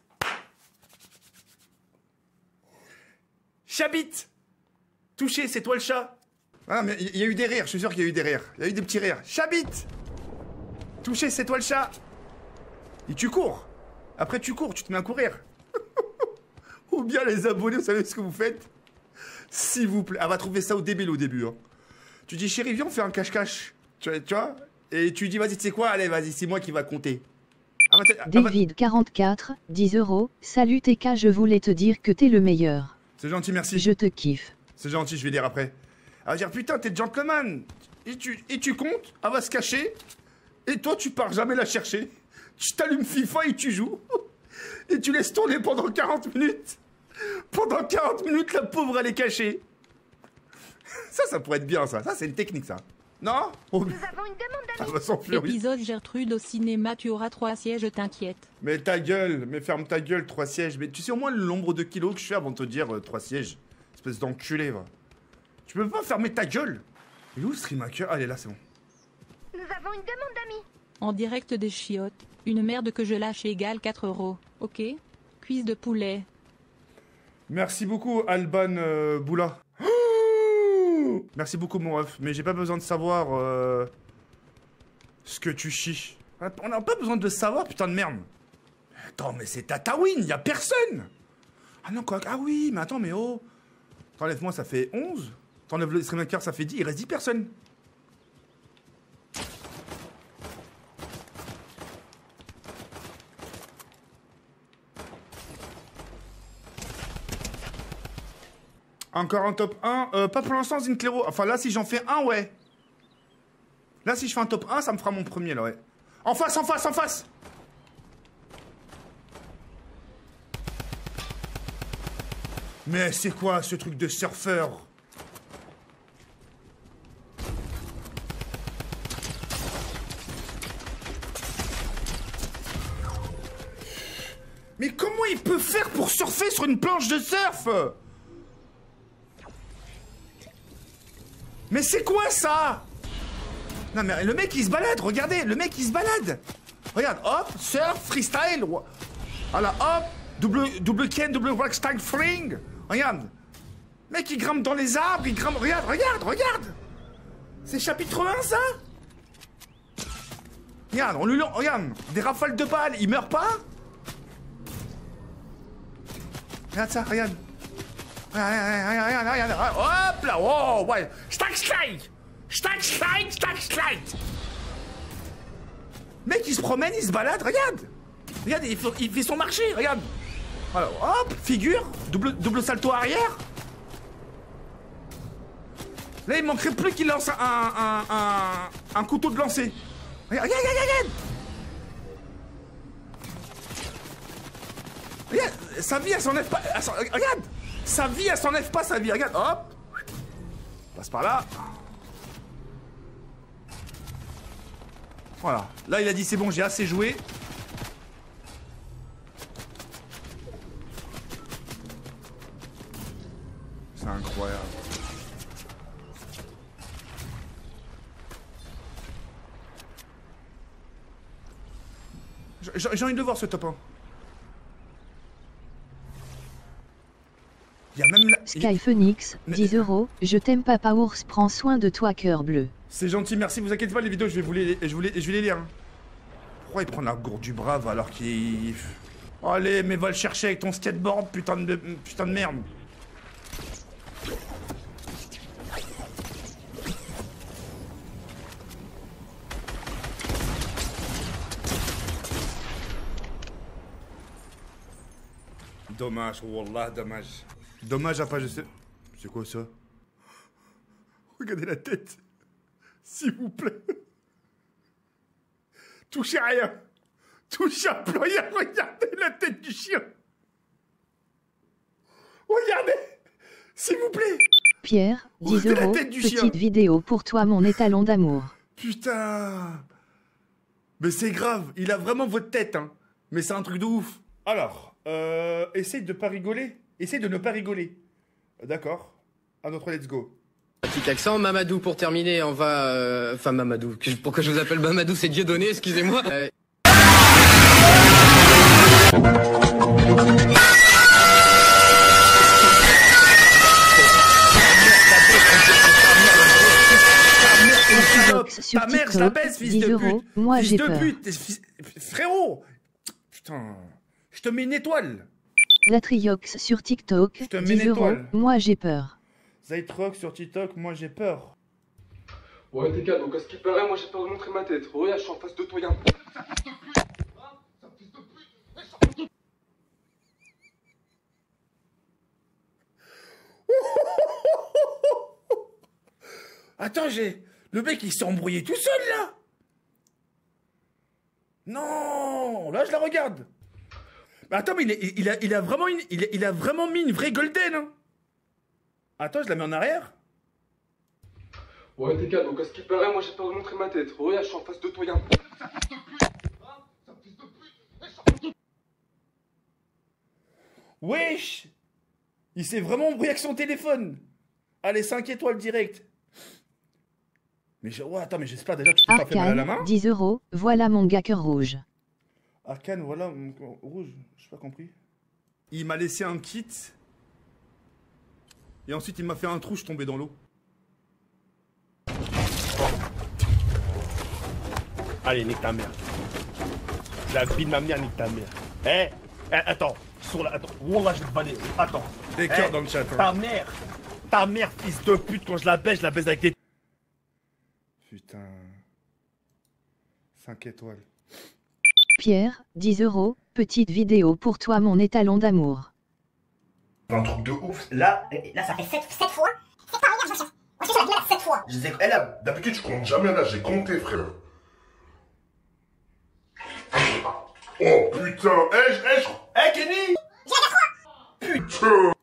Chabit. Touché, c'est toi le chat. Ah mais il y a eu des rires, je suis sûr qu'il y a eu des rires. Il y a eu des petits rires. Chabit. Touché, c'est toi le chat. Et tu cours. Après tu cours, tu te mets à courir. Ou bien les abonnés, vous savez ce que vous faites? S'il vous plaît. Elle va trouver ça au débile au début. Hein. Tu dis, chérie, viens, on fait un cache-cache. Tu, tu vois? Et tu dis, vas-y, tu sais quoi? Allez, vas-y, c'est moi qui va compter. Ah, bah, ah, David quarante-quatre, dix euros. Salut T K, je voulais te dire que t'es le meilleur. C'est gentil, merci. Je te kiffe. C'est gentil, je vais dire après. Elle va dire, putain, t'es gentleman. Et tu, et tu comptes, elle va se cacher. Et toi, tu pars jamais la chercher. Tu t'allumes FIFA et tu joues. Et tu laisses tourner pendant quarante minutes. Pendant quarante minutes, la pauvre, elle est cachée. Ça, ça pourrait être bien, ça. Ça, c'est une technique, ça. Non? Oh, Nous avons une demande elle d'amis. va s'enfuir, oui. Épisode Gertrude au cinéma, tu auras trois sièges, t'inquiète. Mais ta gueule, mais ferme ta gueule, trois sièges. Mais tu sais au moins le nombre de kilos que je fais avant de te dire euh, trois sièges. Espèce d'enculé, va. Tu peux pas fermer ta gueule? Il est où Streamaker? Ah, elle est là, c'est bon. Nous avons une demande d'amis. En direct des chiottes, une merde que je lâche égale quatre euros. Ok? Cuisse de poulet. Merci beaucoup, Alban euh, Boula. Merci beaucoup, mon ref. Mais j'ai pas besoin de savoir euh, ce que tu chies. On n'a pas besoin de savoir, putain de merde. Attends, mais c'est Tatawin, y a personne. Ah non, quoi? Ah oui, mais attends, mais oh. T'enlèves-moi, ça fait onze. T'enlèves le Streamaker, ça fait dix. Il reste dix personnes. Encore un top un. Euh, pas pour l'instant, Zinclero. Enfin, là, si j'en fais un, ouais. Là, si je fais un top un, ça me fera mon premier, là, ouais. En face, en face, en face. Mais c'est quoi, ce truc de surfeur? Mais comment il peut faire pour surfer sur une planche de surf? Mais c'est quoi ça? Non mais le mec il se balade, regardez, le mec il se balade. Regarde, hop, surf, freestyle. Voilà, hop, double, double ken, double rockstyle fling. Regarde. Mec il grimpe dans les arbres, il grimpe, regarde, regarde, regarde. C'est chapitre un ça? Regarde, on lui lance, regarde, des rafales de balles, il meurt pas? Regarde ça, regarde. Regarde, regarde, regarde, regarde, hop là, oh, ouais. Stack slide. Stack slide, stack slide. Mec, il se promène, il se balade, regarde. Regarde, il fait, il fait son marché, regarde. Voilà, hop, figure, double, double salto arrière. Là, il manquerait plus qu'il lance un, un, un, un couteau de lancer. Regarde, regarde, regarde, regarde. Regarde, sa vie, elle s'enlève pas. Elle s'en... Regarde, sa vie, elle s'enlève pas, sa vie. Regarde, hop. Passe par là. Voilà. Là, il a dit, c'est bon, j'ai assez joué. C'est incroyable. J'ai envie de le voir, ce top un. Il y a même la... Sky Phoenix, dix euros. Je t'aime, Papa Ours, prends soin de toi, cœur bleu. C'est gentil, merci. Vous inquiétez pas, les vidéos, je vais vous les, je vous les, je vais les lire. Hein. Pourquoi il prend la gourde du brave alors qu'il... Oh, allez, mais va le chercher avec ton skateboard, putain de, putain de merde. Dommage, wallah, dommage. Dommage à pas, je sais... C'est quoi ça? Regardez la tête. S'il vous plaît. Touchez à rien. Touchez à plus rien. Regardez la tête du chien. Regardez. S'il vous plaît. Pierre, dix euros. Petite vidéo pour toi, mon étalon d'amour. Putain. Mais c'est grave. Il a vraiment votre tête, hein. Mais c'est un truc de ouf. Alors, euh, essaye de pas rigoler. Essaye de ne pas rigoler. D'accord. À notre let's go. Petit accent, Mamadou pour terminer, on va... euh, Enfin Mamadou, que- pourquoi je vous appelle Mamadou, c'est Dieudonné, excusez-moi. Euh, Sur Ta mère, je la baisse, fils de euros, pute. moi Fils j'ai de peur. pute. t'es fils- Frérot. Putain. Je te mets une étoile. Latriox sur TikTok, te mets une dix euros, étoile. moi j'ai peur. Zaitrock sur TikTok, moi j'ai peur. Ouais, T K, donc à ce qui paraît, moi j'ai peur de montrer ma tête. Regarde, je suis en face de toi, y'a un... Attends, j'ai... Le mec, il s'est embrouillé tout seul, là. Non, là, je la regarde. Mais attends, mais il, est- il a, il a vraiment une, il, a, il a vraiment mis une vraie golden, hein. Attends, je la mets en arrière. Ouais, T K, donc à ce qui paraît, moi j'ai peur de montrer ma tête. Regarde, je suis en face de toi, y'a un... Wesh. Il s'est vraiment embrouillé avec son téléphone. Allez, cinq étoiles direct. Mais je... ouais, attends, mais j'espère déjà que tu t'es pas fait mal à la main. Arcane, dix euros, voilà mon gars cœur rouge. Arcane, voilà, mon- rouge, j'ai pas compris. Il m'a laissé un kit. Et ensuite, il m'a fait un trou, je suis tombé dans l'eau. Allez, nique ta mère. La vie de ma mère, nique ta mère. Eh, eh attends, sur la... Attends, Wallah, je vais te balayer. Attends. Des cœurs dans le chat, hein. Ta mère, ta mère, fils de pute, quand je la baise, je la baise avec des... Putain. cinq étoiles. Pierre, dix euros, petite vidéo pour toi mon étalon d'amour. Un truc de ouf. Là, là ça fait sept fois. C'est pas rien, je cherche. On cherche la glace sept fois. Je disais, elle a... D'habitude, je compte jamais là, j'ai compté, frère. Oh putain, eh, je... Eh, je... Eh, Kenny. J'ai la Putain.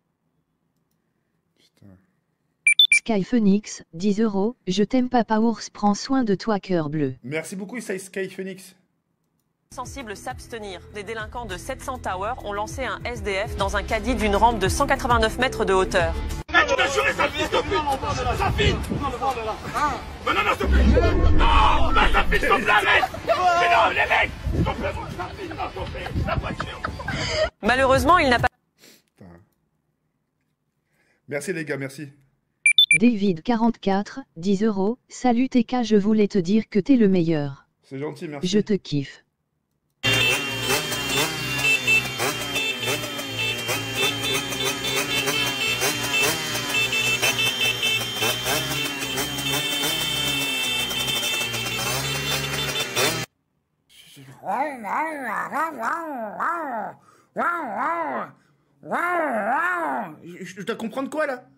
Sky Phoenix, dix euros, je t'aime papa ours, prends soin de toi cœur bleu. Merci beaucoup, Isai Sky Phoenix. Sensibles s'abstenir. Des délinquants de sept cents Tower ont lancé un S D F dans un caddie d'une rampe de cent quatre-vingt-neuf mètres de hauteur. Mais tu m'as juré, ça fils de pute. Ça file. Mais non, non, s'il te plaît. Non, mais ça file, s'il te plaît, arrête. Mais non, les mecs, s'il te plaît, ça file, non, s'il te plaît. La voiture. Malheureusement, il n'a pas... Merci les gars, merci. David quarante-quatre, dix euros, salut T K, je voulais te dire que t'es le meilleur. C'est gentil, merci. Je te kiffe. Je, je dois comprendre quoi là?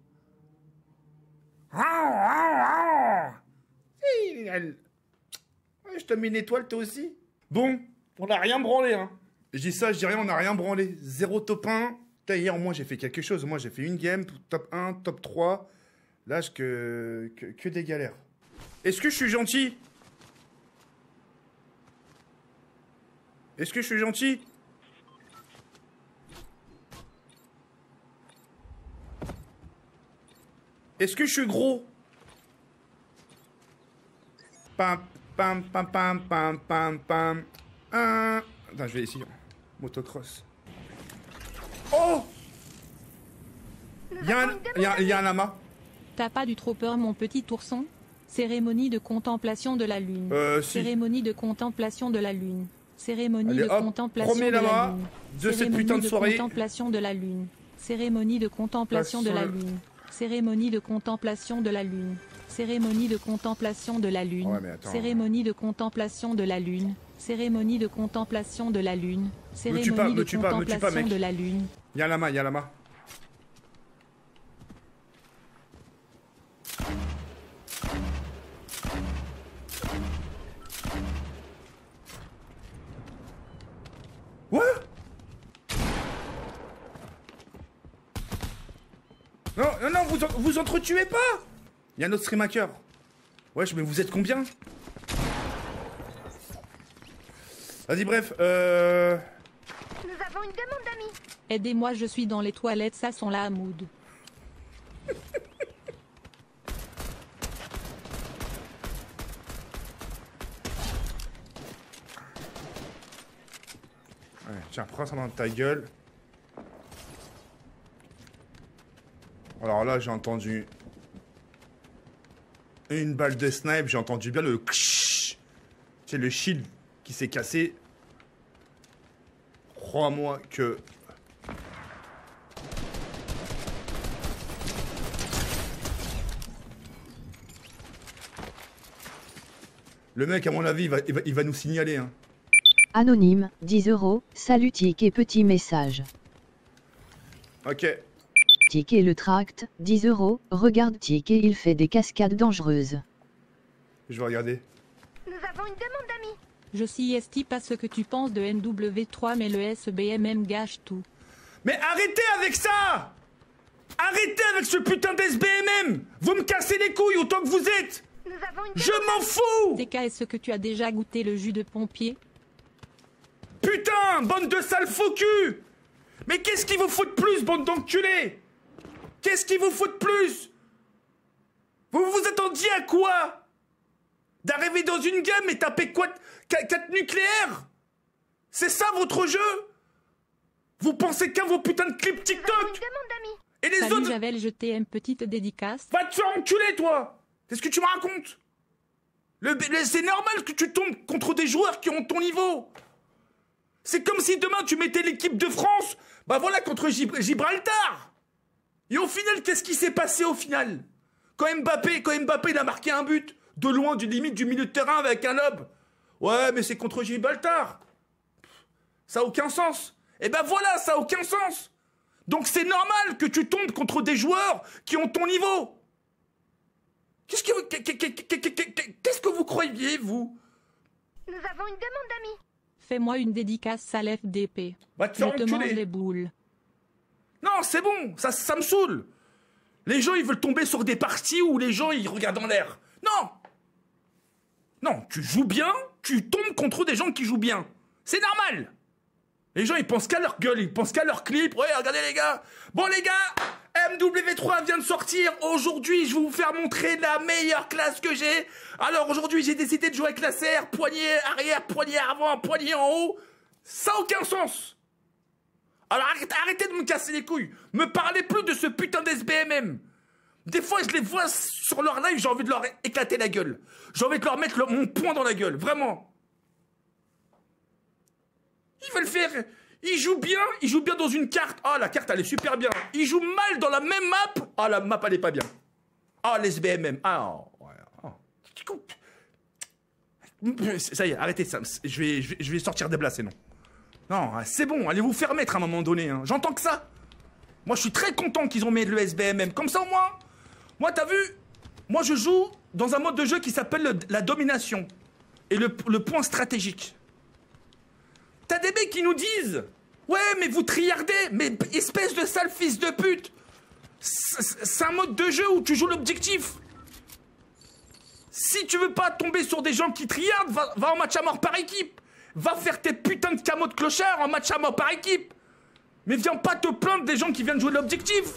Je te mets une étoile toi aussi. Bon, on n'a rien branlé hein. Je dis ça, je dis rien, on n'a rien branlé. Zéro top un. Putain, hier moi j'ai fait quelque chose. Moi j'ai fait une game, top un, top trois. Là je que, que, que des galères. Est-ce que je suis gentil? Est-ce que je suis gentil? Est-ce que je suis gros? Pam, pam, pam, pam, pam, pam, pam. Un... Attends, je vais essayer. Motocross. Oh! Il y a un, il y a, il y a un lama. T'as pas du trop peur, mon petit ourson? Cérémonie de contemplation de la lune. Euh, si. Cérémonie de contemplation de la lune. Cérémonie Allez, de hop, contemplation premier de la lama lune. de cette Cérémonie putain de soirée. contemplation de la lune. Cérémonie de contemplation de la Passons- lune. Cérémonie de contemplation de la lune. Cérémonie de contemplation de la lune. Ouais, mais attends. Cérémonie de contemplation de la lune. Cérémonie de contemplation de la lune. Me tue pas, Cérémonie me de tue pas, me tue pas, contemplation mec. de la lune. Il y a un lama, il y a un lama. What? Non, non, non, vous, en- vous entretuez pas. Il y a un autre streamaker. Wesh, mais vous êtes combien? Vas-y, bref, euh... avons une demande d'amis. Aidez-moi, je suis dans les toilettes, ça sent la Hamoud. Ouais, tiens, prends ça dans ta gueule. Alors là, j'ai entendu une balle de snipe, j'ai entendu bien le ksh. C'est le shield qui s'est cassé. Crois-moi que... Le mec, à mon avis, il va, il va, il va nous signaler. Hein. Anonyme, dix euros. Salut Tic et petit message. Ok. Tic et le tract, dix euros. Regarde Tic et il fait des cascades dangereuses. Je vais regarder. Nous avons une demande d'amis. Je suis esti pas ce que tu penses de N W trois, mais le S B M M gâche tout. Mais arrêtez avec ça! Arrêtez avec ce putain d'S B M M! Vous me cassez les couilles autant que vous êtes! Nous avons une Je m'en fous! T K, est-ce que tu as déjà goûté le jus de pompier? Putain, bande de sales faux cul! Mais qu'est-ce qu'il vous faut de plus, bande d'enculés? Qu'est-ce qu'il vous faut de plus? Vous vous attendiez à quoi? D'arriver dans une game et taper quoi? quatre nucléaires? C'est ça votre jeu? Vous pensez qu'à vos putains de clips TikTok? Et les Salut autres... Javel, je t'aime, petite dédicace. Va te faire enculer, toi! Qu'est-ce que tu me racontes? le, le, C'est normal que tu tombes contre des joueurs qui ont ton niveau. C'est comme si demain tu mettais l'équipe de France, bah voilà, contre Gib Gibraltar. Et au final, qu'est-ce qui s'est passé au final? Quand Mbappé, quand Mbappé il a marqué un but, de loin, du limite du milieu de terrain avec un lob. Ouais, mais c'est contre Gibraltar. Ça a aucun sens. Et ben voilà, ça a aucun sens. Donc c'est normal que tu tombes contre des joueurs qui ont ton niveau. Qu'est-ce que, qu'est-ce que vous croyez, vous? Nous avons une demande d'amis. Fais-moi une dédicace Salef D P. Va te Je faire te enculer. mange les boules. Non, c'est bon, ça, ça me saoule. Les gens, ils veulent tomber sur des parties où les gens, ils regardent en l'air. Non. Non, tu joues bien, tu tombes contre des gens qui jouent bien. C'est normal. Les gens, ils pensent qu'à leur gueule, ils pensent qu'à leur clip. Ouais, regardez les gars. Bon, les gars, M W trois vient de sortir. Aujourd'hui, je vais vous faire montrer la meilleure classe que j'ai. Alors, aujourd'hui, j'ai décidé de jouer avec la serre. Poignet arrière, poignet avant, poignet en haut. Ça n'a aucun sens. Alors, arrêtez, arrêtez de me casser les couilles. Me parlez plus de ce putain d'S B M M. Des fois, je les vois sur leur live, j'ai envie de leur éclater la gueule. J'ai envie de leur mettre le, mon poing dans la gueule, vraiment. Ils veulent faire... Ils jouent bien, ils jouent bien dans une carte. Ah, la carte, elle est super bien. Ils jouent mal dans la même map. Ah, la map, elle est pas bien. Ah, l'S B M M. Ah, ouais. Oh. Ça y est, arrêtez ça. Je vais, je vais, je vais sortir des blas, non. Non, c'est bon, allez vous faire mettre à un moment donné. Hein. J'entends que ça. Moi, je suis très content qu'ils ont mis le S B M M. Comme ça, au moins... Moi, t'as vu? Moi, je joue dans un mode de jeu qui s'appelle la domination. Et le, le point stratégique. T'as des mecs qui nous disent... Ouais, mais vous triardez. Mais espèce de sale fils de pute. C'est un mode de jeu où tu joues l'objectif. Si tu veux pas tomber sur des gens qui triardent, va, va en match à mort par équipe. Va faire tes putains de camos de clochards en match à mort par équipe. Mais viens pas te plaindre des gens qui viennent jouer l'objectif.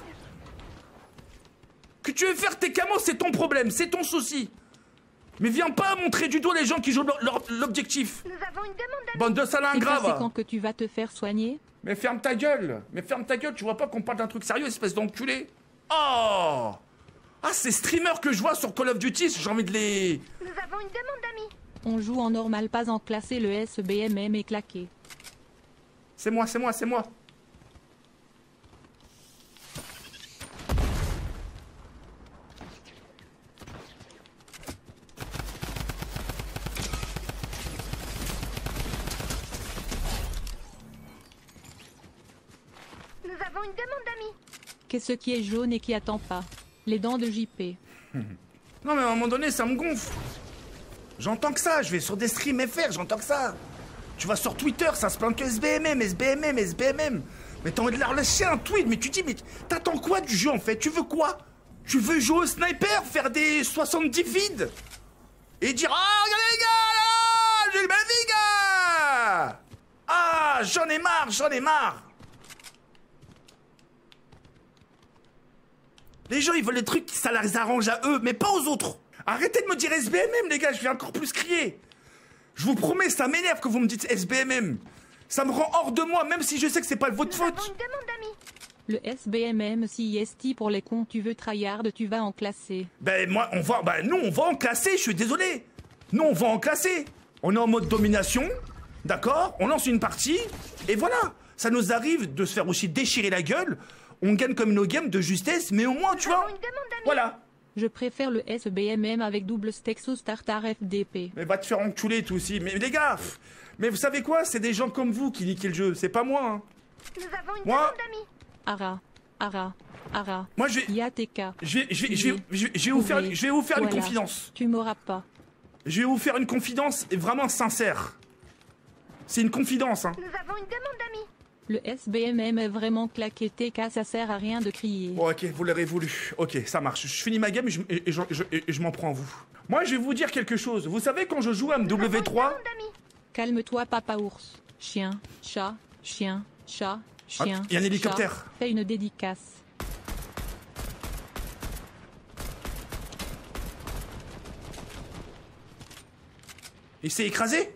Que tu veux faire tes camos, c'est ton problème, c'est ton souci. Mais viens pas montrer du doigt les gens qui jouent l'objectif. Nous avons une demande d'amis. Bande de salins C'est graves. quand que tu vas te faire soigner? Mais ferme ta gueule. Mais ferme ta gueule, tu vois pas qu'on parle d'un truc sérieux, espèce d'enculé. Oh. Ah, ces streamers que je vois sur Call of Duty, j'ai envie de les... Nous avons une demande d'amis. On joue en normal, pas en classé, le S B M M est claqué. C'est moi, c'est moi, c'est moi. Nous avons une demande d'amis. Qu'est-ce qui est jaune et qui attend pas? Les dents de J P. Non mais à un moment donné, ça me gonfle. J'entends que ça, je vais sur des streams F R, j'entends que ça. Tu vas sur Twitter, ça se plaint que S B M M, S B M M, S B M M. Mais t'as envie de leur lâcher un tweet, mais tu dis, mais t'attends quoi du jeu en fait? Tu veux quoi? Tu veux jouer au sniper, faire des soixante-dix feeds? Et dire, ah, regardez les gars, là, j'ai le ma vie, gars! Ah, j'en ai marre, j'en ai marre. Les gens, ils veulent des trucs, ça les arrange à eux, mais pas aux autres. Arrêtez de me dire S B M M, les gars, je vais encore plus crier. Je vous promets, ça m'énerve que vous me dites S B M M. Ça me rend hors de moi, même si je sais que c'est pas votre faute. Le S B M M, si S T pour les cons, tu veux tryhard, tu vas en classer. Ben moi, on va, ben nous, on va en classer, je suis désolé. Nous, on va en classer. On est en mode domination, d'accord? On lance une partie, et voilà. Ça nous arrive de se faire aussi déchirer la gueule. On gagne comme nos games de justesse, mais au moins, tu vois, voilà. Je préfère le S B M M avec double Stexo Startar F D P. Mais va te faire enculer, toi aussi. Mais les gars, pff, mais vous savez quoi? C'est des gens comme vous qui niquez le jeu, c'est pas moi. Hein. Nous avons une Moi, demande d'amis. Ara, Ara, Ara. Moi, je vais... Y A T K. Je vais, je vais, je vais, je vais, je vais vous faire, je vais vous faire une Voilà. confidence. Tu m'auras pas. Je vais vous faire une confidence vraiment sincère. C'est une confidence, hein. Nous avons une demande d'amis. Le S B M M est vraiment claqué. T K, ça sert à rien de crier. Bon, ok, vous l'aurez voulu. Ok, ça marche. Je finis ma game et je, et, et je, je- et je m'en prends à vous. Moi, je vais vous dire quelque chose. Vous savez, quand je joue à M W trois... Calme-toi, papa ours. Chien, chat, chien, chat, chien. y a un hélicoptère. chat. Fais une dédicace. Il s'est écrasé?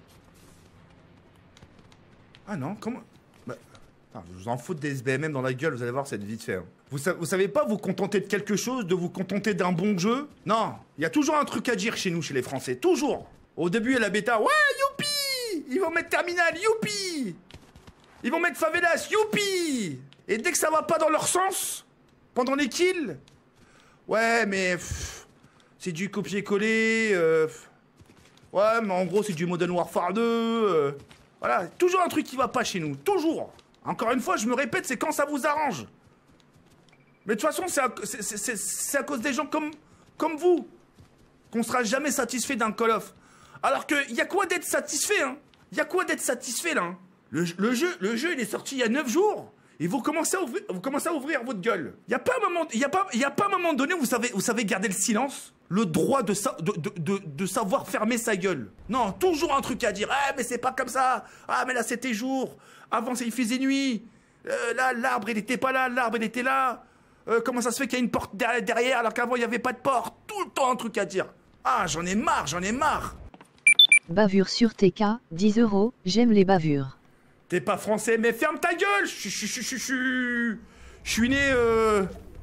Ah non, comment... Bah, attends, je vous en fous des S B M M dans la gueule, vous allez voir, c'est vite fait. hein. Vous, sa- vous savez pas vous contenter de quelque chose, de vous contenter d'un bon jeu? Non, il y a toujours un truc à dire chez nous, chez les Français, toujours. Au début, il y a la bêta, ouais, youpi! Ils vont mettre Terminal, youpi! Ils vont mettre Favelas, youpi! Et dès que ça va pas dans leur sens, pendant les kills, ouais, mais... pff, c'est du copier-coller... euh, pff, ouais, mais en gros, c'est du Modern Warfare deux... euh, voilà, toujours un truc qui va pas chez nous, toujours. Encore une fois, je me répète, c'est quand ça vous arrange. Mais de toute façon, c'est à, c'est- c'est- c'est- c'est à cause des gens comme, comme vous qu'on sera jamais satisfait d'un Call of. Alors que, y a quoi d'être satisfait, hein? Y a quoi d'être satisfait, là, hein? le, le jeu, le jeu, il est sorti il y a neuf jours. Et vous commencez à ouvrir, vous commencez à ouvrir votre gueule. Y a pas un moment, y a pas, y a pas un moment donné où vous savez, vous savez garder le silence, le droit de, sa- de, de, de, de savoir fermer sa gueule. Non, toujours un truc à dire. Ah, mais c'est pas comme ça. Ah, mais là c'était jour. Avant, ça, il faisait nuit. Euh, là, l'arbre, il était pas là. L'arbre, il était là. Euh, comment ça se fait qu'il y a une porte derrière, derrière alors qu'avant il y avait pas de porte? Tout le temps un truc à dire. Ah, j'en ai marre, j'en ai marre. Bavure sur T K, dix euros, j'aime les bavures. T'es pas français, mais ferme ta gueule. Je suis, je suis, je suis, je suis né. Euh...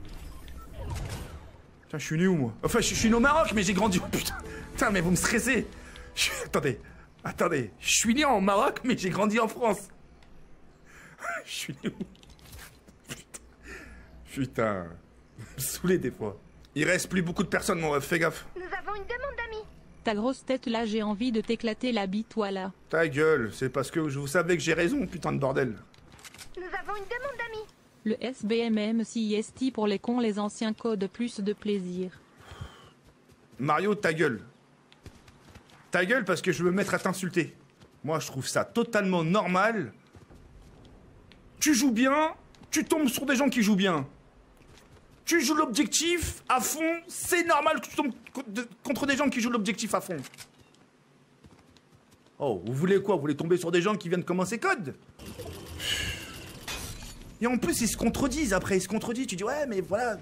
Putain, je suis né où moi? Enfin, je, je suis né au Maroc, mais j'ai grandi. Putain, putain, mais vous me stressez. Je suis- Attendez, attendez. Je suis né en Maroc, mais j'ai grandi en France. Je suis né où? Putain, putain, vous me saoulez des fois. Il reste plus beaucoup de personnes, mon ref. Fais gaffe. Nous avons une demande d'amis. Ta grosse tête là, j'ai envie de t'éclater la bite, toi là. Ta gueule, c'est parce que je vous savais que j'ai raison, putain de bordel. Nous avons une demande d'amis. Le S B M M, si S T pour les cons, les anciens codes, plus de plaisir. Mario, ta gueule. Ta gueule parce que je veux me mettre à t'insulter. Moi, je trouve ça totalement normal. Tu joues bien, tu tombes sur des gens qui jouent bien. Tu joues l'objectif à fond, c'est normal que tu tombes co- de- contre des gens qui jouent l'objectif à fond. Oh, vous voulez quoi? Vous voulez tomber sur des gens qui viennent commencer code? Et en plus, ils se contredisent après, ils se contredisent. Tu dis, ouais, mais voilà.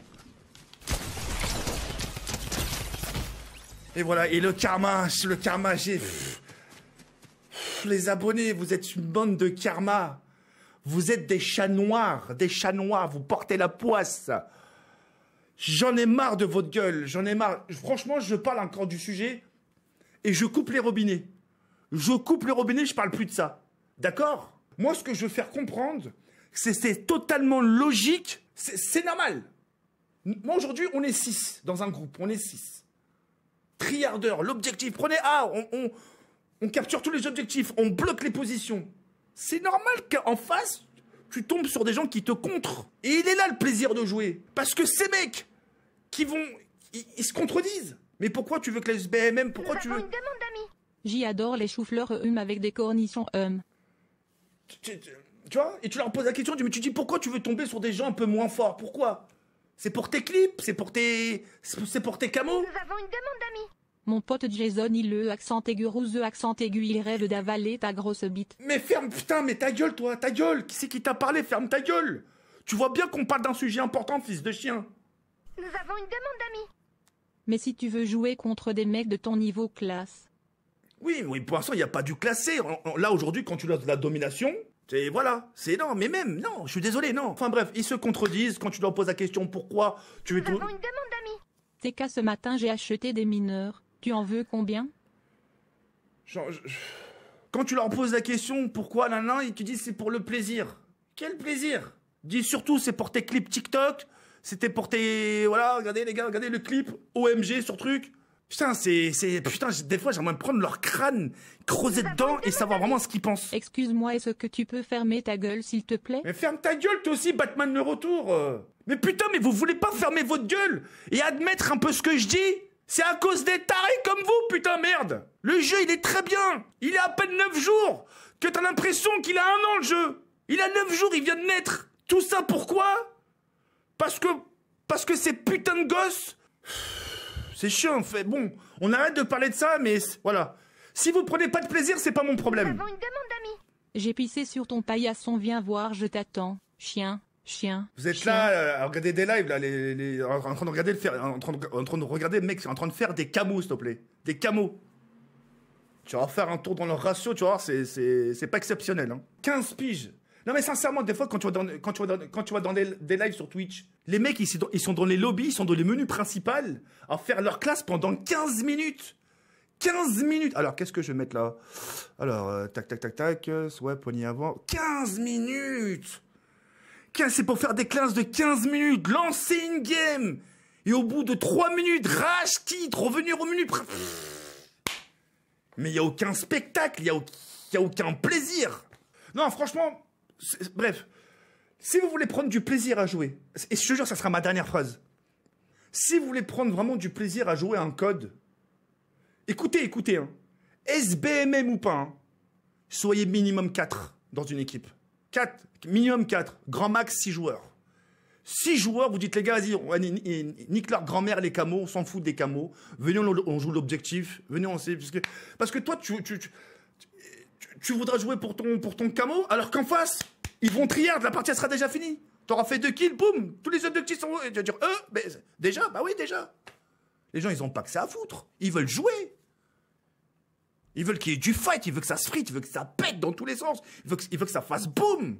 Et voilà, et le karma, le karma, j'ai... Pff, pff, les abonnés, vous êtes une bande de karma. Vous êtes des chats noirs, des chats noirs, vous portez la poisse. J'en ai marre de votre gueule, j'en ai marre. Franchement, je parle encore du sujet et je coupe les robinets. Je coupe les robinets, je parle plus de ça. D'accord? Moi, ce que je veux faire comprendre, c'est c'est totalement logique, c'est c'est normal. Moi, aujourd'hui, on est six dans un groupe, on est six. Triardeur, l'objectif, prenez A, on, on, on capture tous les objectifs, on bloque les positions. C'est normal qu'en face, tu tombes sur des gens qui te contrent. Et il est là le plaisir de jouer. Parce que ces mecs qui vont... Ils, ils se contredisent. Mais pourquoi tu veux que la S B M M... Pourquoi tu veux... Une demande d'amis. J'y adore les choux-fleurs hum avec des cornichons hum. Tu, tu- tu vois? Et tu leur poses la question, tu, mais tu dis pourquoi tu veux tomber sur des gens un peu moins forts? Pourquoi? C'est pour tes clips? C'est pour tes... C'est pour tes camos? Nous avons une demande d'amis. Mon pote Jason il le accent aigu rose accent aigu il rêve d'avaler ta grosse bite. Mais ferme, putain, mais ta gueule, toi, ta gueule. Qui c'est qui t'a parlé? Ferme ta gueule. Tu vois bien qu'on parle d'un sujet important, fils de chien. Nous avons une demande d'amis. Mais si tu veux jouer contre des mecs de ton niveau classe. Oui, oui, pour l'instant, il n'y a pas du classé. Là, aujourd'hui, quand tu as de la domination, c'est voilà, c'est non, mais même, non, je suis désolé, non. Enfin bref, ils se contredisent quand tu leur poses la question pourquoi tu veux tout. Nous avons une demande d'amis. T K, ce matin, j'ai acheté des mineurs. Tu en veux combien? Genre, je- Quand tu leur poses la question pourquoi, nan, nan, ils te disent c'est pour le plaisir. Quel plaisir? Dis surtout c'est pour tes clips TikTok, c'était pour tes... Voilà, regardez les gars, regardez le clip O M G sur truc. Putain, c'est... c'est- Putain, j- des fois j'aimerais prendre leur crâne, creuser dedans et savoir vraiment ce qu'ils pensent. Excuse-moi, est-ce que tu peux fermer ta gueule, s'il te plaît? Mais ferme ta gueule, toi aussi, Batman le retour. euh. Mais putain, mais vous voulez pas fermer votre gueule et admettre un peu ce que je dis? C'est à cause des tarés comme vous, putain, merde. Le jeu, il est très bien. Il est à peine neuf jours que t'as l'impression qu'il a un an, le jeu. Il a neuf jours, il vient de naître. Tout ça pourquoi? Parce que... Parce que ces putains de gosses... C'est chiant, en fait. Bon, on arrête de parler de ça, mais voilà. Si vous prenez pas de plaisir, c'est pas mon problème. Nous avons une demande d'amis. J'ai pissé sur ton paillasson, viens voir, je t'attends. Chien, chien. Vous êtes chien. là euh, à regarder des lives, là, les, les- en en train de regarder le faire, en train de, en train de regarder le mec en train de faire des camos, s'il te plaît. Des camos. Tu vas faire un tour dans leur ratio, tu vas voir, c'est, c'est, c'est pas exceptionnel. Hein. quinze piges. Non mais sincèrement, des fois, quand tu vas dans, quand tu vas dans, quand tu vas dans des, des lives sur Twitch, les mecs, ils, sont dans- ils sont dans les lobbies, ils sont dans les menus principaux, à faire leur classe pendant quinze minutes. quinze minutes. Alors, qu'est-ce que je vais mettre là? Alors, euh, tac, tac, tac, tac, euh, ouais, poignée avant. quinze minutes. quinze, c'est pour faire des classes de quinze minutes, lancer une game. Et au bout de trois minutes, rage titre, revenir au menu. pr- Mais il n'y a aucun spectacle, il n'y a, au- y a aucun plaisir. Non, franchement, c'est- bref. Si vous voulez prendre du plaisir à jouer, et je te jure, ça sera ma dernière phrase. Si vous voulez prendre vraiment du plaisir à jouer à un code, écoutez, écoutez, hein. S B M M ou pas, hein, soyez minimum quatre dans une équipe. quatre, minimum quatre, grand max six joueurs. six joueurs, vous dites les gars, vas-y, on ni- ni- nique leur grand-mère les camos, on s'en fout des camos. Venez, on, on joue l'objectif. Venez, on sait. Parce que, parce que toi, tu, tu, tu, tu- tu voudras jouer pour ton, pour ton camo, alors qu'en face, ils vont triard, la partie elle sera déjà finie. T'auras fait deux kills, boum, tous les objectifs sont. Et tu vas dire, euh, mais déjà, bah oui, déjà. Les gens, ils ont pas que ça à foutre. Ils veulent jouer. Ils veulent qu'il y ait du fight, ils veulent que ça se frite, ils veulent que ça pète dans tous les sens. Ils veulent que, ils veulent que ça fasse boum.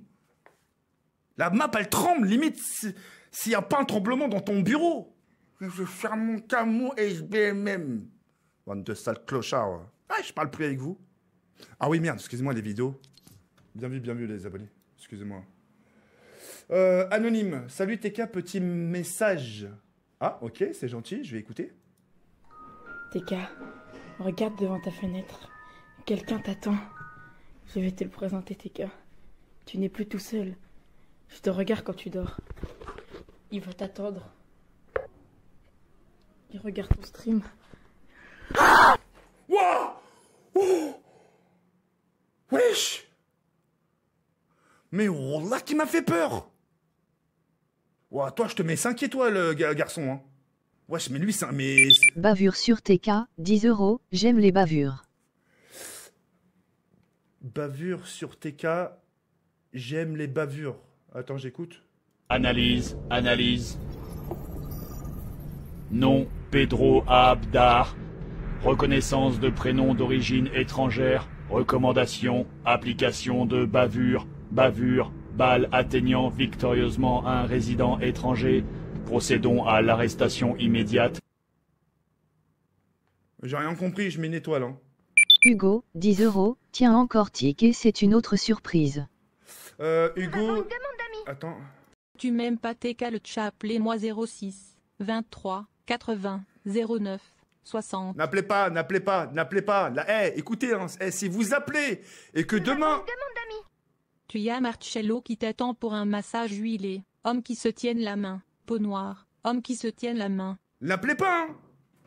La map, elle tremble, limite, si- s'il n'y a pas un tremblement dans ton bureau. Je ferme mon camo S B M M. Bande de sales clochards. ouais. Ah, je parle plus avec vous. Ah oui, merde, excusez-moi les vidéos. Bien vu, bien vu les abonnés. Excusez-moi. Euh, anonyme. Salut T K, petit message. Ah, ok, c'est gentil, je vais écouter. T K, regarde devant ta fenêtre. Quelqu'un t'attend. Je vais te le présenter, T K. Tu n'es plus tout seul. Je te regarde quand tu dors. Il va t'attendre. Il regarde ton stream. Wouah! Oh! Wesh! Mais Wallah qui m'a fait peur! Ouah, toi, je te mets cinq étoiles, euh, ga- garçon. Hein. Wesh, mais lui, c'est un... Mais... Bavure sur T K, dix euros, j'aime les bavures. Bavure sur T K, j'aime les bavures. Attends, j'écoute. Analyse, analyse. Nom, Pedro Abdar. Reconnaissance de prénom d'origine étrangère. Recommandation, application de bavure, bavure, balle atteignant victorieusement un résident étranger. Procédons à l'arrestation immédiate. J'ai rien compris, je mets une étoile. Hein. Hugo, dix euros, tiens encore tic et c'est une autre surprise. Euh, Hugo... Attends. Tu m'aimes pas T K le chat, appelez-moi zéro six, vingt-trois, quatre-vingts, zéro neuf, soixante. N'appelez pas, n'appelez pas, n'appelez pas. Là, hey, écoutez, hein, hey, si vous appelez et que demain... Tu y as Marcello qui t'attend pour un massage huilé. Homme qui se tienne la main. Peau noire. Homme qui se tienne la main. N'appelez pas, hein.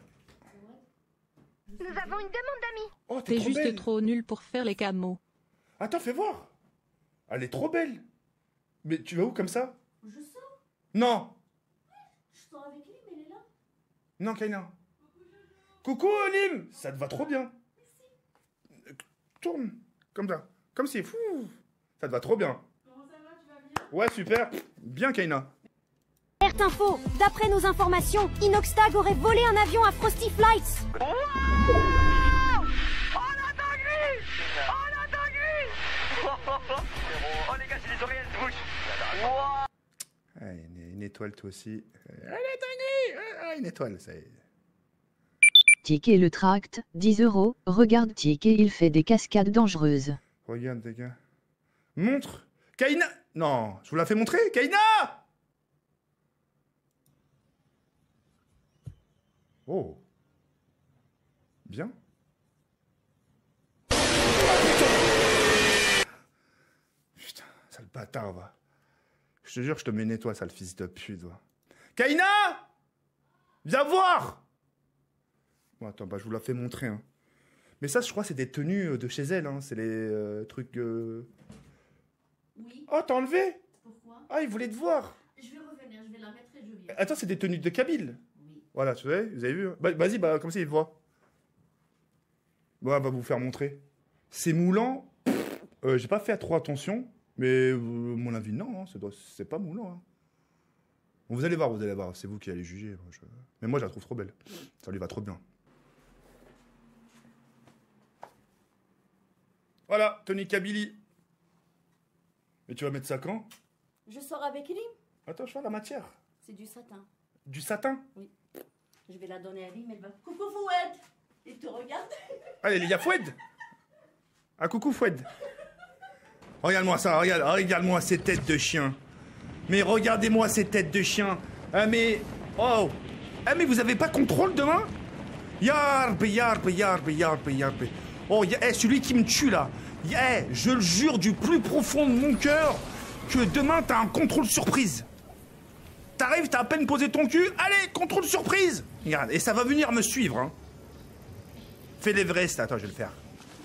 Nous avons une demande d'amis. Oh, t'es T'es trop juste belle. trop nul pour faire les camos. Attends, fais voir. Elle est trop belle. Mais tu vas où comme ça? Je sors. Non. Je sors avec lui, mais il est là. Non, Kaina. Coucou, Olim. Ça te va trop bien. Tourne. Comme ça. Comme si... Fou. Ça te va trop bien. Comment ça va, tu vas bien? Ouais, super. Bien, Kaina. Alerte info. D'après nos informations, Inoxtag aurait volé un avion à Frosty Flights. Oh la dinguerie! Oh la dinguerie! Oh les gars, j'ai les oreilles, elles se bougent. Wow. Ah, une, une étoile, toi aussi. Ah, la dinguerie! Ah, une étoile, ça y est. Ticket le tract, dix euros. Regarde Ticket, il fait des cascades dangereuses. Regarde, les gars. Montre! Kaina! Non, je vous la fais montrer, Kaina! Oh. Bien. Putain, sale bâtard, va. Je te jure, je te mets une étoile, sale fils de pute, va. Kaina! Viens voir! Bon, attends, bah, je vous la fais montrer, hein. Mais ça, je crois, c'est des tenues de chez elle, hein. C'est les euh, trucs... Euh... Oui. Oh, t'as enlevé? Pourquoi? Ah, il voulait te voir. Je vais revenir, je vais la mettre et je viens. Attends, c'est des tenues de Kabyle. Oui. Voilà, tu vois, vous avez vu? Bah, vas-y, bah, comme ça, il te voit. Bon, elle va vous faire montrer. C'est moulant. Euh, J'ai pas fait trop attention, mais euh, mon avis, non, hein, c'est pas moulant. Hein. Bon, vous allez voir, vous allez voir, c'est vous qui allez juger. Moi, je... Mais moi, je la trouve trop belle. Ça lui va trop bien. Voilà, tenue Kabylie. Mais tu vas mettre ça quand? Je sors avec Elim. Attends, je vois la matière. C'est du satin. Du satin? Oui. Je vais la donner à Elim, elle va... Coucou Foued. Il te regarde. Allez, il y a Foued. Ah, coucou Foued. Regarde-moi ça, regarde, regarde-moi ces têtes de chien. Mais regardez-moi ces têtes de chien. Ah, mais... Oh. Ah, mais vous avez pas contrôle demain? Yarb, yarb, yarb, yarb, yarb. Oh, y a, hey, celui qui me tue là. Hey, je le jure du plus profond de mon cœur que demain t'as un contrôle surprise. T'arrives, t'as à peine posé ton cul. Allez, contrôle surprise. Regarde, et ça va venir me suivre. Hein. Fais l'Everest. Attends, je vais le faire.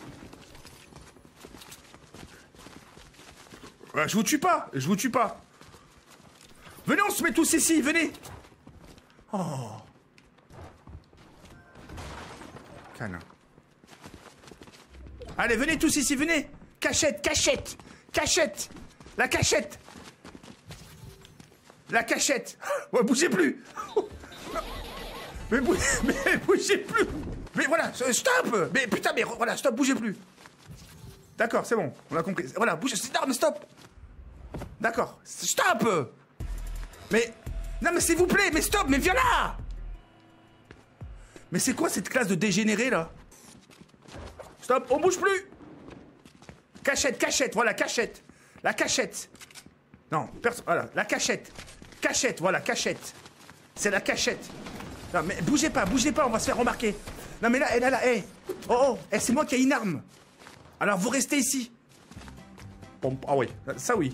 Ouais, je vous tue pas, je vous tue pas. Venez, on se met tous ici, venez. Oh. Canin. Allez, venez tous ici, venez. Cachette, cachette, cachette. La cachette. La cachette. Ouais, bougez plus. Mais, bou mais bougez plus. Mais voilà, stop. Mais putain, mais voilà, stop, bougez plus. D'accord, c'est bon, on a compris. Voilà, bougez, non, mais stop. D'accord, stop. Mais, non, mais s'il vous plaît, mais stop, mais viens là. Mais c'est quoi cette classe de dégénérés, là? Stop, on bouge plus. Cachette, cachette, voilà, cachette. La cachette. Non, personne, voilà, la cachette. Cachette, voilà, cachette. C'est la cachette. Non, mais bougez pas, bougez pas, on va se faire remarquer. Non, mais là, là, là, hé. Oh, oh, hey, c'est moi qui ai une arme. Alors, vous restez ici. Bon, ah oui, ça oui.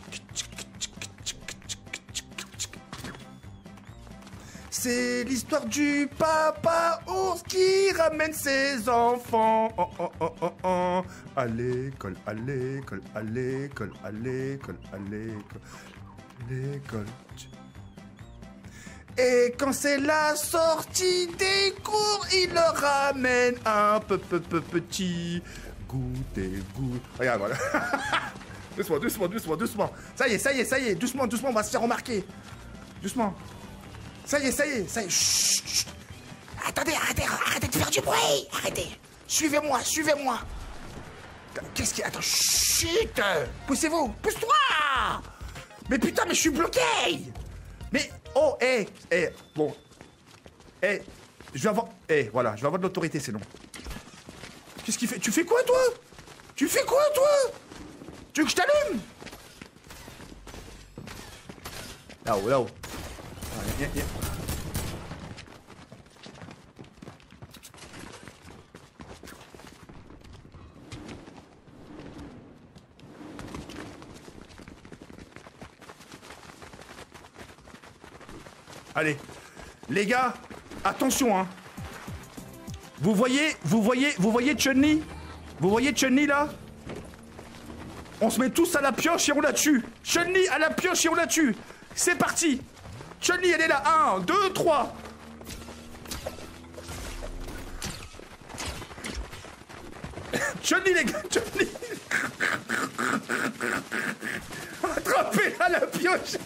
C'est l'histoire du papa ours qui ramène ses enfants oh, oh, oh, oh, oh. À l'école, à l'école, à l'école, à l'école, à l'école, à l'école. Et quand c'est la sortie des cours, il leur ramène un peu, peu, peu petit goûter, goût. Regarde, voilà. Doucement, doucement, doucement, doucement. Ça y est, ça y est, ça y est. Doucement, doucement, on va se faire remarquer. Doucement. Ça y est, ça y est, ça y est. Chut, chut. Attendez, arrêtez, arrêtez de faire du bruit. Arrêtez. Suivez-moi, suivez-moi. Qu'est-ce qu'il y a? Attends, chut. Poussez-vous, pousse-toi. Mais putain, mais je suis bloqué. Mais, oh, hé, hey, hé, hey, bon. Hé, hey, je vais avoir... Hé, hey, voilà, je vais avoir de l'autorité, c'est long. Qu'est-ce qu'il fait? Tu fais quoi, toi? Tu fais quoi, toi? Tu veux que je t'allume? Là-haut, là-haut. Ah, y a, y a... Allez, les gars, attention, hein. Vous voyez, vous voyez, vous voyez Chun-Li? Vous voyez Chun-Li, là? On se met tous à la pioche et on la tue. Chun-Li à la pioche et on la tue. C'est parti. Chun-Li, elle est là. un, deux, trois. Johnny, les gars, Johnny. Attrapez-la, la pioche.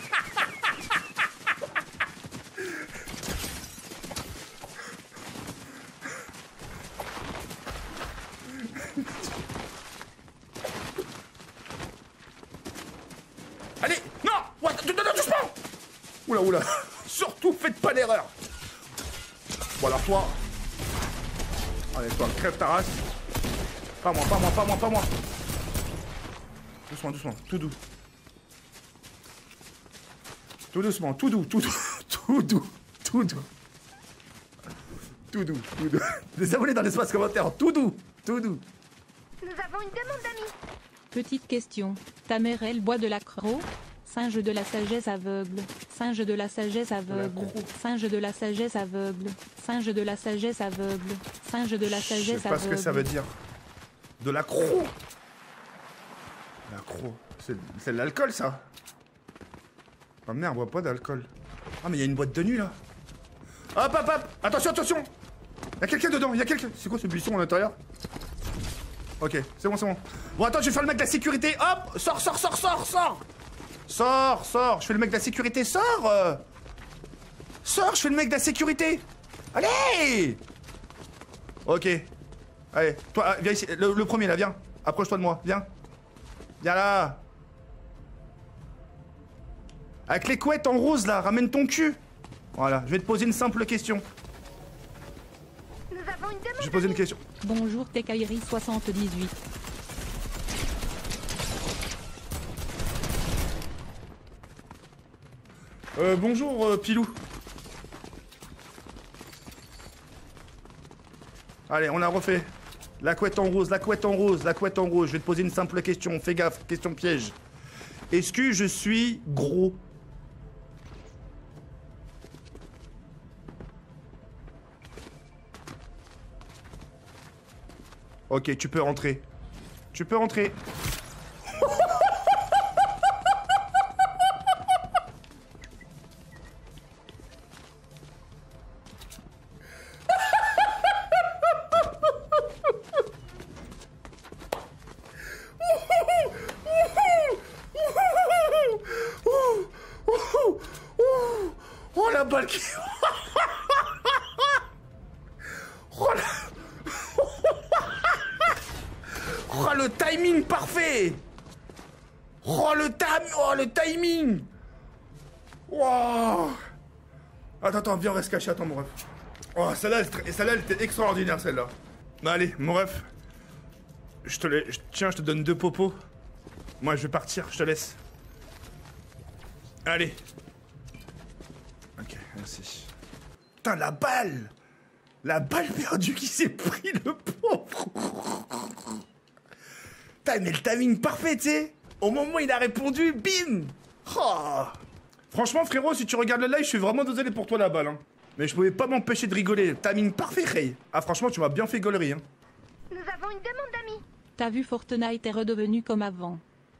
Allez, non, ouais, doucement. Oula, oula, surtout faites pas l'erreur. Bon alors toi, allez toi, crève ta race. Pas moi, pas moi, pas moi, pas moi. Doucement, doucement, tout doux. Tout doucement, tout doux, tout doux, tout doux, tout doux. Tout doux, tout doux. Les abonnés dans l'espace commentaire, tout doux, tout doux. Nous avons une demande d'amis. Petite question. Ta mère, elle boit de l'accro? Singe de la sagesse aveugle. Singe de la sagesse aveugle. Singe de la sagesse aveugle. Singe de la sagesse aveugle. Singe de la Je sagesse sais pas ce que ça veut aveugle. dire. De l'accro. L'accro. C'est c'est de l'alcool, ça. Ah merde, on boit pas d'alcool. Ah, mais il y a une boîte de nuit, là. Hop, hop, hop. Attention, attention. Il y a quelqu'un dedans, il y a quelqu'un. C'est quoi ce buisson à l'intérieur? Ok, c'est bon, c'est bon. Bon, attends, je vais faire le mec de la sécurité. Hop, sors, sors, sors, sors, sors. Sors, sors. Je fais le mec de la sécurité. Sors. euh. Sors, je fais le mec de la sécurité. Allez. Ok. Allez, toi, ah, viens ici. Le, le premier, là, viens. Approche-toi de moi, viens. Viens là. Avec les couettes en rose, là, ramène ton cul. Voilà, je vais te poser une simple question. Nous avons une demande. Je vais poser une question. Bonjour Tekairi soixante-dix-huit. Euh, bonjour, euh, Pilou. Allez, on a refait. La couette en rose, la couette en rose, la couette en rose. Je vais te poser une simple question. Fais gaffe, question piège. Est-ce que je suis gros? Ok, tu peux rentrer. Tu peux rentrer. Oh la balle qui... Oh la... Oh le timing parfait. Oh le tam... Oh le timing. Wow. Attends, attends, viens, on reste caché, attends mon ref. Oh, celle-là, elle, celle-là, elle était extraordinaire, celle-là. Bah allez, mon ref. Je te laisse... Tiens, je te donne deux popos. Moi, je vais partir, je te laisse. Allez. Ok, merci. Putain, la balle. La balle perdue qui s'est pris, le pauvre. Putain, mais le timing parfait, tu sais. Au moment où il a répondu, bim. Oh. Franchement, frérot, si tu regardes le live, je suis vraiment désolé pour toi, la balle. Hein. Mais je pouvais pas m'empêcher de rigoler. Timing parfait, Ray. Ah, franchement, tu m'as bien fait gaulerie. Hein. Nous avons une demande d'amis. T'as vu Fortnite est redevenu comme avant.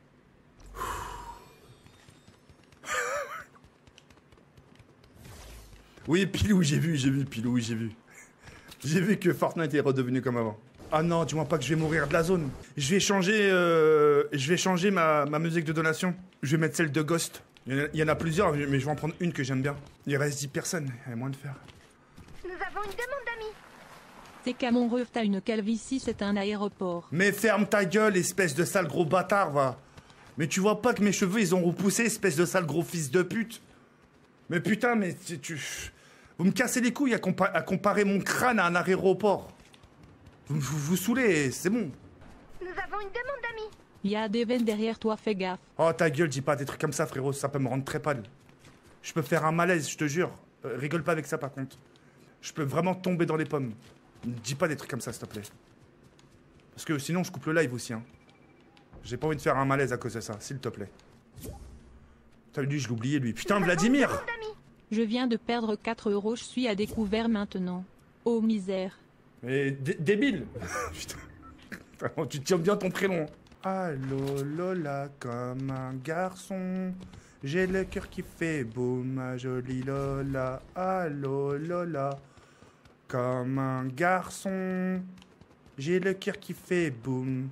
Oui, Pilou, j'ai vu, j'ai vu, Pilou, oui, j'ai vu. J'ai vu que Fortnite est redevenu comme avant. Ah non, dis-moi pas que je vais mourir de la zone. Je vais changer, euh, je vais changer ma, ma musique de donation. Je vais mettre celle de Ghost. Il y, en a, il y en a plusieurs, mais je vais en prendre une que j'aime bien. Il reste dix personnes, il y a moins de faire. Nous avons une demande d'amis. C'est qu'à mon ref, t'as une calvitie, c'est un aéroport. Mais ferme ta gueule, espèce de sale gros bâtard, va. Mais tu vois pas que mes cheveux, ils ont repoussé, espèce de sale gros fils de pute. Mais putain, mais tu... tu... Vous me cassez les couilles à, compa à comparer mon crâne à un aéroport. Vous vous, vous saoulez, c'est bon. Nous avons une demande d'amis. Il y a des veines derrière toi, fais gaffe. Oh ta gueule, dis pas des trucs comme ça, frérot, ça peut me rendre très pâle. Je peux faire un malaise, je te jure. Euh, rigole pas avec ça, par contre. Je peux vraiment tomber dans les pommes. Dis pas des trucs comme ça, s'il te plaît. Parce que sinon, je coupe le live aussi, hein. J'ai pas envie de faire un malaise à cause de ça, s'il te plaît. Putain, lui, je l'oubliais, lui. Putain, Vladimir! Je viens de perdre quatre euros, je suis à découvert maintenant. Oh misère. Mais débile! Putain, tu tiens bien ton prénom. Allô Lola, comme un garçon. J'ai le cœur qui fait beau, ma jolie Lola. Allô Lola, comme un garçon. J'ai le cœur qui fait boum.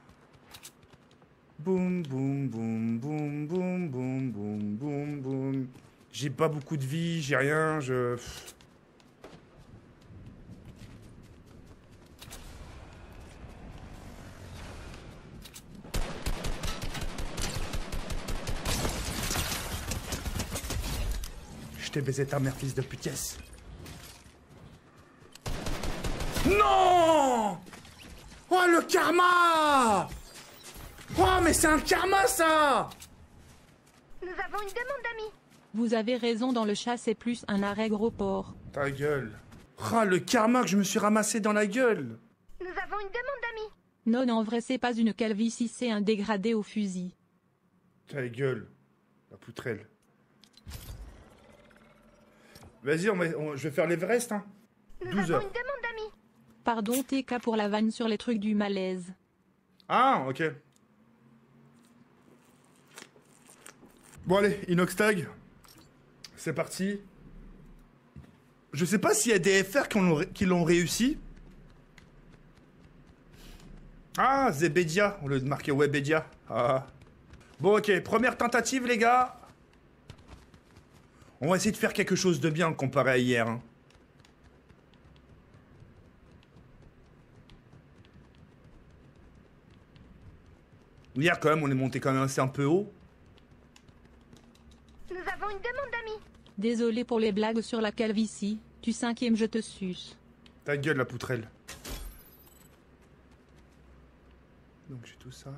Boum, boum, boum, boum, boum, boum, boum, boum, boum. J'ai pas beaucoup de vie, j'ai rien, je... Je t'ai baisé ta mère, fils de putiesse. Non! Oh, le karma! Oh, mais c'est un karma, ça! Nous avons une demande d'amis. Vous avez raison, dans le chat c'est plus un arrêt gros porc. Ta gueule. Oh, le karma que je me suis ramassé dans la gueule. Nous avons une demande d'amis. Non, en vrai c'est pas une calvitie, c'est un dégradé au fusil. Ta gueule. La poutrelle. Vas-y, on va- on- je vais faire l'Everest, hein. Nous douze avons heures. une demande d'amis. Pardon T K pour la vanne sur les trucs du malaise. Ah, ok. Bon, allez, Inoxtag. C'est parti. Je sais pas s'il y a des F R qui l'ont qui l'ont réussi. Ah, Zebedia, au lieu de marquer Webedia. Ah. Bon, ok, première tentative, les gars. On va essayer de faire quelque chose de bien comparé à hier. Hein. Hier, quand même, on est monté quand même assez un peu haut. Nous avons une demande d'amis. Désolé pour les blagues sur la calvitie. Tu cinquième, je te suce. Ta gueule, la poutrelle. Donc j'ai tout ça.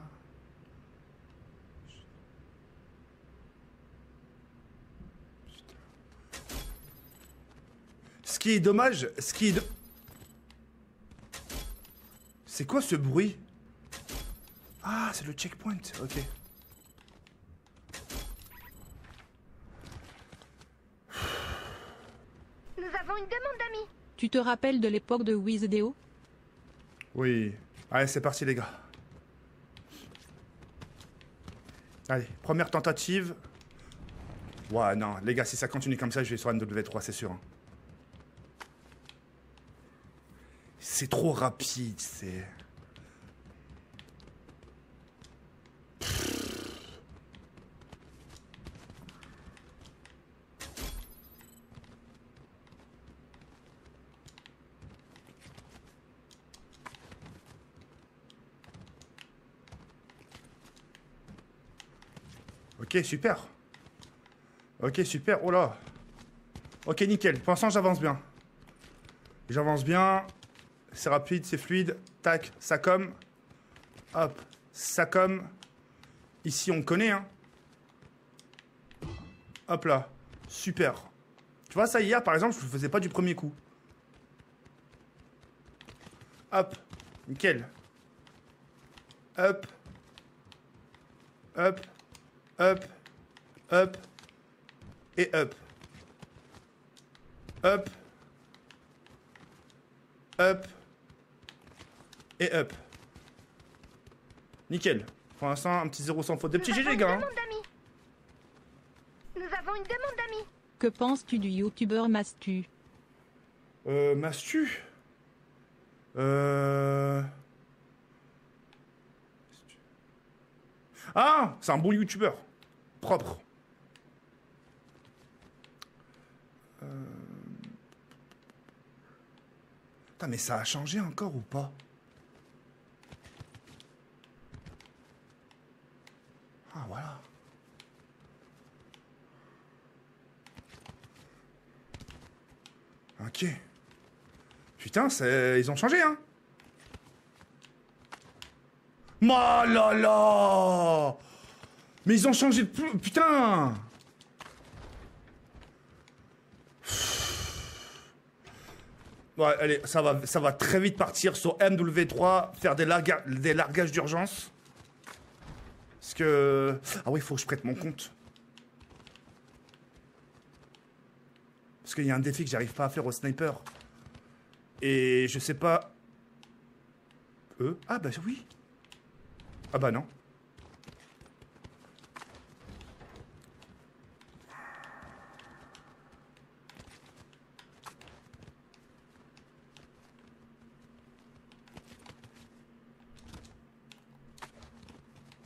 Putain. Ce qui est dommage, ce qui est... do- C'est quoi ce bruit? Ah, c'est le checkpoint, ok. Nous avons une demande d'amis. Tu te rappelles de l'époque de Wizedeo? Oui. Allez, c'est parti, les gars. Allez, première tentative. Ouais, non, les gars, si ça continue comme ça, je vais sur N W trois, c'est sûr. hein. C'est trop rapide, c'est... Ok, super. Ok, super. Oh là. Ok, nickel. Pour l'instant, j'avance bien. J'avance bien. C'est rapide, c'est fluide. Tac, ça comme. Hop, ça comme. Ici, on connaît, hein. Hop là. Super. Tu vois, ça, hier, par exemple, je ne le faisais pas du premier coup. Hop. Nickel. Hop. Hop. Hop, hop, et hop. Hop, hop, et hop. Nickel. Pour l'instant, un petit zéro sans faute. Des petits G G, les gars. hein. Nous avons une demande d'amis. Que penses-tu du youtubeur Mastu? Euh, Mastu Euh... Ah, c'est un bon youtubeur. Propre. Euh... Putain, mais ça a changé encore ou pas? Ah, voilà. Ok. Putain, c'est... ils ont changé, hein. Ma là là. Mais ils ont changé de... plus- Putain. Ouais, allez, ça va, ça va très vite partir sur M W trois, faire des, larga... des largages d'urgence. Parce que... Ah oui, il faut que je prête mon compte. Parce qu'il y a un défi que j'arrive pas à faire au sniper. Et je sais pas... Eux? Ah bah oui. Ah bah non.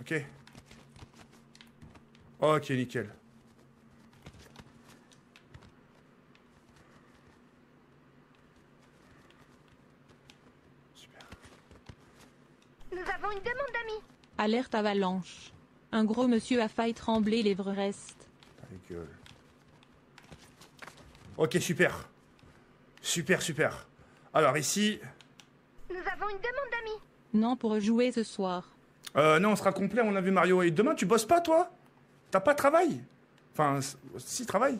Ok. Ok, nickel. Nous avons une demande d'amis. Alerte avalanche. Un gros monsieur a failli trembler l'Everest. Ta gueule. Ok, super. Super, super. Alors ici... Nous avons une demande d'amis. Non pour jouer ce soir. Euh, non, on sera complet, on a vu Mario. Et demain, tu bosses pas, toi? T'as pas de travail? Enfin, si, travail.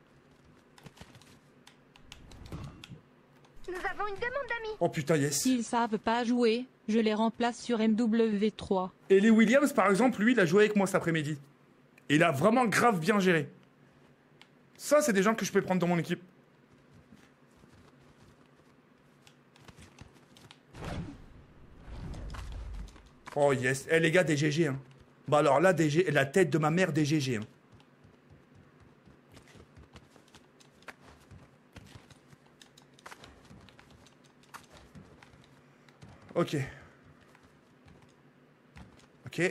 Nous avons une demande d'amis. Oh putain, yes. S'ils savent pas jouer, je les remplace sur M W trois. Et les Williams, par exemple, lui, il a joué avec moi cet après-midi. Il a vraiment grave bien géré. Ça, c'est des gens que je peux prendre dans mon équipe. Oh yes. Eh les gars, des G G. Hein. Bah alors là, des G... la tête de ma mère, des G G. Hein. Ok. Ok.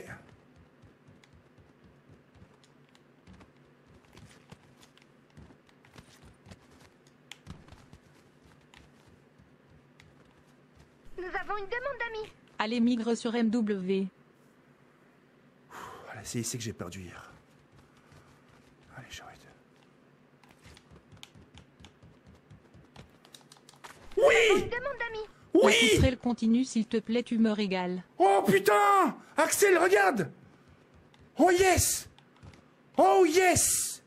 Nous avons une demande d'amis. Allez, migre sur M W. Voilà, c'est ici que j'ai perdu hier. Allez, j'arrête. Oui! Une demande d'amis. Oui! La poutrelle continue, s'il te plaît, tu me régales. Oh putain! Axel, regarde! Oh yes! Oh yes!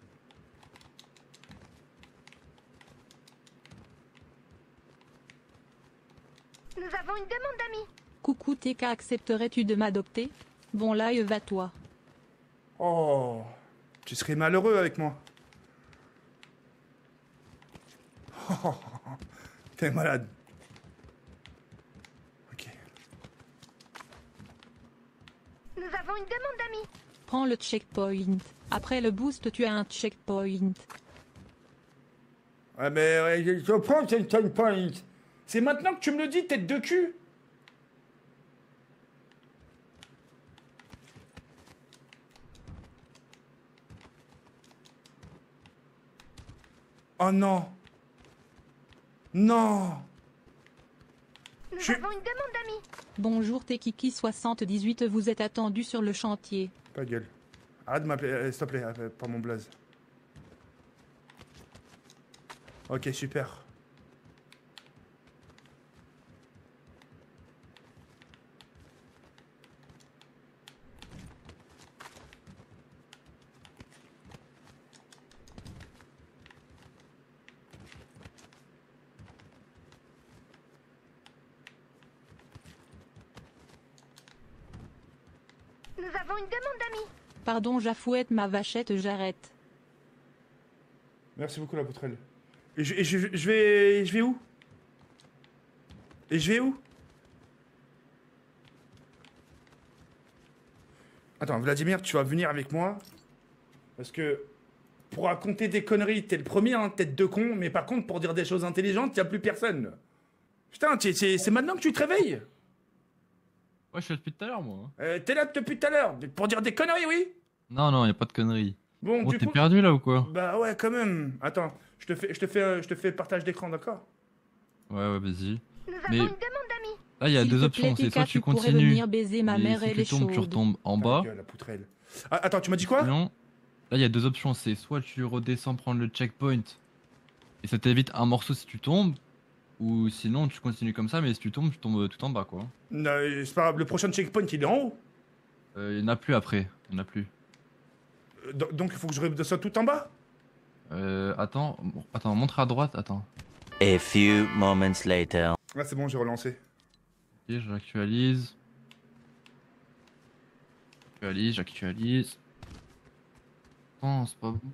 Nous avons une demande d'amis. Coucou T K, accepterais-tu de m'adopter? Bon live, va-toi. Oh, tu serais malheureux avec moi. Oh, t'es malade. Ok. Nous avons une demande d'amis. Prends le checkpoint. Après le boost, tu as un checkpoint. Ouais, mais ouais, je prends le checkpoint. C'est maintenant que tu me le dis, tête de cul. Oh non. Non. Nous Je- avons une demande d'amis. Bonjour Tekiki soixante-dix-huit, vous êtes attendu sur le chantier. Ta gueule. Arrête de m'appeler, euh, s'il te plaît, euh, pas mon blaze. Ok, super. Nous avons une demande d'amis. Pardon, j'affouette ma vachette, j'arrête. Merci beaucoup la poutrelle. Et je, et je, je vais, je vais où? Et je vais où? Attends, Vladimir, tu vas venir avec moi. Parce que pour raconter des conneries, t'es le premier, hein, tête de con. Mais par contre, pour dire des choses intelligentes, y'a plus personne. Putain, t'es- c'est c'est maintenant que tu te réveilles? Ouais, je suis là depuis tout à l'heure, moi. Euh, T'es là depuis tout à l'heure. Pour dire des conneries, oui? Non, non, y a pas de conneries. Bon, Bon, du t'es coup- perdu là ou quoi? Bah ouais, quand même. Attends, je te fais, je te fais, euh, je te fais partage d'écran, d'accord? Ouais, ouais, vas-y. Nous Mais avons une demande d'amis. là, il y a S'il deux te options. plaît, C'est soit Tika, tu tu pourrais continues. venir baiser ma et mère, si elle tu est tombes, tu chaude. retombes en Ta bas. gueule, la poutrelle. Ah, attends, tu m'as dit quoi? Sinon, là, il y a deux options. C'est soit tu redescends prendre le checkpoint et ça t'évite un morceau si tu tombes, ou sinon tu continues comme ça, mais si tu tombes, tu tombes tout en bas, quoi. Non, c'est pas grave, le prochain checkpoint, il est en haut. Euh, il n'y en a plus après. Il n'y en a plus. Euh, do- Donc il faut que je redescende tout en bas? Euh, attends, bon, attends, montre à droite, attends. A few moments later. Ah, c'est bon, j'ai relancé. Ok, j'actualise. J'actualise, j'actualise. Non, c'est pas bon.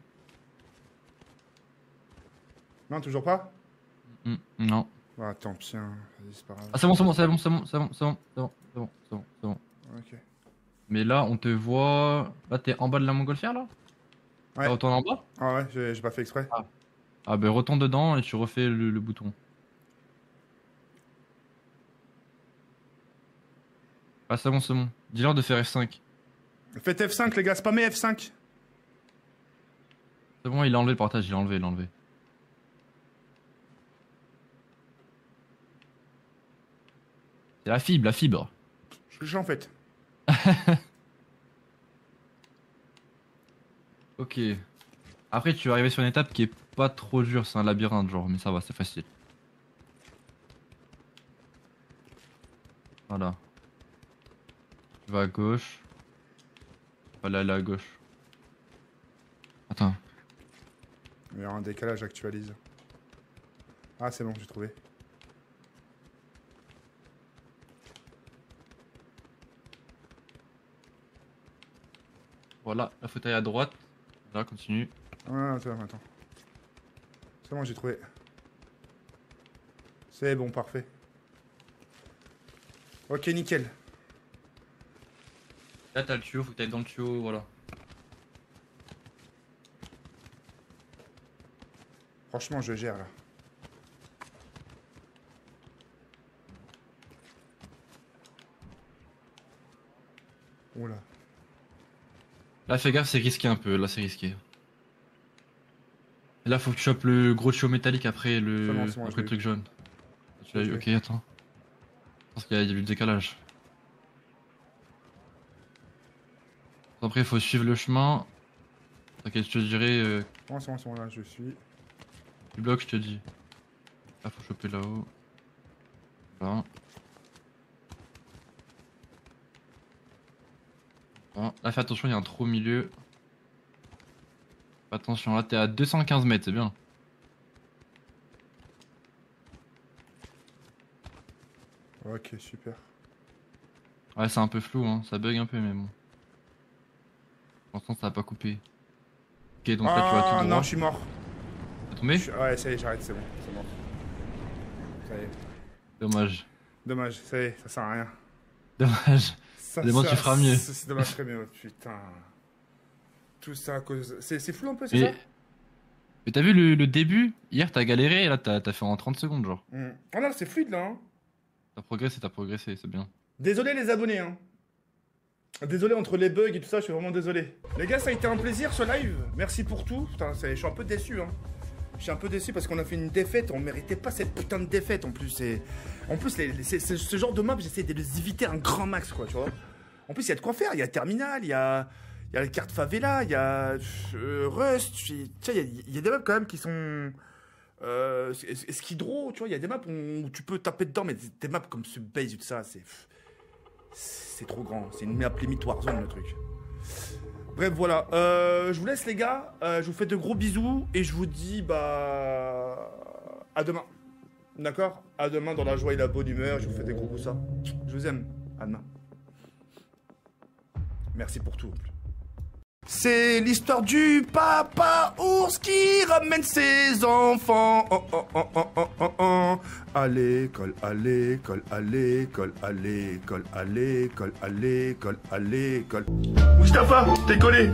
Non, toujours pas? Hmm, non. Ah, tant pis, hein. Vas-y, c'est pas grave. Ah, c'est bon, c'est bon, c'est bon, c'est bon, c'est bon, c'est bon, c'est bon, c'est bon, c'est bon, c'est bon. Ok. Mais là, on te voit. Là, t'es en bas de la montgolfière, là? Ouais. Tu retournes en bas? Ah ouais, j'ai j'ai pas fait exprès. Ah. Ah, ben retourne dedans et tu refais le, le bouton. Ah, c'est bon, c'est bon. Dis-leur de faire F cinq. Faites F cinq les gars, spammez F cinq. C'est bon, il a enlevé le partage, il a enlevé, il a enlevé. C'est la fibre, la fibre. Je en fait. Ok. Après, tu vas arriver sur une étape qui est pas trop dure, c'est un labyrinthe, genre, mais ça va, c'est facile. Voilà. Tu vas à gauche. Voilà, aller à gauche. Attends. Il y a un décalage, actualise. Ah, c'est bon, j'ai trouvé. Voilà, la fauteuil à droite. Là, continue. Ah, attends, attends. C'est bon, j'ai trouvé. C'est bon, parfait. Ok, nickel. Là, t'as le tuyau, faut que t'ailles dans le tuyau, voilà. Franchement, je gère là. Oula. Là, fais gaffe, c'est risqué un peu. Là, c'est risqué. Et là, faut que tu chopes le gros tuyau métallique après le, C'est bon, c'est bon, après je le truc l'ai. jaune. Tu l'as eu. Je Ok, attends. Parce qu'il y a eu du décalage. Après, il faut suivre le chemin. T'inquiète, je te dirai. Euh, Bon, c'est bon, c'est bon, là, je suis. du bloc, je te dis. Là, faut choper là-haut. Là. Bon, là, fais attention, il y a un trou au milieu. Fais attention, là, t'es à deux cent quinze mètres, c'est bien. Ok, super. Ouais, c'est un peu flou, hein. Ça bug un peu, mais bon. Pour l'instant, ça va pas couper. Ok, donc là, tu vas tout Ah droit. non, je suis mort. T'es tombé? Je suis- Ouais, ça y est, j'arrête, c'est bon, c'est mort. Ça y est. Dommage. Dommage, ça y est, ça sert à rien. Dommage. Ça, Demain, ça- tu feras mieux. C'est c'est dommage, je ferai mieux, putain. Tout ça à cause. C'est c'est flou un peu, c'est Mais, ça? mais t'as vu le, le début? Hier, t'as galéré, et là, t'as t'as fait en trente secondes, genre. Hmm. Oh là, c'est fluide là, hein. T'as progressé, t'as progressé, c'est bien. Désolé les abonnés, hein. Désolé entre les bugs et tout ça, je suis vraiment désolé. Les gars, ça a été un plaisir ce live. Merci pour tout. Putain, c'est- je suis un peu déçu, hein. Je suis un peu déçu parce qu'on a fait une défaite. On méritait pas cette putain de défaite en plus. Et... En plus, les- les- c'est c'est ce genre de map, j'essaie de les éviter un grand max, quoi, tu vois. En plus, il y a de quoi faire. Il y a Terminal, il y a, il y a la carte Favela, il y a euh, Rust. Tu sais, il y a- il y, a des maps quand même qui sont. Euh, Skidrow, tu vois, il y a des maps où tu peux taper dedans, mais des maps comme ce base et tout ça, c'est. C'est trop grand. C'est une map limite Warzone le truc. Bref, voilà. Euh, je vous laisse, les gars. Euh, je vous fais de gros bisous et je vous dis, bah. À demain. D'accord? À demain dans la joie et la bonne humeur. Je vous fais des gros coups ça. Je vous aime. À demain. Merci pour tout. C'est l'histoire du papa ours qui ramène ses enfants oh, oh, oh, oh, oh, oh, oh. à l'école, à l'école, à l'école, à l'école, à l'école, à l'école, à l'école. Mustapha, t'es collé.